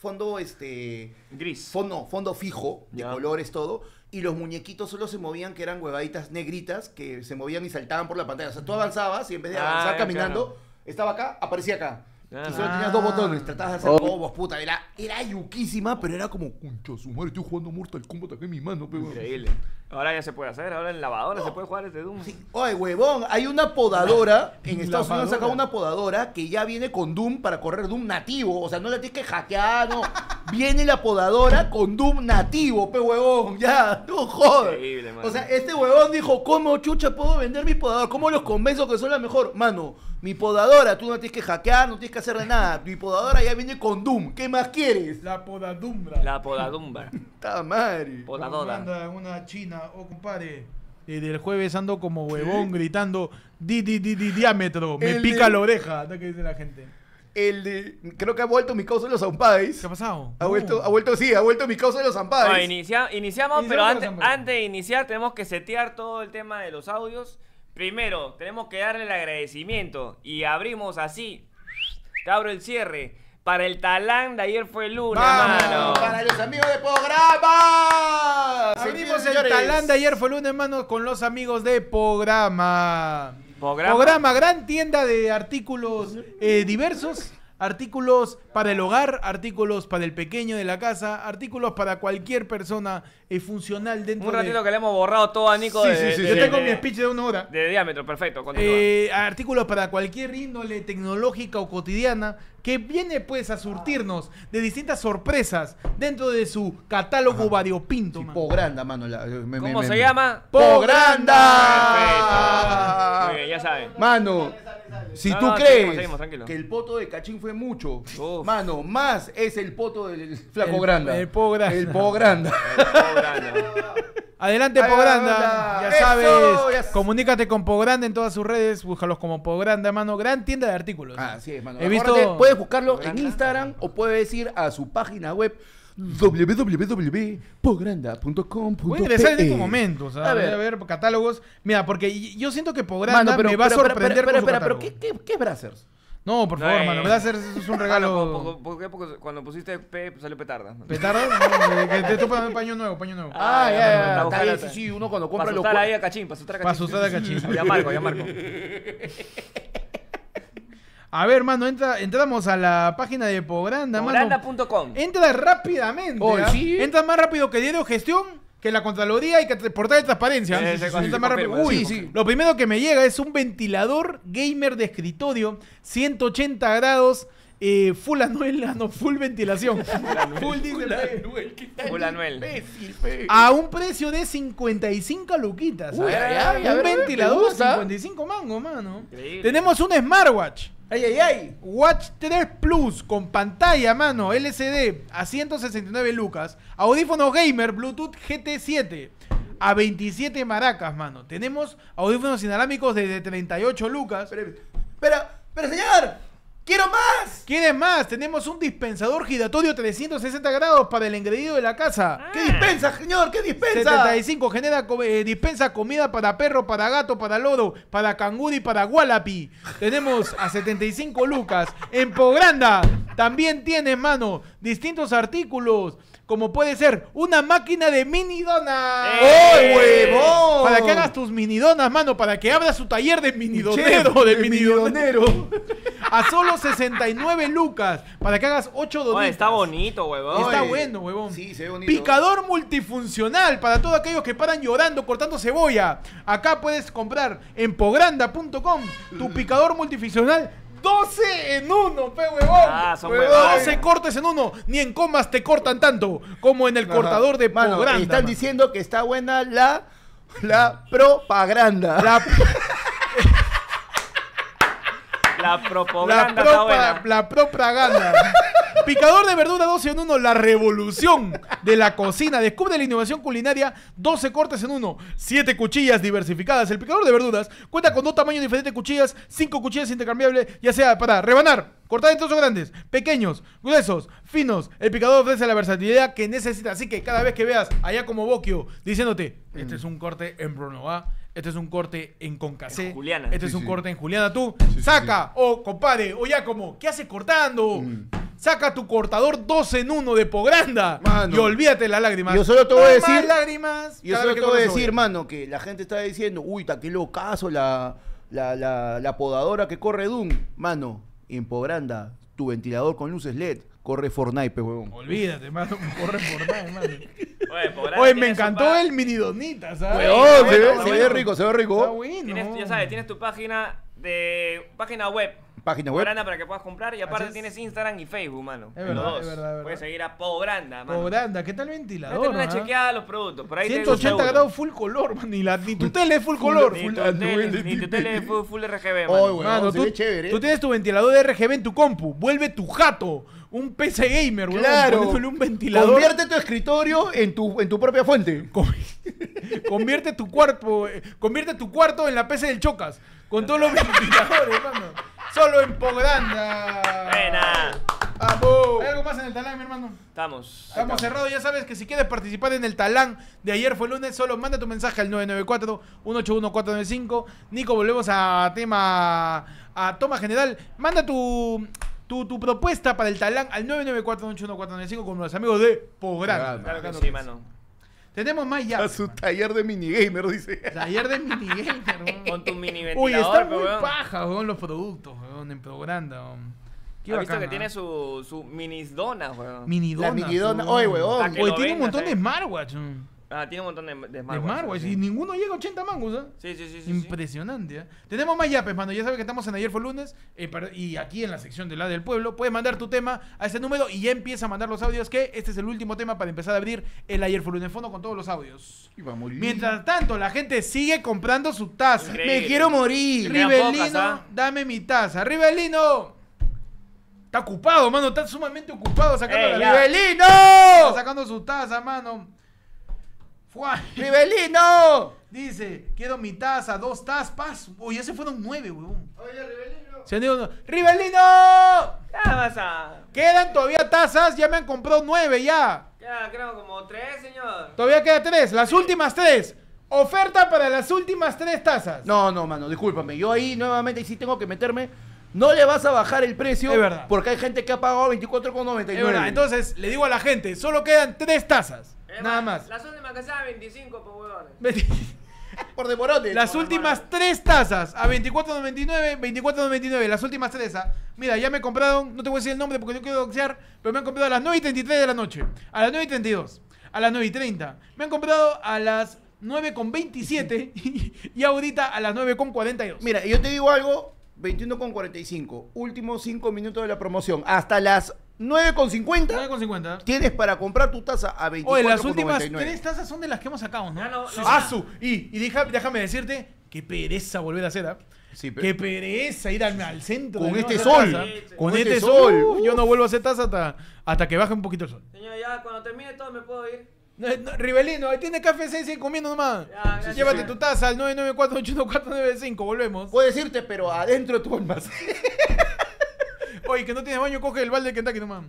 Gris. fondo fijo, de Ya. colores todo, y los muñequitos solo se movían, que eran huevaditas negritas, que se movían y saltaban por la pantalla. O sea, tú avanzabas y en vez de avanzar ya, caminando, claro. estaba acá, aparecía acá. Ah. Y solo tenías dos botones, tratabas de hacer combos, puta. Era yuquísima, pero era como, concha su madre, estoy jugando Mortal Kombat acá en mi mano, pero. Increíble. Ahora ya se puede hacer, ahora en lavadora se puede jugar este Doom. Sí. Oye, huevón, hay una podadora, en Estados Unidos han Lavadora. sacado una podadora que ya viene con Doom para correr Doom nativo. O sea, no la tienes que hackear, no. Viene la podadora con Doom nativo, pe huevón, ya, no jodas. Increíble, mano. O sea, este huevón dijo, ¿cómo chucha puedo vender mi podadora? ¿Cómo los convenzo que son la mejor? Mano, mi podadora, tú no tienes que hackear, no tienes que hacerle nada. Mi podadora ya viene con Doom, ¿qué más quieres? La podadumbra. La podadumba. ¡Ta madre! Podadora. Manda una china, compadre. Del jueves ando como huevón gritando diámetro. Me El pica de- la oreja. ¿Qué dice la gente? Creo que ha vuelto mi causa de los Zampais. ¿Qué ha pasado? Ha vuelto mi causa de los No, Zampais. iniciamos, pero Iniciamos, hombre. antes de iniciar tenemos que setear todo el tema de los audios. Primero, tenemos que darle el agradecimiento y abrimos así. Te abro el cierre. Para el talán de ayer fue lunes, mano. ¡Vamos! ¡Para los amigos de programa! Abrimos el Señores. talán de ayer fue lunes, manos, con los amigos de Programa. Programa. Gran tienda de artículos diversos. Artículos para el hogar, artículos para el pequeño de la casa, artículos para cualquier persona funcional dentro Un ratito de... que le hemos borrado todo a Nico Sí, de, sí, sí, de- Yo sí. tengo de- mi speech de 1 hora. de diámetro, perfecto. Continúa. Artículos para cualquier índole tecnológica o cotidiana que viene pues a surtirnos de distintas sorpresas dentro de su catálogo variopinto. man. Pogranda, mano. ¿Cómo se llama? ¡Pogranda! Muy bien, ya saben. Mano, si No, tú no, crees seguimos, tranquilo. que el poto de Cachín fue mucho, Uf. mano, más es el poto del flaco El- Granda. el Po Granda. El Po Granda. Adelante, Ay, Pogranda. anda. Ya Eso, sabes, ya- comunícate con Pogranda en todas sus redes. Búscalos como Pogranda, mano. Gran tienda de artículos. Así es, mano. He visto- Acuérdate, puedes buscarlo en Pogranda. Instagram o puedes ir a su página web www.pogranda.com.pe. Voy a ingresar en estos momentos. A ver. A ver catálogos. Mira, porque yo siento que Pogranda Mano, pero, me va a pero, sorprender con su pero, catálogo. ¿qué es Brazzers? No, por favor, mano. Brazzers es un regalo. ¿Por qué? Porque cuando pusiste P salió petarda. ¿Petardo? No, que te estoy poniendo paño nuevo, paño nuevo. Ah, ya, está ya. Está buscando- bien, sí, uno cuando compra Para los asustar ahí a Cachín, para asustar a Cachín. Para asustar a Cachín. Ya Marco, ya Marco. A ver, mano, entramos a la página de Pogranda, mano. Pogranda.com. Entra rápidamente. Oh, ¿ah? ¿sí? Entra más rápido que Diario Gestión, que la Contraloría y que el portal de transparencia. Sí, sí, Entra sí, más rápido. confirmo, Uy, sí, sí. Lo primero que me llega es un ventilador gamer de escritorio, 180 grados, full anuel, no, full ventilación. Full dice, Full Anuel. Imbécil, fe. a un precio de 55 luquitas. Uy, ¿ah? ay, ay, a Un ver, me ventilador, gusta. 55 mangos, mano. Increíble. Tenemos un smartwatch. Ay, ay, ay. Watch 3 Plus con pantalla, mano, LCD a 169 lucas. Audífonos gamer Bluetooth GT7 a 27 maracas, mano. Tenemos audífonos inalámbricos desde 38 lucas. Pero, señor, quiero más. ¿Quieres más? Tenemos un dispensador giratorio 360 grados para el engreído de la casa. ¿Qué dispensa, señor? ¿Qué dispensa? 75 genera dispensa comida para perro, para gato, para loro, para canguro y para wallaby. Tenemos a 75 lucas. En Pogranda también tienes, mano, distintos artículos. Como puede ser una máquina de mini donas. ¡Oh, huevón! Para que hagas tus mini donas, mano. Para que abras su taller de mini donero. De mini donero. A solo 69 lucas. Para que hagas 8 donitas. Oye, está bonito, huevón. Está Oye, bueno, huevón. sí, se ve bonito. Picador multifuncional para todos aquellos que paran llorando cortando cebolla. Acá puedes comprar en pogranda.com tu picador multifuncional 12 en 1, pe huevón. Ah, son Huevón, huevones. 12 cortes en uno. Ni en comas te cortan tanto como en el cortador de Mano, Pogranda. están mano. diciendo que está buena la propaganda. La propaganda está buena. La propaganda. Picador de verdura 12 en 1, la revolución de la cocina. Descubre la innovación culinaria, 12 cortes en 1, 7 cuchillas diversificadas. El picador de verduras cuenta con 2 tamaños diferentes de cuchillas, 5 cuchillas intercambiables, ya sea para rebanar, cortar en trozos grandes, pequeños, gruesos, finos. El picador ofrece la versatilidad que necesita. Así que cada vez que veas allá como Bocchio diciéndote, este es un corte en Brunoa, este es un corte en Concacé, En Juliana. este es un corte en Juliana, tú saca, o compadre, o ya como, ¿qué hace cortando? Saca tu cortador 12 en 1 de Pogranda. Mano. Y olvídate las lágrimas. Yo solo te voy a No más decir- lágrimas. Yo cada solo vez te que voy a corres decir, cebolla. mano, que la gente está diciendo, uy, ta, qué locazo la podadora que corre Doom. Mano, en Pogranda, tu ventilador con luces LED corre Fortnite, pe, huevón. Olvídate, mano, corre por nada, mano. Oye, Pogranda Oye, me tiene su encantó el mini donita, ¿sabes? Huevón, bueno, se ve bueno. rico, se ve Está rico. bueno. Tienes, ya sabes, tienes tu página web. Página web. Pogranda para que puedas comprar y aparte Así es. tienes Instagram y Facebook, mano. Es Los verdad, dos. es verdad, es verdad. Puedes seguir a Pogranda, mano. Pogranda, ¿qué tal el Date ventilador? una ¿ah? chequeada a los productos. Por ahí te 180 gusta uno. grados full color, man. Ni tu tele es full color. Ni Full tu Android, tele, ni tu tele es full RGB, Oh, mano. güey. Mano, se tú, ve chévere. tú tienes tu ventilador de RGB en tu compu. Vuelve tu jato. Un PC gamer, weón. Claro. Poniéndole un ventilador. Convierte tu escritorio en tu propia fuente. Convierte tu cuarto en la PC del Chocas. Con todos los ventiladores, mano. Solo en Pogranda. Buena. ¡Vamos! ¿Hay algo más en el talán, mi hermano? Estamos. Estamos cerrados, ya sabes que si quieres participar en el talán de ayer fue lunes, solo manda tu mensaje al 994-181-495. Nico, volvemos a toma general. Manda tu propuesta para el talán al 994-181-495 con los amigos de Pogranda. Claro que sí, mano. Tenemos más ya. A su taller de minigamer, dice. Taller de minigamer, weón. Con tu mini ventilador, Uy, está pe, muy weón. paja, weón, los productos, weón, en Pogranda, weón. Qué ¿Has visto bacán, que tiene ¿ah? su minis dona, weón? Mini La dona, minidona. weón. Oye, huevón. Pa' que Oye, lo tiene un vendas, montón de ¿eh? smartwatch, weón. Ah, tiene un montón de De smartwatch. smartwatch, sí. y ninguno llega a 80 mangos, ¿ah? Sí, sí, sí, sí. Impresionante, ¿eh? Tenemos más yapes, mano. Ya sabes que estamos en Ayer fue lunes. Y aquí en la sección de la del pueblo, puedes mandar tu tema a ese número y ya empieza a mandar los audios. Que este es el último tema para empezar a abrir el Ayer fue lunes fondo con todos los audios. Iba a morir. Mientras tanto, la gente sigue comprando su taza. Increíble. Me quiero morir. Quedan Rivelino, pocas, ¿ah? dame mi taza. Rivelino. Está ocupado, mano. Está sumamente ocupado sacando Ey, la ya. ¡Rivelino! Está sacando su taza, mano. Fua. ¡Rivelino! Dice, quiero mi taza, 2 tazas. Uy, ya se fueron 9, huevón. Oye, Rivelino. Se han ido uno. ¡Rivelino! Ya vas a... Quedan todavía tazas, ya me han comprado 9 ya. Ya, creo como 3, señor. Todavía quedan 3, las últimas 3. Oferta para las últimas 3 tazas. No, mano, discúlpame. Yo ahí nuevamente sí tengo que meterme. No le vas a bajar el precio. Es verdad. Porque hay gente que ha pagado 24,99. Es verdad, entonces le digo a la gente, solo quedan 3 tazas. Nada más. Las últimas que sean 25, pues, huevones. Por demorote. Las últimas 3 tazas a 24.99, 24.99, las últimas 3. Mira, ya me compraron, no te voy a decir el nombre porque no quiero doxear, pero me han comprado a las 9:33 de la noche, a las 9:32, a las 9:30. Me han comprado a las 9:27 y ahorita a las 9:42. Mira, yo te digo algo. 21,45. Últimos 5 minutos de la promoción. Hasta las 9,50 9:50. tienes para comprar tu taza a 24,99. Oye, las últimas 3 tazas son de las que hemos sacado, ¿no? Ya no, no. ¡Asu! Y déjame decirte, qué pereza volver a hacer, ¿ah? Sí, Qué pereza ir al centro. Con de este nuevo a hacer sol. taza. Sí, Con con este este sol. sol. Yo no vuelvo a hacer taza hasta que baje un poquito el sol. Señor, ya cuando termine todo me puedo ir. Rivelino, ahí tiene café 6 comiendo nomás. Ya, gracias. Llévate tu taza al 994-81495. Volvemos. Puedes irte, pero adentro de tu almacén. Oye, que no tienes baño, coge el balde de Kentucky nomás.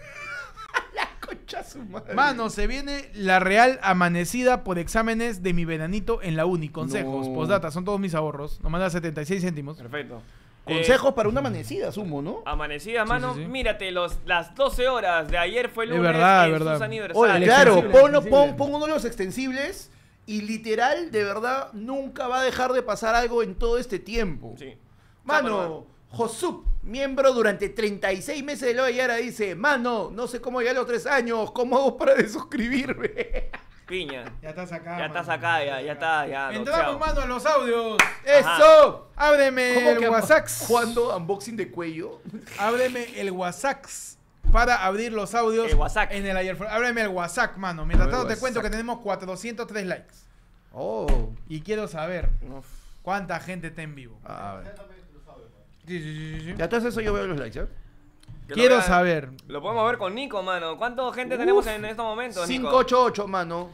Concha su madre. Mano, se viene la real amanecida por exámenes de mi veranito en la uni. Consejos, No. postdata, son todos mis ahorros. Nos manda 76 céntimos. Perfecto. Consejos para una amanecida, asumo, ¿no? Amanecida, mano. sí, sí. Mírate las 12 horas de ayer fue lunes. verdad, en es verdad. sus aniversarios. Oye, el claro, extensible. pon uno de los extensibles y literal, de verdad, nunca va a dejar de pasar algo en todo este tiempo. Sí. Mano, Josup, miembro durante 36 meses de la Yara, dice, mano, no sé cómo llegar a los 3 años, ¿cómo hago para desuscribirme? Piña. Ya estás acá. Ya estás acá, ya está, ya. Entramos, doxeado. mano, a los audios. ¡Eso! Ábreme ¿Cómo el que WhatsApp. ¿Cuándo unboxing de cuello? Ábreme el WhatsApp para abrir los audios. El WhatsApp. En el ayer. Ábreme el WhatsApp, mano. Mientras A ver, tanto te WhatsApp. cuento que tenemos 403 likes. Oh. Y quiero saber Uf. cuánta gente está en vivo. A ver. Sí. Ya entonces eso yo veo los likes, ¿eh? Que Quiero lo vean. saber. Lo podemos ver con Nico, mano. ¿Cuánta gente tenemos en estos momentos, Nico? 588, mano.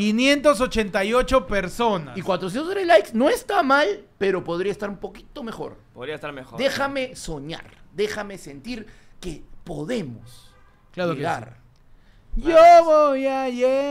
588 personas. Y 403 likes no está mal, pero podría estar un poquito mejor. Podría estar mejor. Déjame soñar, déjame sentir que podemos Claro que llegar. Yo voy a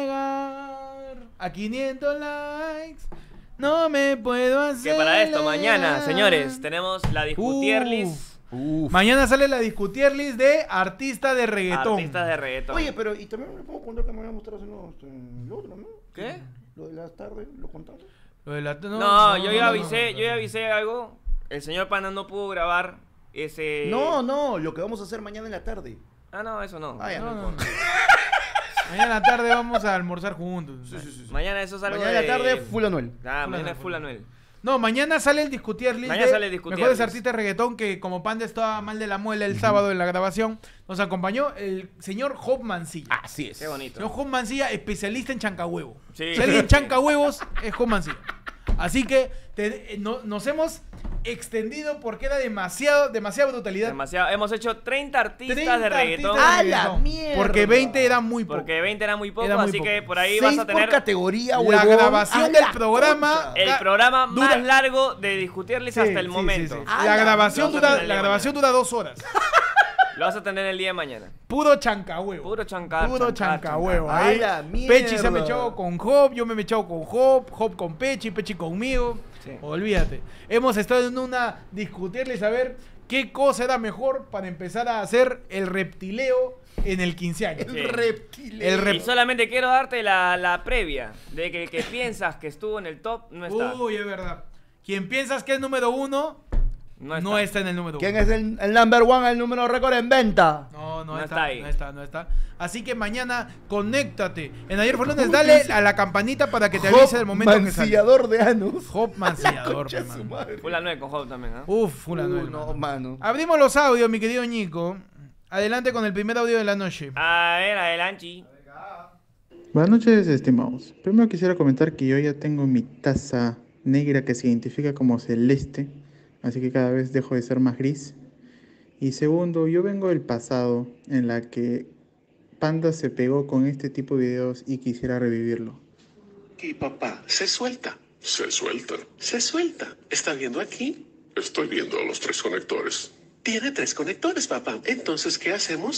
llegar a 500 likes. No me puedo hacer. Que para esto, mañana, señores, tenemos la Discutierlis. Mañana sale la Discutierlis de artista de reggaetón. Artistas de reggaetón. Oye, pero y también le puedo contar que me voy a mostrar el otro, ¿no? ¿Qué? Lo de las tardes, lo contamos. Lo de la- No, yo ya no, avisé, no. yo ya avisé algo. El señor Pana no pudo grabar ese. No, lo que vamos a hacer mañana en la tarde. Ah, no, eso no. Ah, ya, no No, importa. Mañana en la tarde vamos a almorzar juntos. Mañana eso es algo Mañana en la de- tarde, full Anuel. Ah, mañana Anuel. es full Anuel. No, mañana sale el Discutierlis. Mañana sale el Discutierlis. Mejores artistas de reggaetón que como Panda estaba mal de la muela el sábado en la grabación, nos acompañó el señor Job Mancilla. Así es. Qué bonito. Señor Job Mancilla, especialista en chancahuevo. Sí. Si alguien chanca huevos, es Job Mancilla. Así que nos hemos extendido porque era demasiada brutalidad. Demasiado. Hemos hecho 30 artistas 30 de reggaetón. artistas ¡A de la reggaetón. mierda! Porque 20 era muy poco. Porque 20 era muy poco, Era muy así poco. que por ahí 6 vas a tener por categoría, la huevón. grabación ¡A del la programa. concha! el programa dura- más largo de Discutierlis Sí, hasta el sí, momento. sí, sí. ¡A La la grabación mierda! dura, la grabación dura 2 horas. Lo vas a tener el día de mañana. Puro chancahuevo. Puro chancar. Puro chancar, chancahuevo. chancar. Ahí ¡A la mierda! Pechi se ha mechado con Job, yo me he mechado con Job, Job con Pechi, Pechi conmigo. Sí. Olvídate. Hemos estado en una discutirles a ver qué cosa era mejor para empezar a hacer el reptileo en el 15 años. Sí. El reptil. El Y solamente quiero darte la previa de que el que piensas que estuvo en el top no está. Uy, es verdad. Quien piensas que es número 1 no está en el número 1. ¿Quién es el number one, el número récord en venta? No No está, está ahí. no está. Así que mañana conéctate. En Ayer fue lunes, dale a la campanita para que te avise del momento que sale. Mancillador de anos. Job Mancillador, Concha de su hermano. madre. Full Anuel con Job también, ¿ah? Uf, fulano. No, mano. Abrimos los audios, mi querido Ñico. Adelante con el primer audio de la noche. A ver, adelante. Buenas noches, estimados. Primero quisiera comentar que yo ya tengo mi taza negra que se identifica como celeste, así que cada vez dejo de ser más gris. Y segundo, yo vengo del pasado en la que Panda se pegó con este tipo de videos y quisiera revivirlo. Y papá, se suelta. Se suelta. Se suelta. ¿Está viendo aquí? Estoy viendo los 3 conectores. Tiene 3 conectores, papá. Entonces, ¿qué hacemos?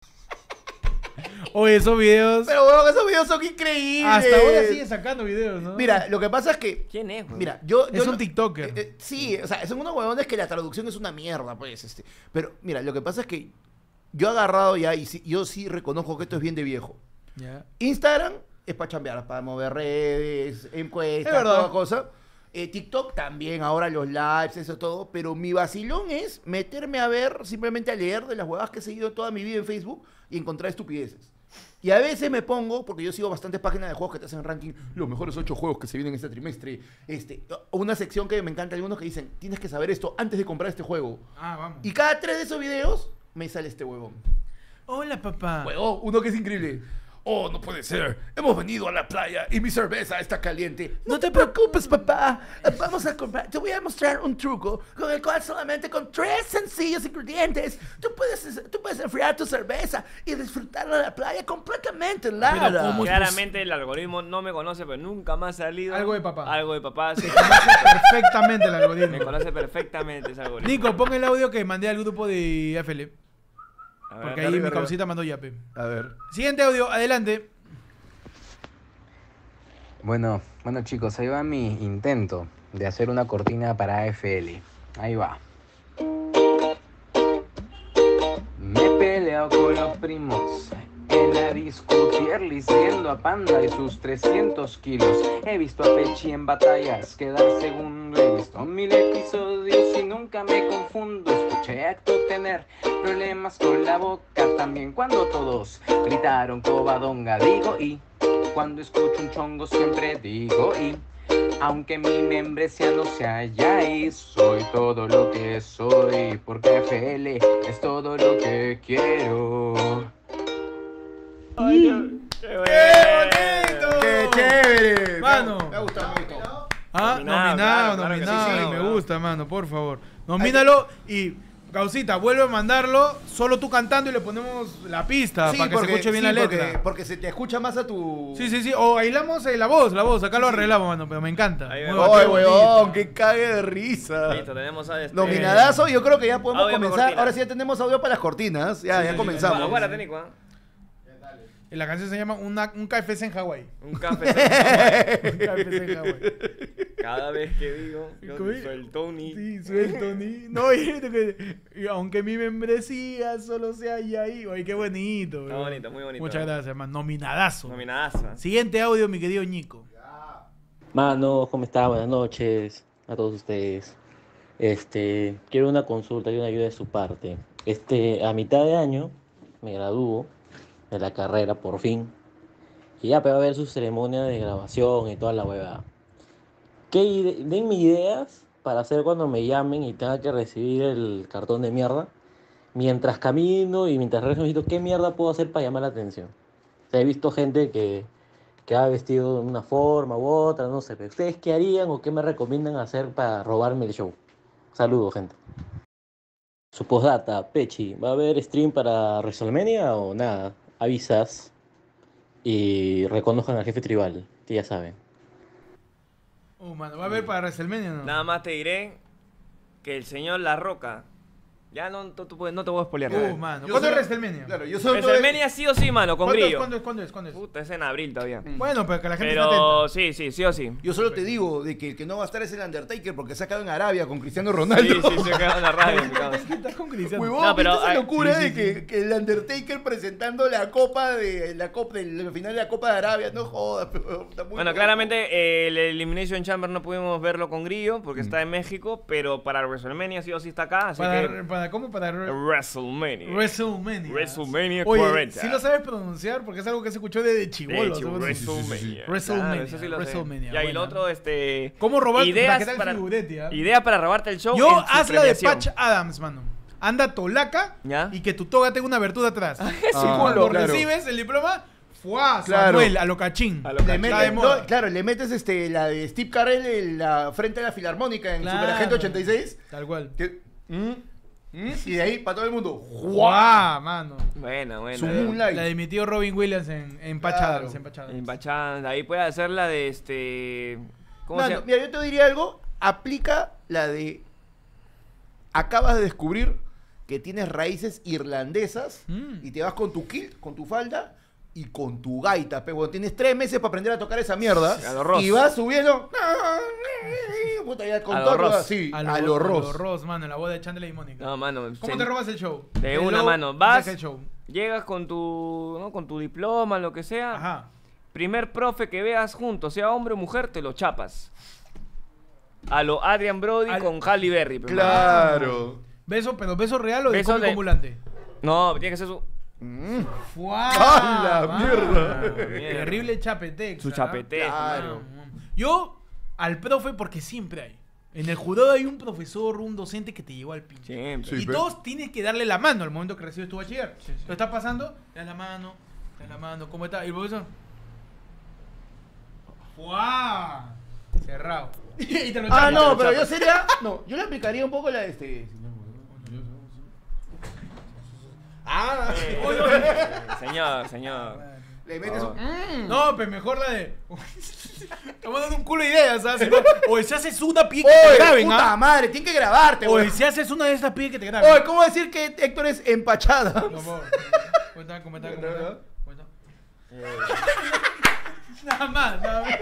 O esos videos. Pero, weón, esos videos son increíbles. Hasta ahora sigue sacando videos, ¿no? Mira, lo que pasa es que... ¿Quién es, güey? Mira, yo Es un no- TikToker. sí, o sea, son unos huevones que la traducción es una mierda, pues, Pero, mira, lo que pasa es que yo he agarrado ya y yo sí reconozco que esto es bien de viejo. Ya. Instagram es para chambear, para mover redes, encuestas, Es verdad. toda cosa. TikTok también, ahora los lives, eso todo. Pero mi vacilón es meterme a ver, simplemente a leer de las huevas que he seguido toda mi vida en Facebook y encontrar estupideces. Y a veces me pongo, porque yo sigo bastantes páginas de juegos que te hacen ranking, los mejores 8 juegos que se vienen este trimestre. Una sección que me encanta, algunos que dicen, tienes que saber esto antes de comprar este juego. Ah, vamos. Y cada 3 de esos videos me sale este huevón. Hola, papá. Huevón, uno que es increíble. Oh, no puede ser. Hemos venido a la playa y mi cerveza está caliente. No te preocupes, papá. Vamos a comprar. Te voy a mostrar un truco con el cual solamente con 3 sencillos ingredientes tú puedes enfriar tu cerveza y disfrutarla de la playa completamente, Lara. Pero ¿cómo es Claramente el algoritmo no me conoce, pero nunca me ha salido. Algo de papá. Algo de papá, sí. Perfectamente el Me algoritmo. conoce perfectamente ese algoritmo. Nico, pon el audio que mandé al grupo de FL. A ver, Porque ahí mi causita mandó yape. A ver. Siguiente audio, adelante. Bueno chicos, ahí va mi intento de hacer una cortina para AFL. Ahí va. Me he peleado con los primos en la discutierlis, viendo a Panda y sus 300 kilos. He visto a Pechi en batallas quedar segundo. He visto 1000 episodios y nunca me confundo. Escuché a Acto tener problemas con la boca también cuando todos gritaron cobadonga. Digo y cuando escucho un chongo siempre digo y aunque mi membresía no se halla ahí, soy todo lo que soy, porque FL es todo lo que quiero. ¡Qué bonito! ¡Qué chévere! Mano. Me ha gustado mucho. Ah, Nominado, nominado, claro que sí, nominado. sí, y me claro. gusta, mano, por favor. Nomínalo y Gausita, vuelve a mandarlo, solo tú cantando y le ponemos la pista para que se escuche bien la letra. Porque se te escucha más a tu... Sí. O aislamos la voz. Acá lo arreglamos, mano, pero me encanta. Ahí ¡Ay, va. huevón! ¡Qué cague de risa! Listo, tenemos a este... Nominadazo, yo creo que ya podemos Audio para comenzar. cortina. Ahora sí ya tenemos audio para las cortinas. Ya comenzamos. Aguárdate, Nico, ¿ah? Y la canción se llama Un KFC en Hawái. Un café. Un KFC en Hawái. Cada vez que digo, yo ¿Cómo? suelto ni... Sí, suelto ni... No, y aunque mi membresía solo sea ahí. Oye, qué bonito. Está bonito, muy bonito. Muchas gracias, man. Nominadazo. Nominadazo. Siguiente audio, mi querido Nico. Mano, ¿cómo está? Buenas noches a todos ustedes. Quiero una consulta y una ayuda de su parte. A mitad de año me gradúo de la carrera, por fin. Y ya, pero va a haber su ceremonia de grabación y toda la huevada. Denme ideas para hacer cuando me llamen y tenga que recibir el cartón de mierda. Mientras camino y mientras regreso, ¿qué mierda puedo hacer para llamar la atención? O sea, he visto gente que ha vestido de una forma u otra, no sé. Pero ¿ustedes qué harían o qué me recomiendan hacer para robarme el show? Saludos, gente. Su postdata, Pechi, ¿va a haber stream para WrestleMania o nada? Avisas y reconozcan al jefe tribal, que ya saben. Mano, ¿va a haber para WrestleMania o no? Nada más te diré que el señor La Roca... Ya no te voy a spoilear nada. Mano. Yo ¿Cuándo es solo- WrestleMania? Claro, yo solo... WrestleMania sí o sí, mano, con brillo. ¿Cuándo es? Puta, es en abril todavía. Bueno, pero que la gente esté atenta. Pero sí o sí. Yo solo te digo de que el que no va a estar es el Undertaker porque se ha quedado en Arabia con Cristiano Sí, Ronaldo. se queda en la radio, mi causa. Estás con Cristiano. Huevón, No, pero ¿viste esa hay- locura sí, de que el Undertaker presentando la copa del final de la Copa de Arabia? No jodas, pero está muy Bueno, loco. claramente el Elimination Chamber no pudimos verlo con Grillo porque está en México, pero para WrestleMania sí o sí está acá, así que... ¿Para cómo? Para WrestleMania. WrestleMania. Oye, 40. Sí lo sabes pronunciar porque es algo que se escuchó desde chibolo. WrestleMania. WrestleMania. Claro, eso sí lo sé. WrestleMania, Ya, y lo buena. otro, ¿Cómo robar ideas ¿qué tal para, figuretti, ah? ideas para robarte el show. Yo en su haz la de premiación. Patch Adams, mano. Anda tolaca ¿Ya? y que tu toga tenga una abertura atrás. claro. Cuando recibes el diploma, ¡fuá! Claro. Samuel, a lo cachín. A lo Le cachín. metes, Está de moda. no, claro, le metes la de Steve Carell en la frente a la Filarmónica en Claro. Superagente 86. Tal cual. Y de ahí para todo el mundo. ¡Guau, mano! Buena. Su Moonlight. La de mi tío Robin Williams en Patch Claro. Adams. En Patch Adams. En Bachán, ahí puede hacer la de ¿cómo se Mano, llama? mira, yo te diría algo. Aplica la de. Acabas de descubrir que tienes raíces irlandesas y te vas con tu kilt, con tu falda y con tu gaita. Pero tienes 3 meses para aprender a tocar esa mierda. A lo Ross. Y vas subiendo. Puta, ya con A lo todo. Ross. Sí, A a lo lo Ross. Ross, mano, en la boda de Chandler y Mónica. No, mano. ¿Cómo te robas el show? De una Hello, mano. Vas, saca el show. llegas con tu diploma, lo que sea. Ajá. Primer profe que veas junto, sea hombre o mujer, te lo chapas. A lo Adrian Brody con Halle Berry. pero, Claro. ¿Pero beso real o de Beso cómico de- ambulante? No, tiene que ser su... ¡Fuá! ¡A la mano! mierda! Terrible chapetex. Su ¿ah? chapetex, Claro. Yo, al profe, porque siempre hay. En el jurado hay un profesor, un docente que te llevó al pinche. Siempre. Sí, Y pero- todos tienes que darle la mano al momento que recibes tu bachiller. Lo estás pasando, te das la mano, ¿cómo está? Y el profesor. ¡Fuá! Cerrado. Y te lo Ah, chapas. no, pero yo sería. No, yo le aplicaría un poco la de este. Ah, Señor. le metes un. No, pero mejor la de. Estamos dando un culo de ideas, ¿sabes? O si haces una pie que ¡Oye, te graben, puta ¿ah? madre! Tiene que grabarte, O güey. si haces una de estas pie que te graben. Oye, ¿cómo decir que Héctor es empachada? No, por favor. ¿Cómo está? Nada más.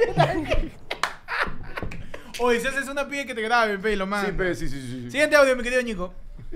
Oye, si haces una pie que te graben, pe, y lo mandas. Sí. Siguiente audio, mi querido Nico.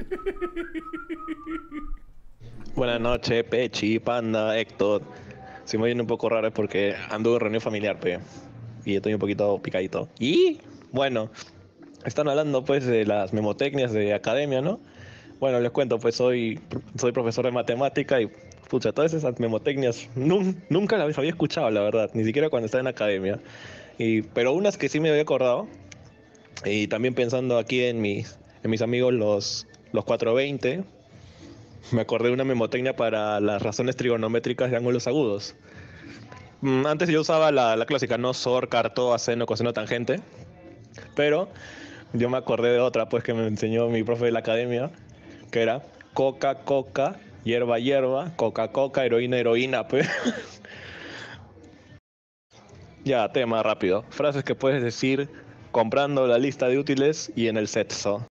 Buenas noches, Pechi, Panda, Héctor. Si me oyen un poco raro es porque ando en reunión familiar, pe. Y estoy un poquito picadito. Y bueno, están hablando pues de las memotecnias de academia, ¿no? Bueno, les cuento, pues soy profesor de matemática y pucha, todas esas memotecnias nunca las había escuchado, la verdad, ni siquiera cuando estaba en academia. Pero unas que sí me había acordado, y también pensando aquí en mis amigos los 420, me acordé de una memotecnia para las razones trigonométricas de ángulos agudos. Antes yo usaba la clásica, ¿no? Sor, carto, aseno, coseno, tangente. Pero yo me acordé de otra, pues, que me enseñó mi profe de la academia, que era coca, coca, hierba, hierba, coca, coca, heroína, heroína, pues. Ya, tema rápido. Frases que puedes decir comprando la lista de útiles y en el sexo.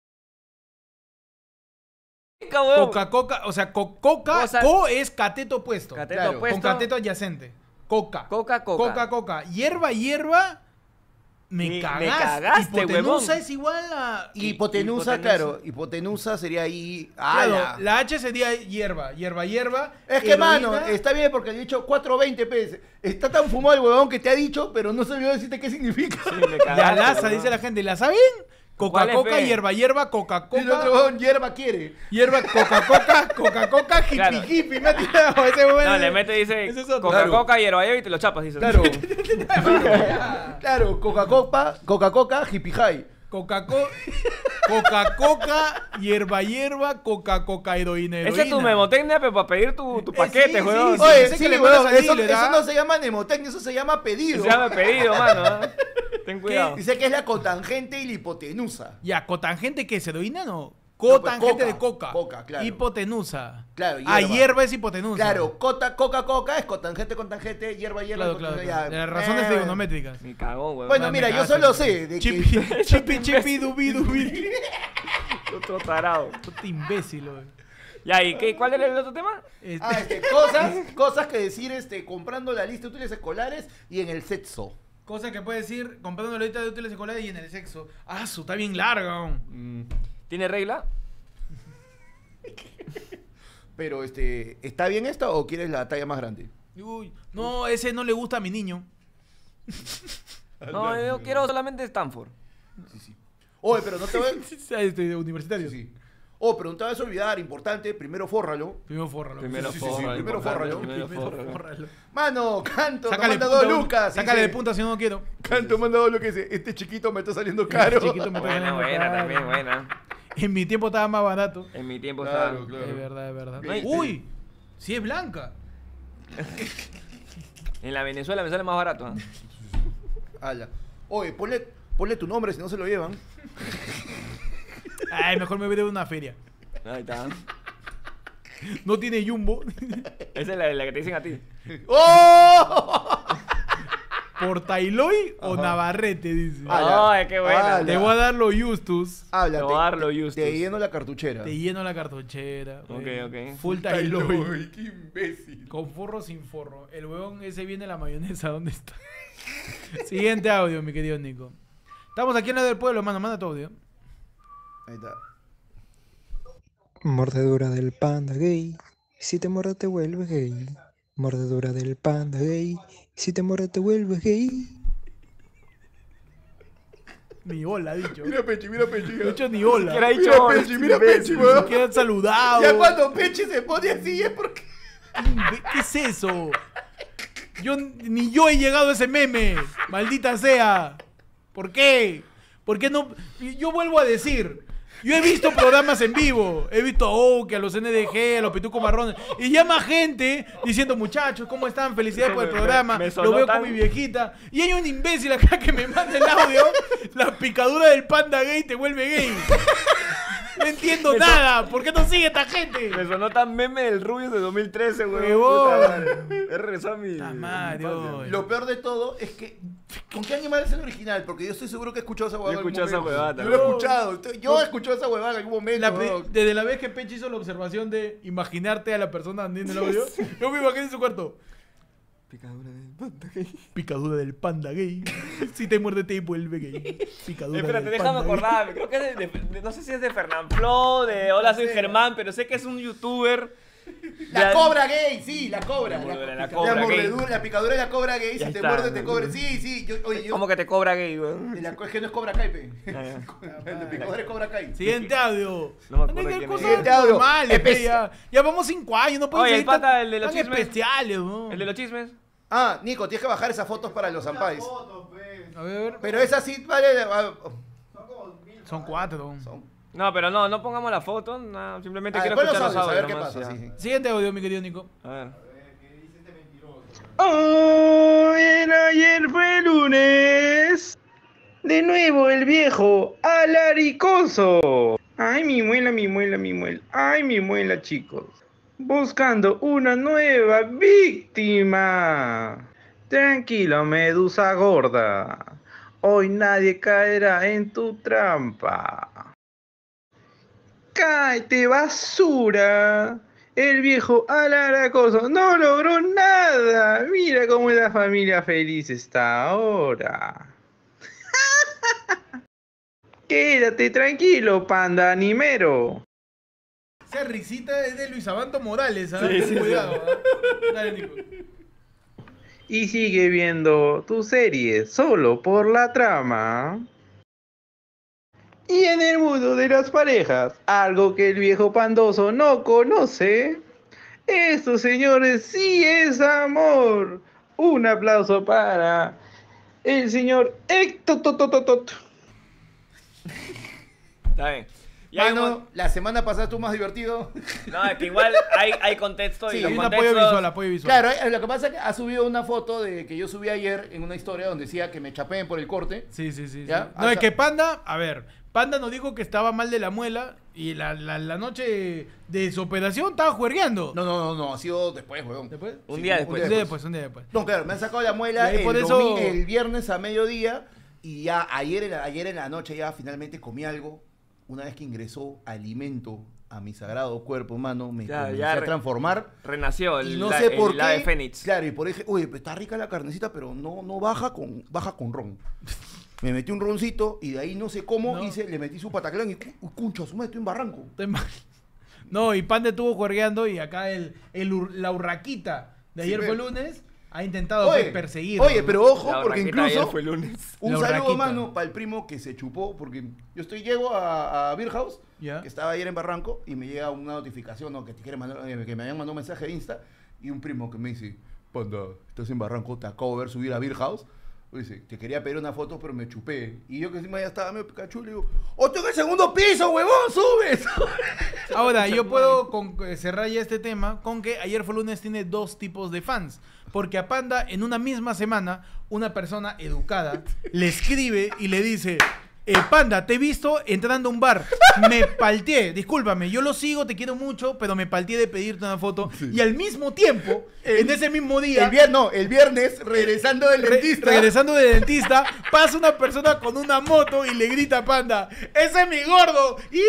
Coca, coca, o sea, coca, co es cateto opuesto. Cateto Claro. opuesto. Con cateto adyacente. Coca. Coca, coca. Coca, coca. Hierba, hierba. Me cagaste, Hipotenusa huevón. es igual a... Hipotenusa, claro. Hipotenusa sería ahí. Claro, la H sería hierba, hierba, hierba. Es que, heroína. mano, está bien porque le he dicho 420 pesos. Está tan fumado el huevón que te ha dicho, pero no se olvidó decirte qué significa. Sí, me La cagaste, laza, huevón. dice la gente. ¿La saben? Coca, ¿Cuál es, coca, pe? hierba, hierba, coca, Y el otro coca. huevón, hierba quiere. Hierba, coca, coca, coca, coca, hippie, Claro. hippie. Me ha tirado ese huevón. No, le mete, dice Ese es otro. coca, Claro. coca, hierba, hierba y te lo chapas, dice. Claro. Claro, Coca-Coca, hippie high. Coca-Coca, hierba, hierba, coca-coca, heroína, heroína. Ese es tu memotecnia, pero para pedir tu paquete, sí, huevón. sí, Oye, ese sí, que le huevón, mandas al eso dealer, no se llama nemotecnia, eso se llama pedido. Se llama pedido, mano. ¿eh? Ten cuidado. Dice que es la cotangente y la hipotenusa. Ya, cotangente, ¿qué es? ¿Heroína no? pues, Cotangente coca, de coca. coca, claro. Hipotenusa. Claro, Ah, hierba. hierba es hipotenusa. Claro, coca es cotangente, hierba, Claro, claro. ya. De las razones trigonométricas. Me cagó, huevón. Bueno, No, mira, me yo cagaste, solo huevón. sé de que... Chipi, dubi, dubi. Otro tarado. Puta imbécil, güey. Ya, ¿y qué? ¿Cuál era el otro tema? cosas que decir comprando la lista de útiles escolares y en el sexo. Cosa que puedes decir comprando la lista de útiles escolares y en el sexo. Ah, su está bien larga. ¿No? ¿Tiene regla? Pero ¿está bien esta o quieres la talla más grande? Uy, no, ese no le gusta a mi niño. No, yo quiero solamente Stanford. Oye, pero no te voy Universitario. Sí. Oh, pero no te vas a olvidar, importante, primero fórralo. Primero fórralo. Primero sí, fórralo, primero importante, fórralo. primero Primero fórralo. fórralo. Mano, Canto, Sácale manda punta, 2 lucas. Sácale de dice, punta si no quiero. Canto manda 2 lucas y dice, este chiquito me está saliendo caro. chiquito me está Buena, buena, también, buena. En mi tiempo estaba más barato. En mi tiempo Claro, estaba... claro. Es verdad, es verdad. No hay- Uy, sí es blanca. En la Venezuela me sale más barato. ¿Ah? Ala. Oye, ponle tu nombre si no se lo llevan. Ay, mejor me voy de una feria. Ahí está. No tiene jumbo. Esa es la que te dicen a ti. ¡Oh! Por Tailoy o Navarrete, dice. Ay, qué buena. Ala. Te voy a dar los Justus. Habla, Loarlo, te Justus. lleno la cartuchera. Te lleno la cartuchera. Ok, güey. ok. Full Tailoy. Ay, qué imbécil. Con forro sin forro. El huevón ese viene la mayonesa. ¿Dónde está? Siguiente audio, mi querido Nico. Estamos aquí en la del pueblo, mano. Manda tu audio. Ahí está. Mordedura del panda gay. Si te muerde te vuelves gay. Mordedura del panda gay. Si te muerde te vuelves gay. Ni hola, ha dicho. Mira Pechi, mira Pechi. No ha dicho ni hola. ¿Qué era dicho? Mira Pechi, mira Pechi, weón. Quedan saludados. Ya cuando Pechi se pone así es porque... ¿Qué es eso? Ni yo he llegado a ese meme. Maldita sea. ¿Por qué? ¿Por qué no? Yo vuelvo a decir. Yo he visto programas en vivo. He visto a Oki, a los NDG, a los Pitucos Marrones. Y llama gente diciendo, muchachos, ¿cómo están? Felicidades por el programa. me sonó Lo veo tan- con mi viejita. Y hay un imbécil acá que me manda el audio. La picadura del panda gay te vuelve gay. No entiendo nada. ¿Por qué no sigue esta gente? Me sonó tan meme del Rubius de 2013, weón. Huevón. Puta madre. He regresado a mi... Puta madre, oye. Lo peor de todo es que... ¿Con qué animal es el original? Porque yo estoy seguro que he escuchado esa huevada. Yo he en algún escuchado esa momento. huevada Yo lo he también. escuchado. Yo he escuchado esa huevada en algún momento. weón. Desde la vez que Pechi hizo la observación de imaginarte a la persona andando en el audio, yo me imaginé en su cuarto. Picadura del panda gay. Picadura del panda gay. Si te muerde te vuelve gay. Picadura Espérate, del déjame panda gay. acordarme. Creo que es no sé si es de Fernanfloo, de Hola soy Germán, pero sé que es un youtuber. La cobra gay, sí, la cobra. La cobra gay. La picadura de la cobra gay, Ya si te está, muerde te ¿no? cobra. Sí, sí. Oye, ¿Cómo que te cobra gay, weón? Es que no es cobra kai, pe. ya. La picadura es cobra kai. Siguiente audio. No me acuerdo Anden quién cosas es. Siguiente audio. normales, pe, Especia- ya vamos 5 años, no pueden Oye, el seguir tan- pata, el de los tan chismes. especiales, ¿no? ¿El de los chismes? Ah, Nico, tienes que bajar esas fotos para los zampais. A ver, Pero esa sí, vale. son 4. No, pero no pongamos la foto, no, simplemente Ah, quiero después escuchar los los audios, a audios ver qué nomás, pasa. ya. Sí, sí. Siguiente audio, mi querido Nico. A ver. Ayer fue lunes. De nuevo el viejo alaricoso. Ay, mi muela, mi muela, mi muela. Ay, mi muela, chicos. Buscando una nueva víctima. Tranquilo, medusa gorda. Hoy nadie caerá en tu trampa. ¡Cáete, basura! El viejo Alaracoso no logró nada. Mira cómo la familia feliz está ahora. Quédate tranquilo, panda animero. Esa risita es de Luis Abanto Morales, ¿ah? Sí, sí, Cuidado, sí. ¿ah? Dale, Nico. Y sigue viendo tu serie solo por la trama. Y en el mundo de las parejas, algo que el viejo pandoso no conoce. Esto, señores, sí es amor. Un aplauso para el señor Héctor. Está bien. Y hay Mano, la semana pasada estuvo más divertido. No, es que igual hay contexto y Sí, los hay un contextos... apoyo visual. Claro, lo que pasa es que ha subido una foto de que yo subí ayer en una historia donde decía que me chapeen por el corte. Sí, sí, sí. ¿Ya? Sí. No, es que Panda, a ver, Panda nos dijo que estaba mal de la muela y la noche de su operación estaba juergueando. No, ha sido después, weón. ¿Después? Un día después. Un día después. No, claro, me han sacado la muela Y ahí por eso- el viernes a mediodía y ya ayer en la noche ya finalmente comí algo. Una vez que ingresó alimento a mi sagrado cuerpo, mano, me Ya, comencé ya a transformar. Renació Y el, no la- sé por el qué. ave fénix. Claro, y por eso dije, oye, pues está rica la carnecita, pero no baja con ron. Me metí un roncito y de ahí no sé cómo No. le metí su pataclán y cuncho, su madre, estoy en Barranco. No, y Panda estuvo juergueando y acá la urraquita de ayer Sí, fue ve. lunes ha intentado Oye, perseguir. Oye, pero ojo, La porque urraquita ayer incluso fue lunes. un La saludo, urraquita. mano, para el primo que se chupó, porque yo llego a Beer House, Ya. que estaba ayer en Barranco, y me llega una notificación, ¿no? Que te quiere mandar, que me habían mandado un mensaje de Insta, y un primo que me dice, Panda, estás en Barranco, te acabo de ver subir a Beer House. Dice, te quería pedir una foto, pero me chupé. Y yo que encima ya estaba medio Pikachu, le digo, ¡oh, estoy en el segundo piso, huevón! ¡Sube! Ahora, yo puedo cerrar ya este tema con que ayer fue lunes tiene dos tipos de fans. Porque a Panda, en una misma semana, una persona educada le escribe y le dice: Panda, te he visto entrando a un bar. Me palteé, discúlpame, yo lo sigo, te quiero mucho, pero me palteé de pedirte una foto. Y al mismo tiempo, en ese mismo día, El viernes, regresando del dentista. regresando del dentista, pasa una persona con una moto y le grita a Panda: ¡ese es mi gordo! ¡Y!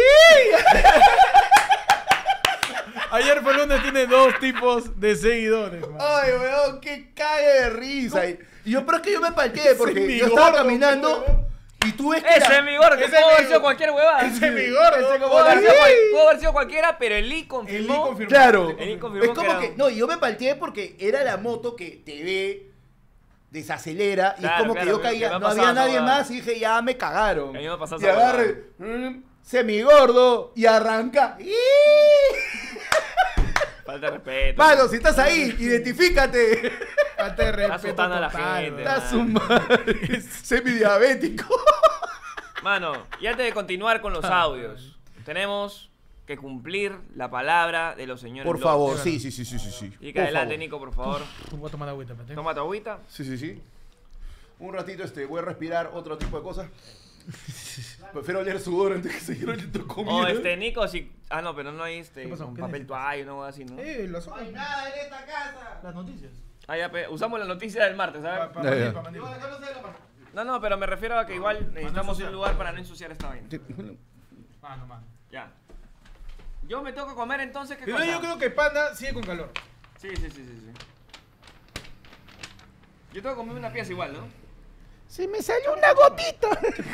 Ayer fue lunes, tiene dos tipos de seguidores, man. Ay, weón, qué cague de risa. Y yo, pero es que yo me palteé porque Ese es mi yo estaba gordo, caminando y tú ves que Ese es mi gordo, que ese pudo es haber mi- sido cualquier huevada. ¡Ese es mi gordo! Pudo haber sido pudo haber sido cualquiera, pero el I confirmó. Claro. El I confirmó Es como era- que, no, yo me palteé porque era la moto que te ve, desacelera, y Claro, es como que claro, yo que caía, me ha no pasado había esa nadie huevada. más y dije, ya me cagaron. A mí me ha pasado Y esa agarre, semigordo, y arranca. ¡Y! Falta de respeto. Mano, si estás ahí, identifícate. Falta de Está respeto asustando a la total, gente. man. Está su madre. Semidiabético. Mano, y antes de continuar con los audios, tenemos que cumplir la palabra de los señores. Por Lord. favor, sí. Y que Por adelante, favor. Nico, por favor. Voy a tomar agüita, espérate. Toma tu agüita. Sí. Un ratito voy a respirar otro tipo de cosas. Prefiero oler sudor antes que seguir oliendo comida. O Nico, si... Ah, no, pero no hay ¿Qué pasó? un ¿Qué papel necesitas? toalla, no así, ¿no? Las No hay nada en esta casa. Las noticias. Ah, ya, usamos la noticia del martes, ¿sabes? No, pero me refiero a que igual necesitamos un lugar para no ensuciar esta vaina. Mano. Ya. Yo me tengo que comer entonces, ¿qué Primero cosa? yo creo que Panda sigue con calor. Sí. Yo tengo que comerme una pieza igual, ¿no? Se me salió una gotita.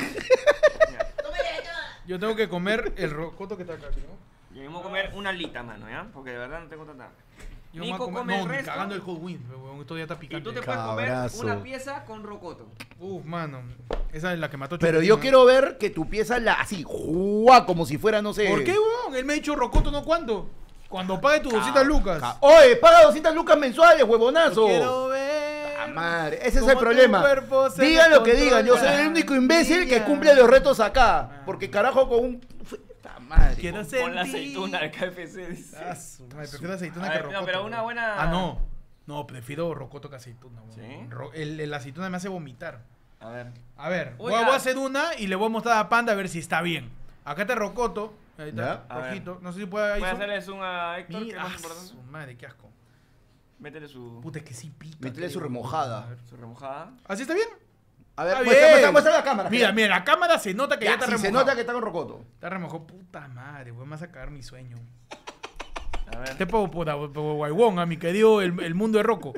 Yo tengo que comer el rocoto que está acá, ¿no? Yo me voy a comer una alita, mano, ¿ya? Porque de verdad no tengo tanta hambre. Yo me voy a Nico comer, come el no, ni resto. cagando el Hot Wings, weón, esto ya está Y picante. tú te puedes comer Cabrazo. una pieza con rocoto. Uf, mano, esa es la que mató Pero Chupetín, yo ¿no? quiero ver que tu pieza así, ¡juá! Como si fuera, no sé. ¿Por qué, weón? Él me ha dicho rocoto, ¿no? ¿Cuándo? Cuando pague tus 200 lucas. Oye, paga 200 lucas mensuales, huevonazo. Quiero ver. Ah, madre, ese es cómo el problema. tu cuerpo se Digan lo que descontrola. digan, yo soy el único imbécil que cumple los retos acá. Porque carajo con un... Puta madre. Quiero Con la sentir. aceituna del KFC, dice. Ah, su madre, prefiero aceituna A que ver, rocoto. no, pero una weón. buena- Ah, no. No, prefiero rocoto que aceituna, weón. ¿Sí? El aceituna me hace vomitar. A ver. A ver, Uy, voy ya. a hacer una y le voy a mostrar a Panda a ver si está bien. Acá está rocoto Ahí está, rojito. No sé si puede... Voy a hacerle zoom a Héctor, que Mira, es más importante. su madre, qué asco. Métele su... Puta, es que sí pica. Métele su remojada. Su remojada. ¿Así está bien? A ver, Está muestra la cámara. Mira, la cámara se nota que ya está si remojado. se nota que está con rocoto. Está remojado. Puta madre, güey, me vas a cagar mi sueño. A ver. Te pongo por guaybón a mi querido el mundo de Rocco.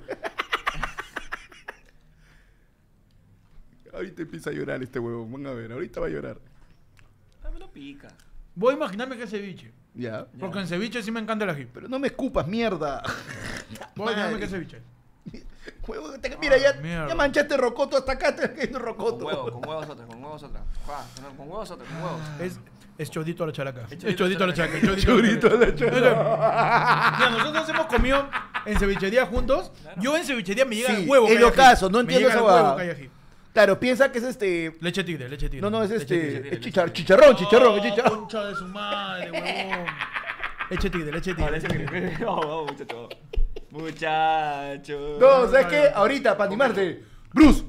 Ahorita empieza a llorar este huevón. Van a ver, ahorita va a llorar. No pica. Voy a imaginarme que es ceviche. Ya. Porque en ceviche sí me encanta el ají. Pero no me escupas, mierda. Voy a imaginarme que es ceviche. Huevón, mira, ya mierda. manchaste rocoto hasta acá, te cayendo rocoto. Con huevos otra, con huevos otra. Con huevos otra, con huevos. Es chodito a la chalaca. Es chodito a la chalaca. Chorito a la chalaca. Mira, nosotros hemos comido en cevichería juntos. Yo en cevichería me llega Sí, el huevo. el ocaso, no Me entiendo llega esa el huevo huevada. que hay ají. Claro, piensa que es Leche tigre. No, es Leche tigre. chicharrón. Concha de su madre, huevón. Leche tigre. Muchacho. No, ¿sabes qué? Ahorita, para animarte. Bruce.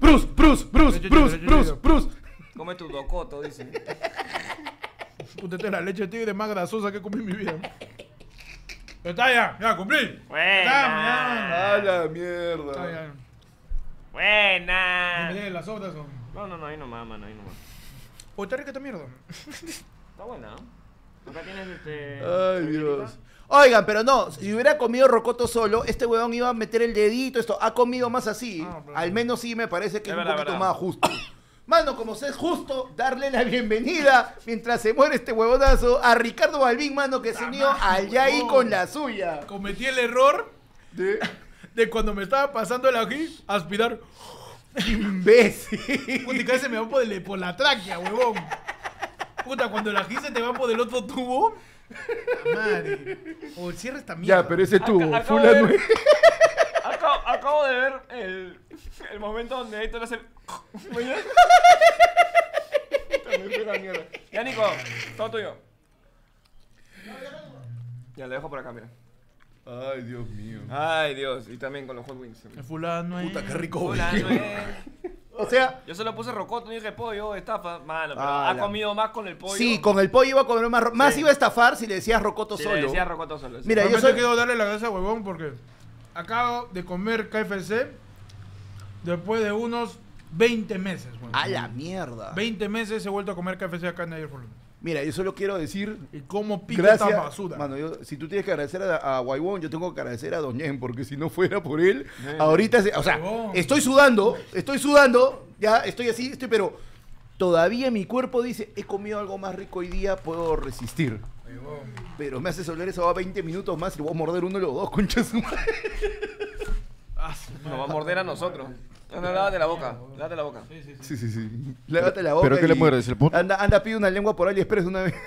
Come tu docoto, dice. Puta, esta es la leche tigre más grasosa que he comido en mi vida. Está ya, cumplí. Buena. A la mierda. Está ya. Buena. ¿Me las sobras o? No, ahí nomás, mano, ahí nomás. O está rica esta mierda. Está buena, ¿no? Acá tienes Ay, Dios. Oigan, pero no, si hubiera comido rocoto solo, este huevón iba a meter el dedito, esto. Ha comido más así. Al menos sí me parece que es un poquito más justo. Mano, como se es justo, darle la bienvenida, mientras se muere este huevonazo, a Ricardo Balbín, mano, que se unió allá ahí con la suya. Cometí el error de cuando me estaba pasando el ají, aspirar. Imbécil. Puta, y casi se me va por la tráquea, huevón. Puta, cuando el ají se te va por el otro tubo. Madre. O cierra esta mierda. Ya, pero ese tubo, acabo fulano. de ver- Acabo de ver el momento donde Héctor hace el... Ya, Nico, todo tuyo. Ya, lo dejo por acá, mira. Ay, Dios mío. Ay, Dios. Y también con los hot wings. El fulano Puta, qué rico. Fulano güey. es... O sea... Yo solo puse rocoto y dije pollo, estafa. Mano, pero Ah, ha la- comido más con el pollo. Sí, con el pollo iba a comer más. Más iba a estafar si le decías rocoto Si solo. le decía rocoto solo. sí. Mira, yo Realmente soy... quiero darle la gracia a huevón porque acabo de comer KFC después de unos 20 meses. Huevón. A la mierda. 20 meses he vuelto a comer KFC acá en Ayer Fulano. Mira, yo solo quiero decir... Y cómo pica Gracias. esta basura. Mano, si tú tienes que agradecer a Guaybón, yo tengo que agradecer a Doñén, porque si no fuera por él, ahorita... O sea, Huevón. estoy sudando, ya estoy así, pero todavía mi cuerpo dice, he comido algo más rico hoy día, puedo resistir. Huevón. Pero me hace oler eso a 20 minutos más y voy a morder uno de los dos, concha su madre. Nos va a morder a nosotros. No, lávate la boca. Lávate la boca. Sí. Lávate la boca. ¿Pero qué le y muerdes? ¿El punto? Anda, pide una lengua por AliExpress una vez.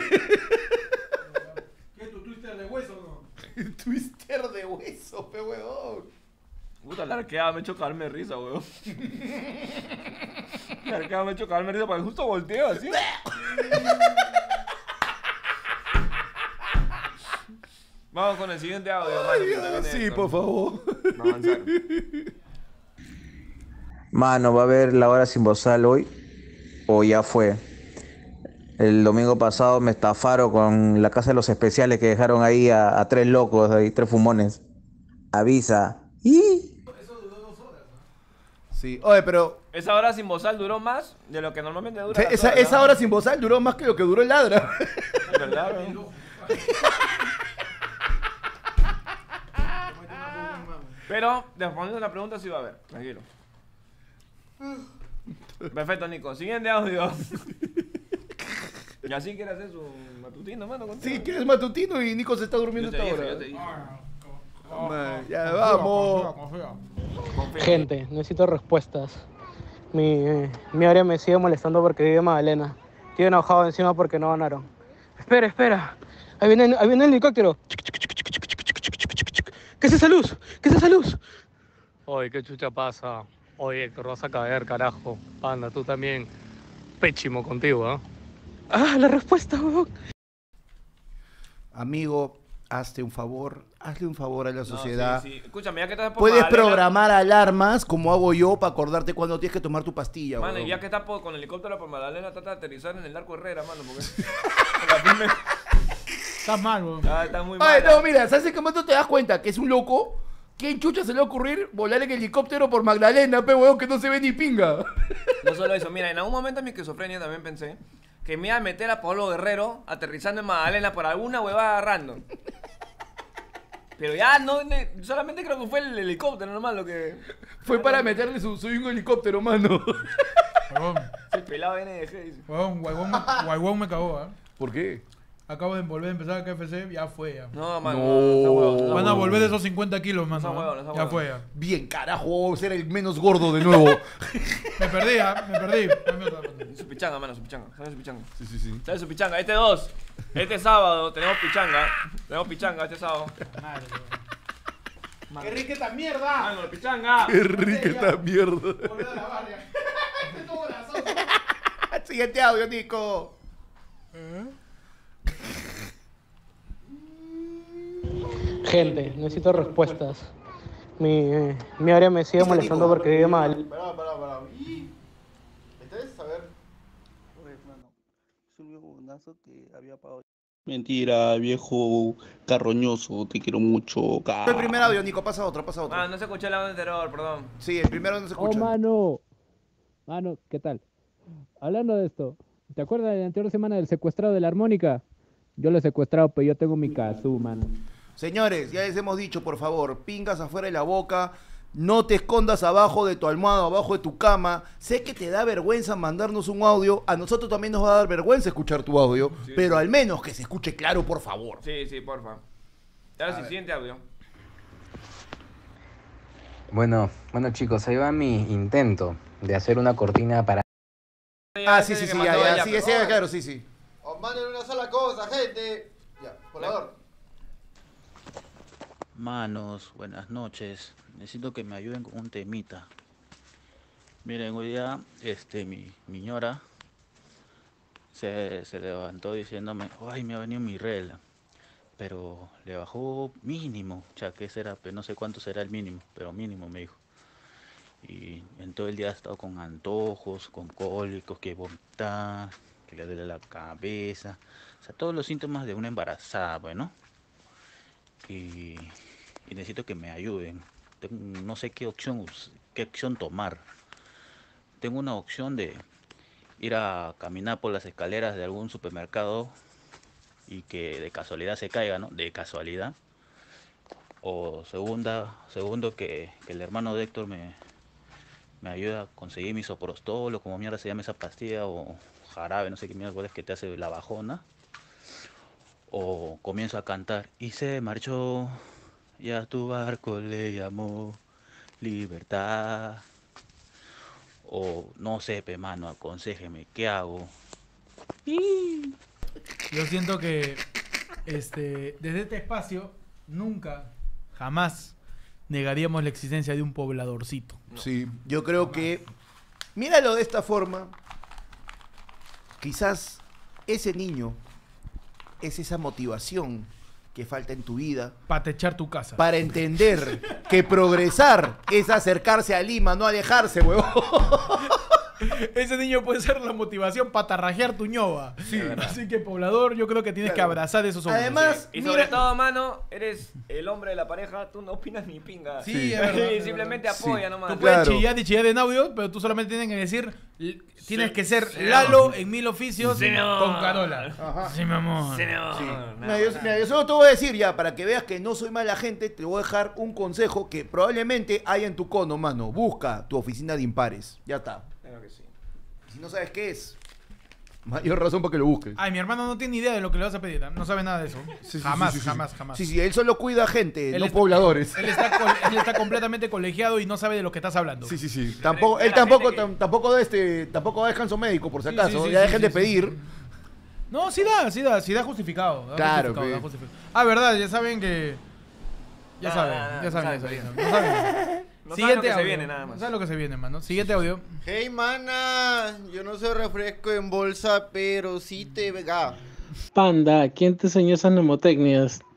¿Qué es tu twister de hueso, no? Twister de hueso, pe huevón. Puta, la arqueada me ha hecho cagarme de risa, weón. La arqueada me ha hecho cagarme de risa porque justo volteo así. Vamos con el siguiente audio, mano, que también es Sí, Héctor. por favor. Vamos a avanzar. Mano, ¿va a haber la hora sin bozal hoy? ¿O ya fue? El domingo pasado me estafaron con la casa de los especiales que dejaron ahí a tres locos, ahí, tres fumones. Avisa. ¿Y? Sí, oye, pero Esa hora sin bozal duró más de lo que normalmente dura. esa hora sin bozal duró más que lo que duró el ladra. ¿Verdad, bro? Pero, respondiendo a la pregunta, sí va a haber. Tranquilo. Perfecto, Nico. Siguiente audio. Y así quiere hacer su matutino, mano. Contigo. Sí, que es matutino y Nico se está durmiendo Yo te esta dije, hora. yo te dije. Ya, vamos. Gente, necesito respuestas. Mi área me sigue molestando porque vive Magdalena. Estoy enojado encima porque no ganaron. Espera. Ahí viene el helicóptero. ¿Qué es esa luz? Oye, ¿qué chucha pasa? Oye, Héctor, vas a caer, carajo. Panda, tú también. Péchimo contigo, ¿ah? Ah, la respuesta, huevón. Amigo, hazle un favor a la sociedad. Sí. Escúchame, ya que estás por Puedes Magdalena, programar alarmas como hago yo para acordarte cuando tienes que tomar tu pastilla. mano, weón. y ya que estás con el helicóptero por Magdalena, trata de aterrizar en el Arco Herrera, mano, porque... Estás mal, weón. Está muy mal. Ay, no, mira, ¿sabes en qué momento te das cuenta que es un loco? ¿Quién chucha se le va a ocurrir volar en helicóptero por Magdalena, pe weón, que no se ve ni pinga? No solo eso, mira, en algún momento en mi esquizofrenia también pensé que me iba a meter a Pablo Guerrero aterrizando en Magdalena por alguna huevada random. Pero ya no, solamente creo que fue el helicóptero nomás lo que... Fue para meterle su un helicóptero, mano. Huevón, El pelado NDG dice. huevón, Guaybón me cagó, ¿ah? ¿Por qué? Acabo de volver a empezar a KFC, ya fue, ya. No, mano, No. Van a volver de esos 50 kilos, mano. No, ¿ah? huevón, no, Ya huevón. fue, ya. Bien, carajo, ser el menos gordo de nuevo. Me perdí, ¿ah? Me perdí. Su pichanga, mano, su pichanga. ¿Sabes su pichanga? Sí. ¿Sabes su pichanga? Este sábado tenemos pichanga. Tenemos pichanga este sábado. ¡Qué rica esta mierda! Mano, la pichanga. Qué rica esta mierda. Volver a la barria. Este es todo grasoso. Siguiente audio, Nico. Gente, necesito respuestas. Mi área me sigue molestando porque vive mal. Pará. ¿Ustedes saber? Es un viejo bonazo que había pagado. Mentira, viejo carroñoso, te quiero mucho. El primer audio, Nico, pasa otro. Ah, no se escuchó el audio anterior, perdón. Sí, el primero no se escucha. Mano, ¿qué tal? Hablando de esto, ¿te acuerdas de la anterior semana del secuestrado de la armónica? Yo lo he secuestrado, pero yo tengo mi kazoo, mano. Señores, ya les hemos dicho, por favor, pingas afuera de la boca, no te escondas abajo de tu almohada, abajo de tu cama. Sé que te da vergüenza mandarnos un audio, a nosotros también nos va a dar vergüenza escuchar tu audio, Sí. pero al menos que se escuche claro, por favor. Sí, porfa. Ahora sí, siguiente audio. Bueno chicos, ahí va mi intento de hacer una cortina para... Ah, sí, claro, sí. Os manden una sola cosa, gente. Ya, volador. Manos, buenas noches. Necesito que me ayuden con un temita. Miren, hoy día mi ñora se levantó diciéndome, ay, me ha venido mi regla. Pero le bajó mínimo, ya que será, pero no sé cuánto será el mínimo, pero mínimo me dijo. Y en todo el día ha estado con antojos, con cólicos, que vomitar, que le duele la cabeza, o sea, todos los síntomas de una embarazada, bueno. Y necesito que me ayuden. No sé qué opción tomar. Tengo una opción de ir a caminar por las escaleras de algún supermercado y que de casualidad se caiga, ¿no? De casualidad. O segundo que el hermano de Héctor me ayuda a conseguir mi soprostol, o como mierda se llama esa pastilla, o jarabe, no sé qué mierda es que te hace la bajona. O comienzo a cantar y se marchó, y a tu barco le llamó libertad. O no sé, mano, aconséjeme, ¿qué hago? Yo siento que desde este espacio nunca, jamás negaríamos la existencia de un pobladorcito. Sí, yo creo que, míralo de esta forma, quizás ese niño es esa motivación que falta en tu vida para techar tu casa, para entender que progresar es acercarse a Lima, no alejarse, huevón. Ese niño puede ser la motivación para tarrajear tu ñoba. Sí. Así que, poblador, yo creo que tienes que abrazar esos hombres. Además, Y sobre todo, mano, eres el hombre de la pareja, tú no opinas ni pinga. Sí, es verdad, es Simplemente verdad. apoya nomás. Tú puedes chillar en audio, pero tú solamente tienes que decir, tienes que ser Lalo en 1000 oficios Sí, mi amor. con Carola. Ajá. Sí, mi amor. Sí, mi amor. Sí. Nada Mira, yo solo te voy a decir ya, para que veas que no soy mala gente, te voy a dejar un consejo que probablemente hay en tu cono, mano. Busca tu oficina de impares. Ya está. Claro que sí. Si no sabes qué es, mayor razón para que lo busques. Ay, mi hermano no tiene ni idea de lo que le vas a pedir. No sabe nada de eso. Sí, jamás, sí, sí, jamás, sí. jamás. Sí, él solo cuida gente, Él no está- pobladores. Él está completamente colegiado y no sabe de lo que estás hablando. Sí. Tampoco, él tampoco da descanso médico, por si Sí, acaso. sí, sí, ya sí, dejen sí, de pedir. sí. No, sí da justificado. Da Claro, justificado, pe. da justificado. Ah, verdad, ya saben que... Ya saben. No saben Siguiente lo que se audio. viene, nada más. No saben lo que se viene, mano. Siguiente audio. Hey, mana, yo no soy refresco en bolsa, pero sí te vega. Panda, ¿quién te enseñó esas mnemotecnias?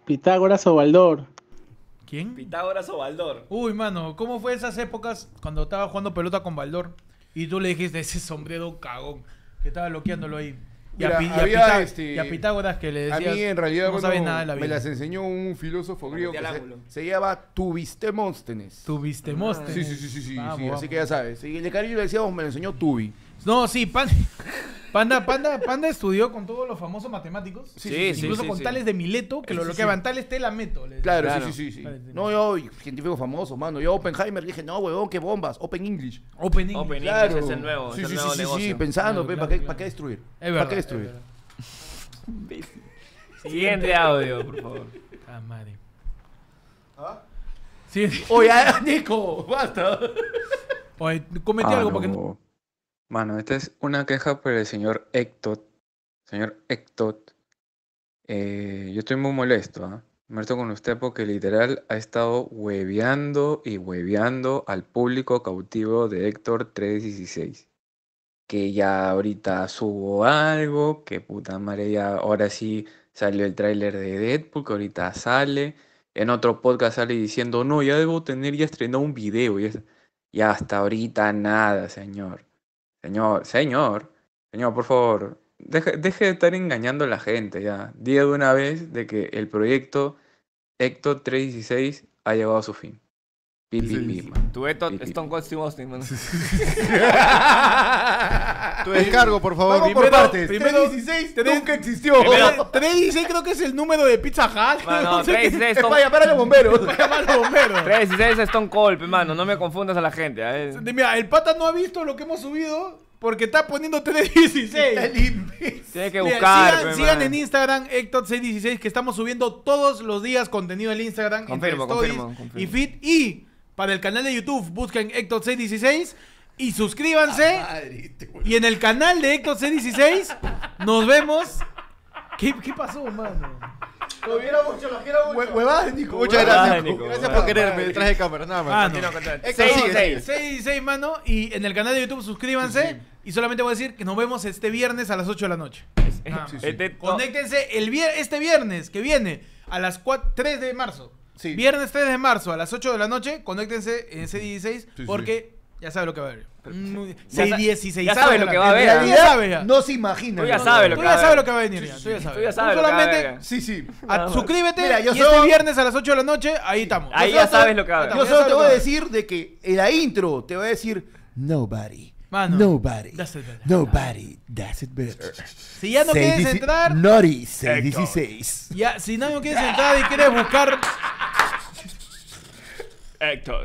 Pitágoras o Baldor. ¿Quién? Pitágoras o Baldor. Uy, mano, ¿cómo fue esas épocas cuando estaba jugando pelota con Baldor? Y tú le dijiste ese sombrero cagón que estaba loqueándolo ahí. Mira, Y a Pitágoras que le decías, a mí en realidad no sabes nada de la vida. me las enseñó un filósofo griego que al ángulo. se llama Tuvistemóstenes. Tuvistemóstenes. Sí, Vamos. así que ya sabes. Y de cariño le decíamos, me lo enseñó Tubi. No, sí, Panda estudió con todos los famosos matemáticos. Sí, incluso con Tales de Mileto, que lo bloqueaban. Tales Telameto. Claro, sí. No, yo, científico famoso, mano. Yo Oppenheimer dije, no, huevón, qué bombas. Open English. Open English. Open Claro. English es el nuevo, es el nuevo negocio. Sí, pensando, Claro, ¿para qué destruir? Es verdad, ¿Para qué destruir? Siguiente audio, por favor. Ah, madre. ¿Ah? Sí. Oye, Nico, basta. Oye, cometí algo porque no. Mano, esta es una queja por el señor Héctor. Señor Héctor, yo estoy muy molesto, ¿ah? Molesto con usted porque literal ha estado hueveando y hueveando al público cautivo de Héctor 316. Que ya ahorita subo algo, que puta madre, ya ahora sí salió el tráiler de Deadpool, que ahorita sale. En otro podcast sale diciendo, no, ya debo tener ya estrenado un video. Y hasta ahorita nada, señor. Señor, por favor, deje de estar engañando a la gente ya. Diga de una vez de que el proyecto Héctor 316 ha llegado a su fin. Tu Héctor Stone Cold Steve Austin, mano. Tu descargo, por favor. Vamos por partes. 316 nunca existió. 316 creo que es el número de Pizza Hut. Mano, 316 Es para llamar a los bomberos. 316 Stone Cold, mano. No me confundas a la gente. Mira, el pata no ha visto lo que hemos subido porque está poniendo 316. Tiene que buscar. Sigan en Instagram Héctor616 que estamos subiendo todos los días contenido en Instagram. Confirmo. Y feed. Y para el canal de YouTube busquen Héctor616 y suscríbanse. Y en el canal de Héctor616 nos vemos. ¿Qué pasó, mano? Lo quiero mucho. Huevadas, Nico. Muchas gracias, Nico. Gracias por quererme detrás de cámara, nada más. 616, mano. Y en el canal de YouTube suscríbanse. Y solamente voy a decir que nos vemos este viernes a las 8 de la noche. Conéctense este viernes que viene a las 3 de marzo. Sí. Viernes 3 de marzo a las 8 de la noche. Conéctense en C16 porque ya sabe lo que va a haber. 616. Ya sabes lo que va a haber. Ya sabes ya. No se imagina. Tú ya sabes lo que va a haber. Tú ya sabes lo que va a venir. Tú ya sabes lo que va a venir. Sí. Suscríbete. Mira, y este viernes a las 8 de la noche, ahí estamos. Ahí ya sabes lo que va a haber. Yo solo te voy a decir de que en la intro te voy a decir Nobody. Mano, Nobody. That's it better. Nobody does it better. Si ya no quieres entrar. Naughty 616. Ya, si no quieres entrar y quieres buscar. Héctor.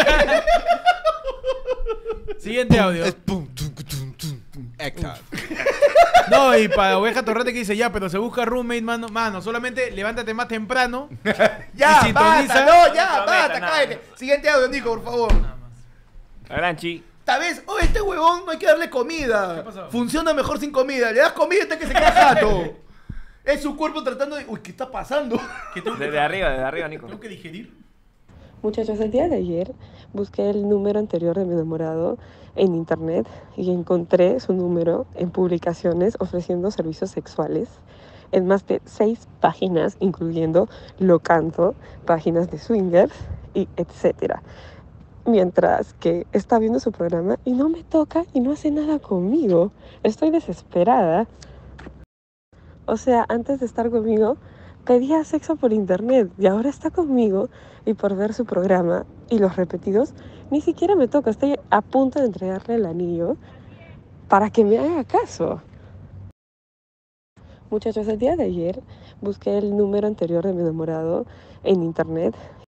Siguiente audio. Héctor. No, y para Oveja Torrete que dice ya, pero se busca roommate, mano. Mano, solamente levántate más temprano. Ya, y sintoniza. Basta, cállate. Siguiente audio, Nico, por favor. La gran chi. Esta vez, este huevón no hay que darle comida. ¿Qué pasó? Funciona mejor sin comida. Le das comida hasta que se queda jato. Es su cuerpo tratando de. Uy, ¿qué está pasando? Desde arriba, Nico. Tengo que digerir. Muchachos, el día de ayer busqué el número anterior de mi enamorado en internet y encontré su número en publicaciones ofreciendo servicios sexuales en más de 6 páginas, incluyendo Locanto, páginas de swingers y etcétera. Mientras que está viendo su programa y no me toca y no hace nada conmigo. Estoy desesperada. O sea, antes de estar conmigo, pedía sexo por internet y ahora está conmigo y por ver su programa y los repetidos, ni siquiera me toca. Estoy a punto de entregarle el anillo para que me haga caso. Muchachos, el día de ayer busqué el número anterior de mi enamorado en internet.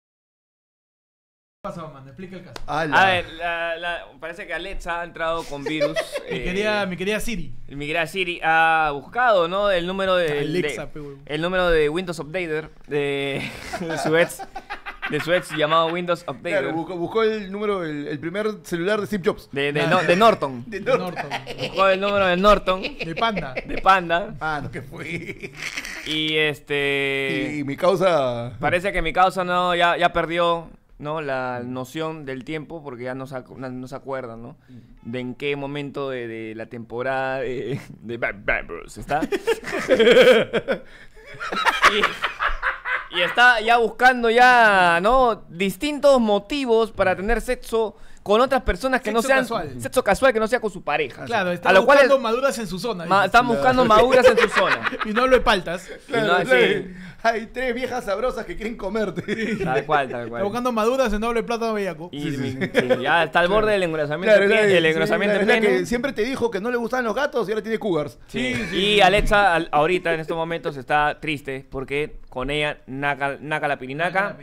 ¿Qué pasó, man? Explica el caso. A ver, parece que Alexa ha entrado con virus. Mi querida Siri. Mi querida Siri ha buscado, ¿no? El número de Alexa, el número de Windows Updater de su ex. De su ex llamado Windows Updater. Claro, buscó el número, el primer celular de Steve Jobs. De Norton. De Norton. Buscó el número de Norton. De Panda. De Panda. Ah, no, que fue. Y Y mi causa. Parece que mi causa no, ya perdió, ¿no? La noción del tiempo porque ya no se acuerdan, ¿no? De en qué momento de la temporada de Bad Bros está. Y está ya buscando ya, ¿no? Distintos motivos para tener sexo con otras personas que Sexo no sean casual. sexo casual, que no sea con su pareja. Claro, A están lo cual buscando maduras en su zona. están buscando maduras en su zona. Y no hablo de paltas. Claro, no, sí. Hay 3 viejas sabrosas que quieren comerte. Tal cual, tal Está cual. buscando maduras en doble plátano bellaco. Y sí, ya está al borde del engrosamiento. Claro, el sí, engrosamiento la verdad pene. que siempre te dijo que no le gustaban los gatos y ahora tiene cougars. Sí. Y Alexa ahorita en estos momentos está triste porque con ella naca la pirinaca.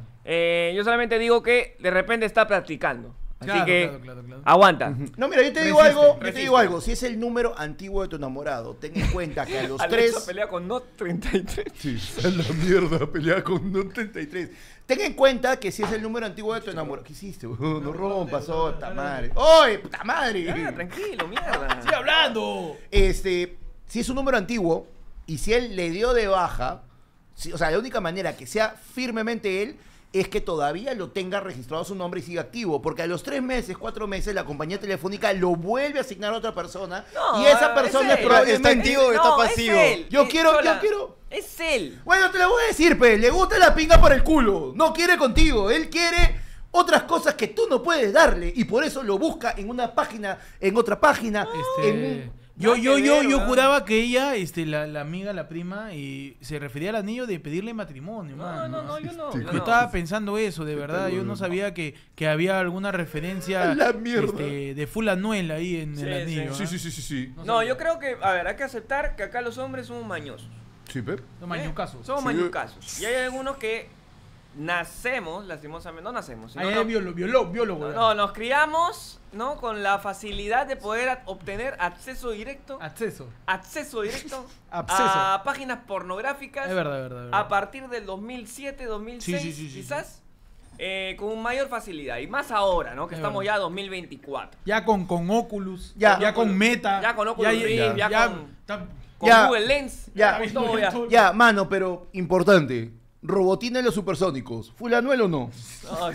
Yo solamente digo que de repente está practicando. Así Claro, que claro. aguanta. No, mira, yo te digo algo, si es el número antiguo de tu enamorado, ten en cuenta que a los Alexa 3... pelea con Note 33. Sí, a la mierda, pelea con Note 33. Ten en cuenta que si es el número antiguo de tu enamorado... ¿Qué hiciste? No rompas, puta madre. ¡Oye, puta madre! Ya, tranquilo, mierda. ¡Estoy hablando! Si es un número antiguo y si él le dio de baja, o sea, la única manera que sea firmemente él es que todavía lo tenga registrado su nombre y siga activo, porque a los 3 meses, 4 meses, la compañía telefónica lo vuelve a asignar a otra persona y esa persona es probablemente... ¿Está activo o está pasivo? Es él. Yo quiero... Es él. Bueno, te lo voy a decir, pe, le gusta la pinga por el culo, no quiere contigo, él quiere otras cosas que tú no puedes darle y por eso lo busca en una página, en otra página, en un... Yo juraba que ella, la amiga, la prima, y se refería al anillo de pedirle matrimonio, mano. Yo no. Yo estaba pensando eso, de verdad. Yo no sabía que había alguna referencia La mierda. de full anuel ahí en el anillo. Sí. No, yo creo que, a ver, hay que aceptar que acá los hombres somos mañosos. Sí, Pep. No, mañucasos. Somos mañucasos. Y hay algunos que nacemos, lastimosamente, no nacemos. Sino Ahí no, es biólogo. no, nos criamos, ¿no? Con la facilidad de poder obtener acceso directo. Acceso directo a páginas pornográficas. Es verdad. A partir del 2007, 2006, Sí. quizás. Con mayor facilidad. Y más ahora, ¿no? Que Es estamos verdad. ya 2024. Ya con Oculus, ya con Meta. Ya con Oculus Rift, ya con Ya. Google Lens. Ya, con todo ya. ya, mano, pero importante. Robotina en los supersónicos. ¿Full Anuel o no? Ay.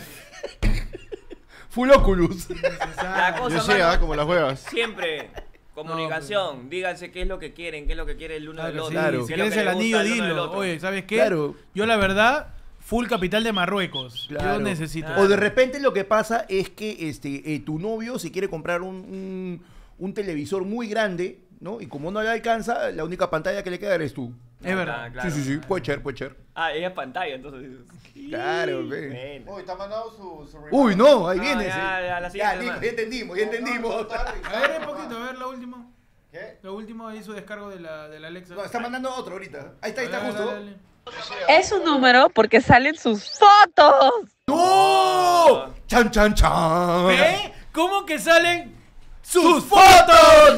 Full Oculus. La cosa, Yo sé, mano, como las huevas. siempre comunicación. Díganse qué es lo que quieren, qué es lo que quiere el uno del otro. Claro. qué Si es lo quieres que el le gusta anillo, al uno del dilo. otro. Oye, ¿sabes qué? Claro. Yo la verdad, full capital de Marruecos. Claro. Yo necesito. O de repente lo que pasa es que tu novio se quiere comprar un televisor muy grande, ¿no? Y como no le alcanza, la única pantalla que le queda eres tú. Es verdad. Claro. Sí. Puede ser. Ah, ella es pantalla, entonces. Claro, ve. Bueno. Uy, te ha mandado su Uy, no, ahí Ah, viene. ya, la siguiente, Nico, hermano. ya entendimos. A ver, un poquito, a ver lo último. ¿Qué? Lo último ahí su descargo de la Alexa. No, está mandando otro ahorita. Ahí está Dale, justo. dale. Es un número porque salen sus fotos. ¡No! ¡Chan! ¿Qué? ¿Cómo que salen ¡Sus fotos!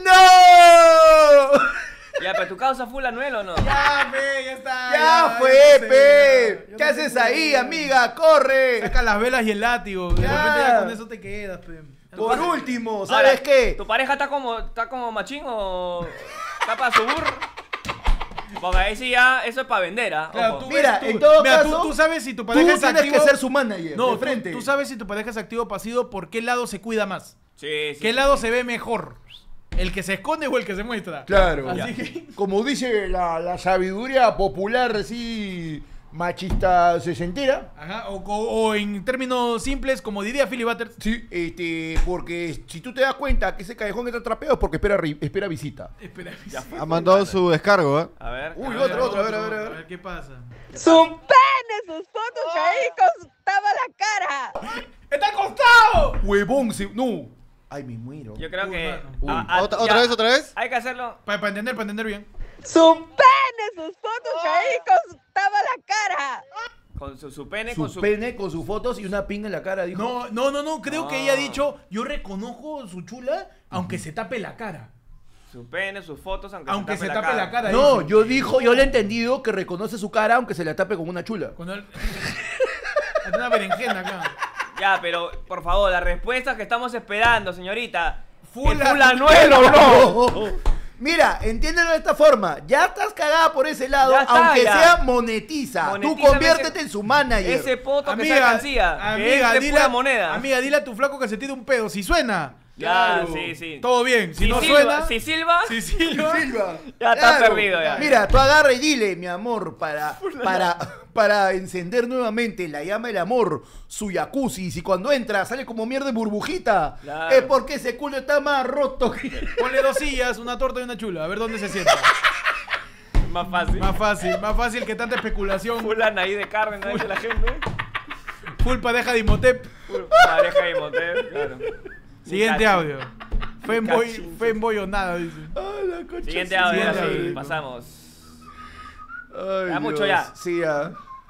¡No! Ya, pero tu causa full Anuel o no? Ya, pe, ya está. ¡Ya fue, sé, pe! yo ¿Qué no haces sé. ahí, amiga? ¡Corre! Saca las velas y el látigo. De Ya. repente ya con eso te quedas, pe. Por último, Ahora, ¿sabes qué? ¿Tu pareja está como machín o está para subur? Porque ahí sí ya, eso es para vender, ¿ah? Claro, Ojo. tú Mira, ves, en todo mira, caso, tú sabes si tu pareja tú es tienes activo. que ser su manager, No, de frente. tú sabes si tu pareja es activo o pasivo, por qué lado se cuida más. Sí. ¿Qué lado se ve mejor? ¿El que se esconde o el que se muestra? Claro. Así que... Como dice la sabiduría popular, así, machista sesentera. Ajá, o en términos simples, como diría Philly Butters. Sí, porque si tú te das cuenta que ese callejón está trapeado es porque espera visita. Espera, Ha mandado su descargo, ¿eh? A ver. Uy, a otro, a ver. A ver qué pasa. Su pene, sus fotos que ahí costaba la cara. ¡Está al costado! Huevón, no. Ay, me muero. Yo creo que... mano. ¿Otra vez? Hay que hacerlo... Para entender bien. Su pene, sus fotos que ahí costaba la cara. Con su pene, Su pene con sus fotos y una pinga en la cara, dijo. No, creo que ella ha dicho, yo reconozco su chula, aunque se tape la cara. Su pene, sus fotos, Aunque se tape la cara. No, dice. yo le he entendido que reconoce su cara aunque se la tape con una chula. Con el... Hay una berenjena acá. Ya, pero, por favor, la respuesta que estamos esperando, señorita. Full Anuel o no? Mira, entiéndelo de esta forma. Ya estás cagada por ese lado, Ya está, aunque ya. sea monetiza. Tú Monetízame conviértete en su manager. Ese poto que se alcancía. Que es de dile, pura moneda. Amiga, dile a tu flaco que se tire un pedo. Si suena, Claro, sí. Todo bien. Si no silba, suena. Si silba. Ya está Claro. perdido ya. Mira, tú agarra y dile, mi amor, para encender nuevamente la llama del amor, su jacuzzi. Si cuando entra sale como mierda de burbujita, Claro. es porque ese culo está más roto que... Ponle 2 sillas, una torta y una chula. A ver dónde se sienta. Más fácil. Más fácil que tanta especulación. Full ahí de carne, ¿no? Dice la gente. Full pareja de Imhotep. Pareja de motel, claro. Siguiente audio. Femboy o nada, dice. Siguiente audio, Siguiente así, audio. pasamos. Ay, Ya mucho Dios. ya. Sí, ya.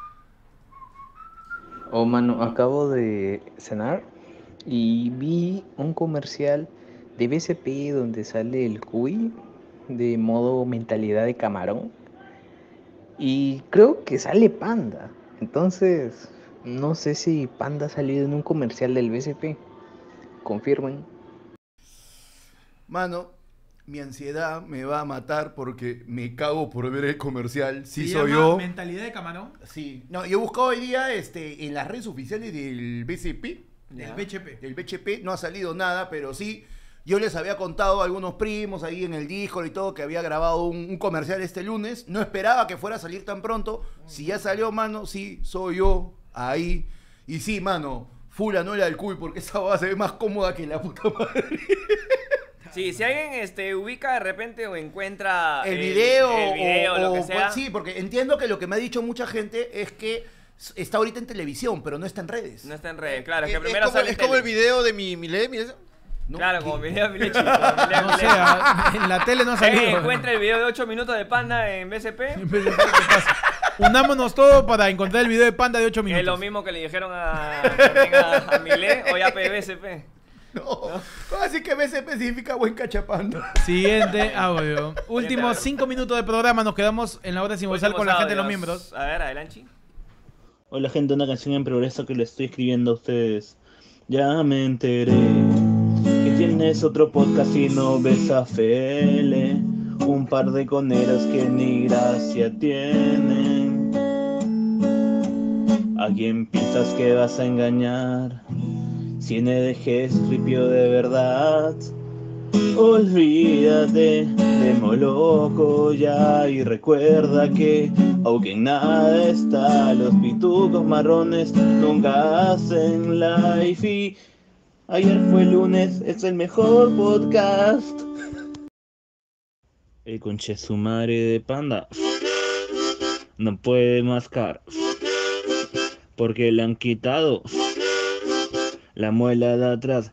Oh, mano, acabo de cenar y vi un comercial de BCP donde sale el cuy de modo mentalidad de camarón y creo que sale Panda. Entonces, no sé si Panda ha salido en un comercial del BCP. Confirmen. Mano, mi ansiedad me va a matar porque me cago por ver el comercial. Sí, ¿Se soy llama yo. Mentalidad de camarón? Sí. No, yo he buscado hoy día en las redes oficiales del BCP. Del BCP. Del BCP no ha salido nada, pero sí. Yo les había contado a algunos primos ahí en el Discord y todo que había grabado un comercial este lunes. No esperaba que fuera a salir tan pronto. Si ya salió, mano, sí, soy yo ahí. Y sí, mano, full Anuela del Cuy porque esa va a ser más cómoda que la puta madre. Sí, si alguien ubica de repente o encuentra El video, lo que o- sea. sí, porque entiendo que lo que me ha dicho mucha gente es que está ahorita en televisión, pero no está en redes. No está en red, claro, es que Es primero como, sale es en como el tele. video de mi ley, mira. Claro, como video de Milechi. No sé, en la tele no ha salido. Encuentra el video de 8 minutos de Panda en BCP. Unámonos todos para encontrar el video de Panda de 8 minutos. Es lo mismo que le dijeron también a Milé o ya BCP. No, así que BCP significa buen cachapanda. Siguiente audio. Últimos 5 minutos de programa. Nos quedamos en la hora sin bozal con la gente de los miembros. A ver, adelante. Hola gente, una canción en progreso que le estoy escribiendo a ustedes. Ya me enteré que tienes otro podcast y no ves a Fele. Un par de coneras que ni gracia tienen. ¿A quién piensas que vas a engañar? Si NDG es ripio de verdad. Olvídate de Moloco ya y recuerda que aunque en nada está, los pitucos marrones nunca hacen live y ayer fue lunes, es el mejor podcast. El conche su madre de Panda no puede mascar porque le han quitado la muela de atrás.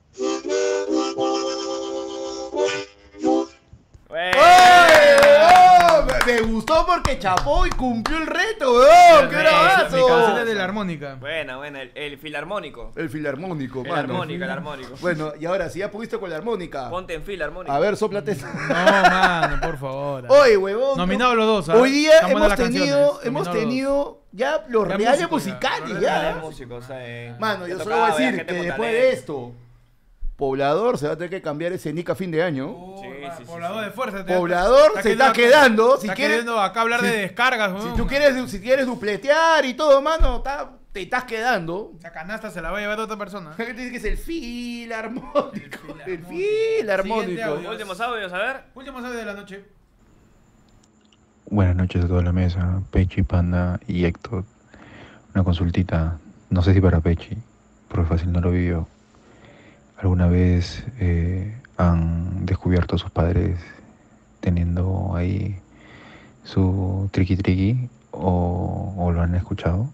Me gustó porque chapó y cumplió el reto, weón. ¡Qué Mi bravazo! canción de la armónica. Buena, el filarmónico. El filarmónico, El mano. armónico, el armónico. Bueno, y ahora, si ya pudiste con la armónica. Ponte en filarmónico. A ver, sóplate. No, mano, por favor. Oye, huevón. Nominados los dos. ¿ah? Hoy día Están buenas hemos las tenido, canciones. hemos Nominados tenido ya los Ya reales músicos, musicales, Los ya. reales músicos, Mano, yo te solo voy a tocaba, decir gente que con después talento. de esto, Poblador se va a tener que cambiar ese nick a fin de año. Poblador de fuerza. Poblador se está quedando. Si Está quieres, queriendo acá hablar de descargas, si weón. tú quieres dupletear y todo, mano, te estás quedando. Esa canasta se la va a llevar otra persona. ¿Qué te dice que es el filarmónico? El filarmónico. Últimos audios, a ver. Últimos audios de la noche. Buenas noches a toda la mesa, Pechi, Panda y Héctor. Una consultita, no sé si para Pechi, porque fácil no lo vivió. ¿Alguna vez han descubierto a sus padres teniendo ahí su triqui triqui o lo han escuchado?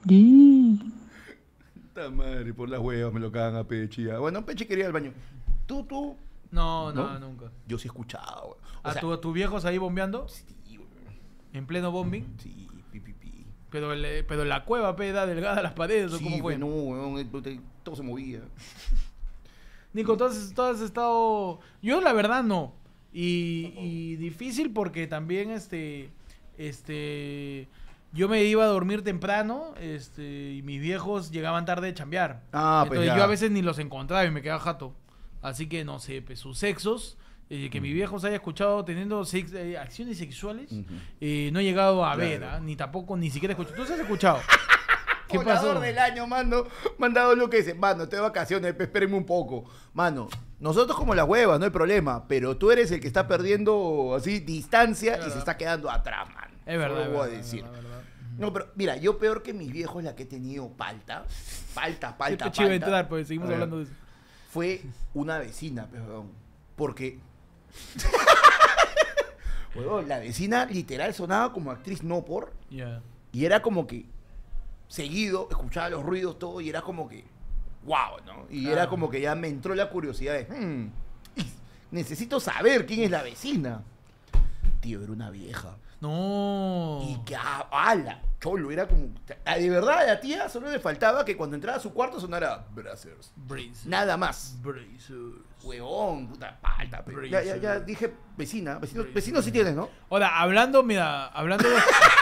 Puta madre, por las huevas me lo cagan a Pechi. Ya. Bueno, Pechi quería ir al baño. ¿Tú? No, nunca. Yo sí he escuchado, weón. O ¿A sea, tus viejos ahí bombeando? Sí, weón. ¿En pleno bombing? Sí, pi. Pero la cueva, da delgada las paredes, ¿o Sí, cómo fue? no, weón, todo se movía. Nico, ¿tú has estado...? Yo la verdad no. Y difícil porque también yo me iba a dormir temprano y mis viejos llegaban tarde de chambear. Ah, pues Entonces ya. yo a veces ni los encontraba y me quedaba jato. Así que no sé, pues sus sexos, que mi viejo se haya escuchado teniendo acciones sexuales, no he llegado a ver, ¿ah? Ni siquiera he escuchado. ¿Tú se has escuchado? ¿Qué Volador pasó? del año, mano. Mandado lo que dice, mano, estoy de vacaciones, espérenme un poco. Mano, nosotros como las huevas, no hay problema, pero tú eres el que está perdiendo así distancia y se está quedando atrás, mano. Es verdad, Solo es voy a verdad, decir. es verdad. No, pero mira, yo peor que mis viejos, la que he tenido palta, Qué chido entrar, pues seguimos A ver, hablando de eso. fue una vecina, perdón. Porque. Huevón, la vecina literal sonaba como actriz no por. Ya. Y era como que. Seguido, escuchaba los ruidos, todo, y era como que. ¡Wow! ¿no? Y era como que ya me entró la curiosidad de. Necesito saber quién es la vecina. Tío, era una vieja. No. Y que, ala, cholo, era como. De verdad, a la tía solo le faltaba que cuando entraba a su cuarto sonara Brazzers. Nada más. Huevón, puta palta. Pero ya dije vecina. Vecino sí tienes, ¿no? Ahora, hablando de.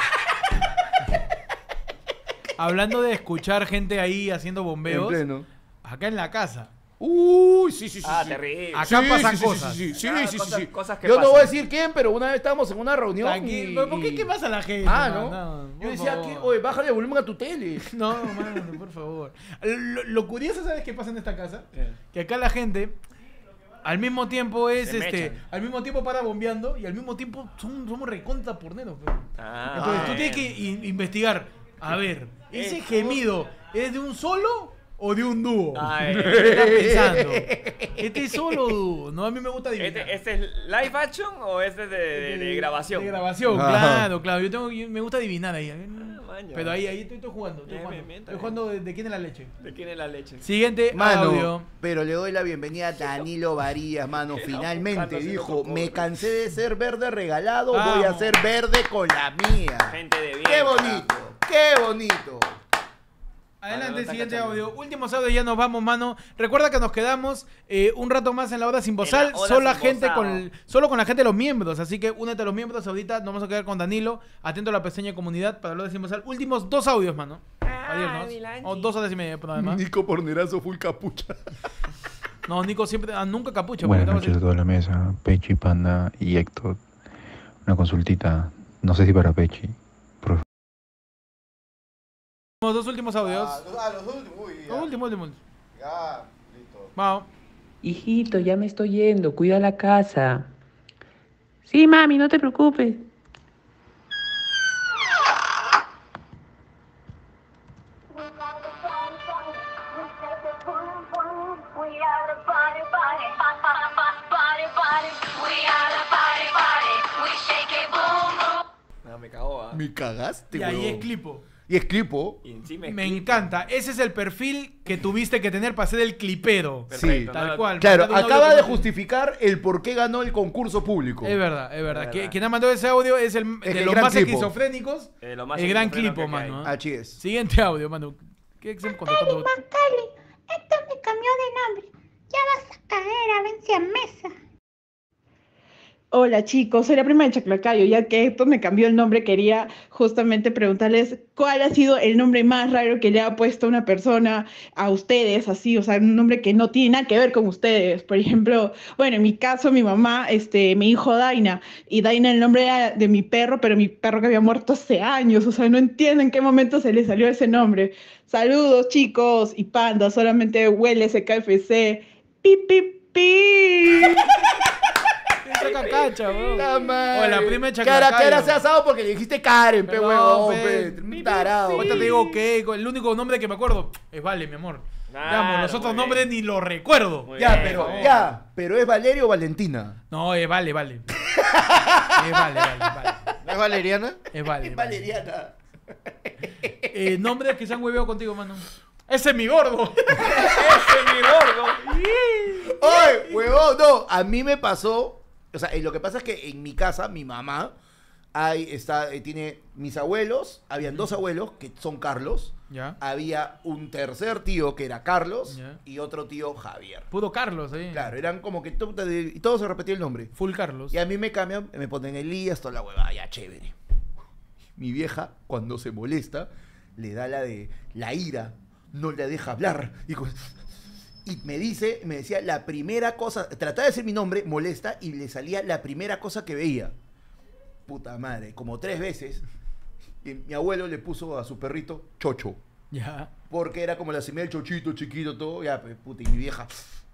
Hablando de escuchar gente ahí haciendo bombeos. En pleno. Acá en la casa. Uy, sí. Terrible. Acá pasan sí, cosas. Sí. Cosas que Yo no pasan. voy a decir quién, pero una vez estábamos en una reunión. Tranquilo. ¿Por qué pasa la gente? ¿no? Yo decía, oye, bájale el volumen a tu tele. No, mano, por favor. Lo curioso, ¿sabes qué pasa en esta casa? Que acá la gente al mismo tiempo es Se mechan. al mismo tiempo para bombeando y al mismo tiempo somos recontra porneros. Entonces tú tienes que investigar. A ver, ese gemido ¿es de un solo o de un dúo? ¿Qué estás pensando? ¿Este es solo o dúo? No, a mí me gusta adivinar. ¿Este es live action o este es de grabación? De grabación, claro. Yo me gusta adivinar ahí. Pero ahí estoy jugando. Estoy jugando de quién es la leche. ¿De quién es la leche? Siguiente audio. Pero le doy la bienvenida a Danilo Varías, mano. Finalmente dijo, me cansé de ser verde regalado, voy a ser verde con la mía. Gente de bien. ¡Qué bonito! Adelante, siguiente audio. Últimos audios, ya nos vamos, mano. Recuerda que nos quedamos un rato más en la hora sin bozal. Solo con la gente de los miembros. Así que únete a los miembros. Ahorita nos vamos a quedar con Danilo. Atento a la pestaña de comunidad para hablar de sin bozal. Últimos 2 audios, mano. Adiós. O 2 horas y media, por nada más. Nico Pornerazo full capucha. No, Nico siempre, nunca capucha. Buenas noches a toda la mesa, Pechi, Panda y Héctor. Una consultita, no sé si para Pechi. Los 2 últimos audios. Los últimos, uy, ya. Los últimos. Ya, listo. Vamos. Hijito, ya me estoy yendo, cuida la casa. Sí, mami, no te preocupes. No, me cagó. Me cagaste, Y ahí huevón. es clipo. Y es clipo. Y encima es Me clip. encanta. Ese es el perfil que tuviste que tener para ser el clipero. Sí, Tal cual. Claro, Mandate un acaba audio de como- justificar el por qué ganó el concurso público. Es verdad. Quien ha mandado ese audio es de el los gran más clipo. esquizofrénicos. Lo más El gran esquizofrénico clipo, que hay. mano. Así es. Siguiente audio, mano. ¿Qué hacemos con tanto? Macaulay, Héctor me cambió de nombre. Ya vas a caer a vence a mesa. Hola chicos, soy la prima de Chaclacayo. Ya que Héctor me cambió el nombre, quería justamente preguntarles cuál ha sido el nombre más raro que le ha puesto una persona a ustedes, así, o sea, un nombre que no tiene nada que ver con ustedes. Por ejemplo, bueno, en mi caso, mi mamá me dijo Daina, y Daina el nombre era de mi perro, pero mi perro que había muerto hace años, o sea, no entiendo en qué momento se le salió ese nombre. Saludos chicos, y Panda, solamente huele ese KFC. Pi, pi, pi. Cacacha, weón. La madre. O la prima de Chaclacayo. Cara se ha asado porque le dijiste Karen, pe Perdón, huevón, pe. pe. Tarado. Ahorita te digo que el único nombre que me acuerdo es Vale, mi amor. Claro, los otros muy nombres ni los recuerdo. Muy Ya, bien, muy bien. pero ¿es Valerio o Valentina? No, es Vale. Es Vale. ¿No es Valeriana? Es Vale. Valeriana. Nombres que se han hueveado contigo, mano. Ese es mi gordo. Ese es mi gordo. ¡Ay, huevón! No, a mí me pasó. O sea, lo que pasa es que en mi casa, mi mamá, tiene mis abuelos, habían 2 abuelos que son Carlos. Ya. Había un tercer tío que era Carlos Ya. y otro tío Javier. Pudo Carlos ahí. Claro, eran como que y todos se repetía el nombre. Full Carlos. Y a mí me cambian, me ponen Elías, toda la huevada, ya chévere. Mi vieja, cuando se molesta, le da la ira, no le deja hablar. Y me decía la primera cosa, trataba de decir mi nombre, molesta, y le salía la primera cosa que veía. Puta madre, como 3 veces. Y mi abuelo le puso a su perrito Chocho. Ya. Porque era como la semilla del chochito, chiquito, todo. Ya, pues, puta, y mi vieja.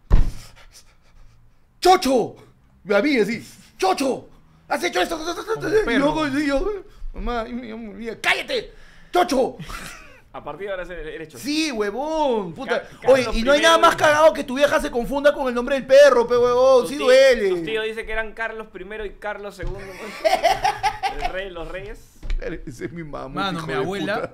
¡Chocho! A mí así, ¡Chocho! ¿Has hecho esto? Y yo, mamá, ¡cállate! ¡Chocho! A partir de ahora eres chocho. Sí, huevón, puta. Carlos Oye, y no hay nada más cagado que tu vieja se confunda con el nombre del perro, pe huevón, sí duele. Tu tío dice que eran Carlos I y Carlos II. Los reyes. Ese es mi mamá. Mano, mi abuela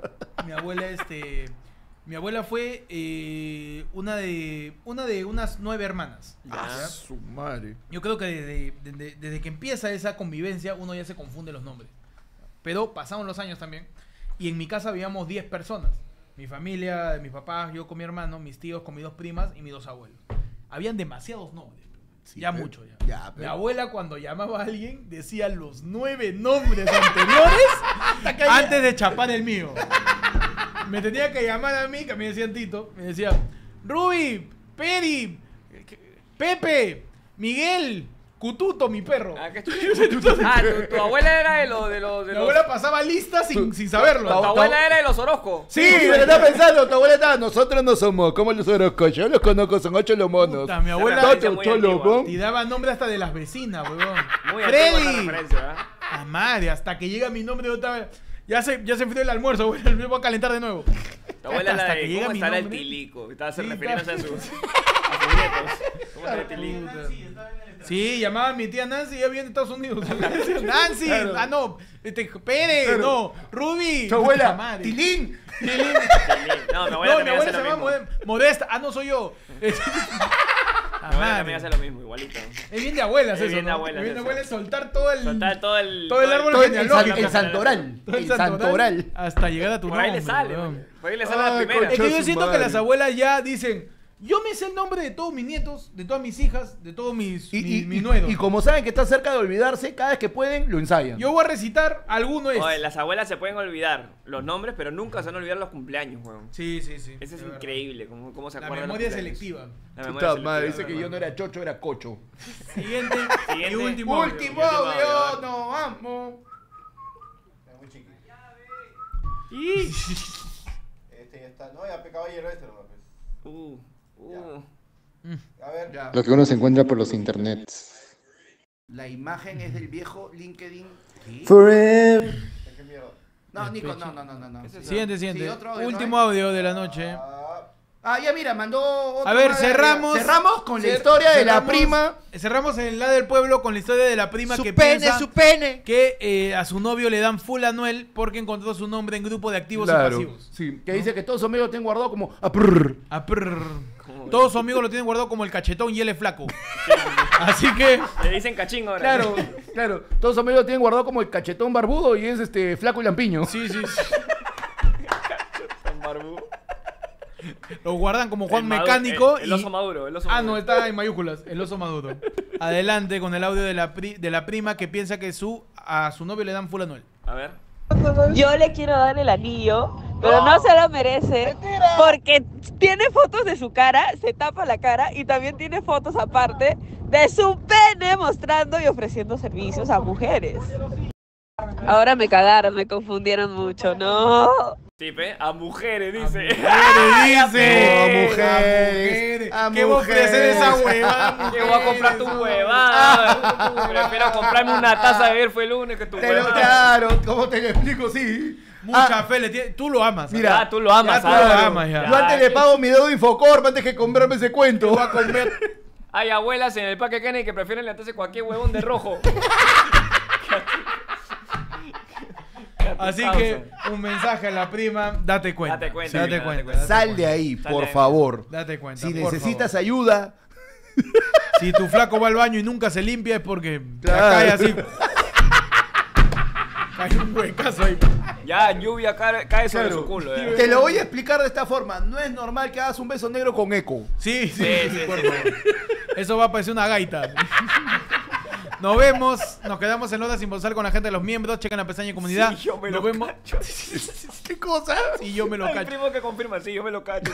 fue una de unas 9 hermanas. Ah, su madre. Yo creo que desde que empieza esa convivencia uno ya se confunde los nombres. Pero pasaron los años también. Y en mi casa vivíamos 10 personas. Mi familia, mis papás, yo con mi hermano, mis tíos con mis 2 primas y mis 2 abuelos. Habían demasiados nombres. Sí, ya mucho ya. Mi abuela cuando llamaba a alguien decía los 9 nombres anteriores antes de chapar el mío. Me tenía que llamar a mí, que me decían Tito, me decía Ruby, Peri, Pepe, Miguel, Cututo, mi perro. Tu abuela era de los... Mi abuela pasaba listas sin saberlo. Tu abuela era de los Orozco. Sí, me lo estaba pensando, tu abuela estaba, nosotros no somos como los Orozco, yo los conozco, son 8 los monos. Puta, mi abuela y daba nombre hasta de las vecinas, weón. Muy Freddy. A madre, hasta que llega mi nombre otra vez. Ya se enfrió el almuerzo, güey. Me voy a calentar de nuevo. Tu abuela hasta la que de llega cómo mi estará el nombre. tilico. Estaba refiriéndose a sus nietos. ¿Cómo estará el tilico? Sí, llamaba a mi tía Nancy y ya viene de Estados Unidos. Nancy, Claro. No, Pérez, Claro. no, Ruby. Tu abuela, puta madre. Tilín. No, mi abuela también hace se lo llama mismo. Modesta. No soy yo. Mi abuela también hace lo mismo, igualito. Es bien de abuelas Es eso, bien de ¿no? abuelas Es bien de eso. abuelas soltar todo el árbol todo el genealógico. el santoral. Todo El santoral. hasta llegar a tu Por ahí nombre. le sale, weón. por ahí le sale la primera. Es que yo siento que las abuelas ya dicen, yo me sé el nombre de todos mis nietos, de todas mis hijas, de todos mis nueros. Y como saben que está cerca de olvidarse, cada vez que pueden, lo ensayan. Yo voy a recitar alguno es. Oye, las abuelas se pueden olvidar los nombres, pero nunca se van a olvidar los cumpleaños, weón. Sí. Eso es increíble, cómo se La acuerdan. memoria selectiva. La memoria Puta selectiva. madre, dice que yo no era chocho, era cocho. Siguiente y último Último audio. audio, no vamos. Este ya está. No, ya caballero este nomás. A ver. Ya. Lo que uno se encuentra por los internets. La imagen es del viejo LinkedIn. ¿Qué? Forever. No, Nico, no. Siguiente. Sí, otro audio, Último ¿no? audio de la noche. Ah, ya mira, mandó otro A ver, más. cerramos con la historia de la cerramos- prima. Cerramos en la del pueblo con la historia de la prima Su que pene, piensa su pene. que a su novio le dan full anuel porque encontró su nombre en grupo de activos y pasivos. Sí, que dice que todos sus amigos lo tienen guardado como aprr. Todos sus amigos lo tienen guardado como el cachetón y él es flaco. Así que... Le dicen cachín ahora. Claro. Todos sus amigos lo tienen guardado como el cachetón barbudo y es flaco y lampiño. Sí. Con barbudo. Lo guardan como Juan El maduro, Mecánico. el oso maduro, el oso Ah, maduro. no, está en mayúsculas. El oso maduro. Adelante con el audio de la prima que piensa que a su novio le dan full anuel. A ver. Yo le quiero dar el anillo, pero no se lo merece porque tiene fotos de su cara, se tapa la cara y también tiene fotos aparte de su pene mostrando y ofreciendo servicios a mujeres. Ahora me cagaron, me confundieron mucho, no. Sí, a mujeres, dice. ¿Qué voy a ofrecer esa huevada? ¿Qué voy a comprar tu huevada? Prefiero comprarme una taza de beber fue el lunes que tu huevada. Claro, ¿cómo te lo explico? Sí. Mucha fe le tiene. Tú lo amas. Mira, tú lo amas. Ya tú lo amas ya. Yo antes le pago mi dedo de Infocorp antes que comprarme ese cuento. Va a comer. Hay abuelas en el Parque Kennedy que prefieren levantarse cualquier huevón de rojo. Así que un mensaje a la prima, date cuenta. Date cuenta. Date cuenta. Sal de ahí, por favor. Date cuenta. Si por necesitas favor. ayuda. Si tu flaco va al baño y nunca se limpia es porque Claro. cae así. Cae un huecazo ahí. Ya lluvia cae sobre su culo. Te lo voy a explicar de esta forma. No es normal que hagas un beso negro con eco. Sí, por favor. Eso va a parecer una gaita. Nos vemos, nos quedamos en Loda sin Bozal con la gente de los miembros. Chequen la pestaña de comunidad. Sí, yo me Nos lo vemos. ¿Qué cosa? Sí, yo me lo Hay cacho. primo que confirma, sí, yo me lo cacho.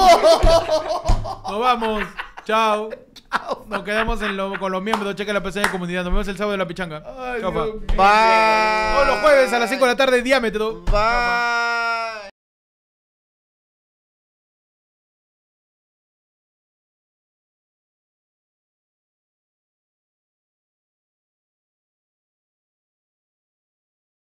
Nos vamos. Chao. Nos quedamos con los miembros. Chequen la pestaña de comunidad. Nos vemos el sábado de la pichanga. Ay, Chau, pa. Dios mío. Bye. Todos los jueves a las 5 de la tarde, Diámetro. Bye.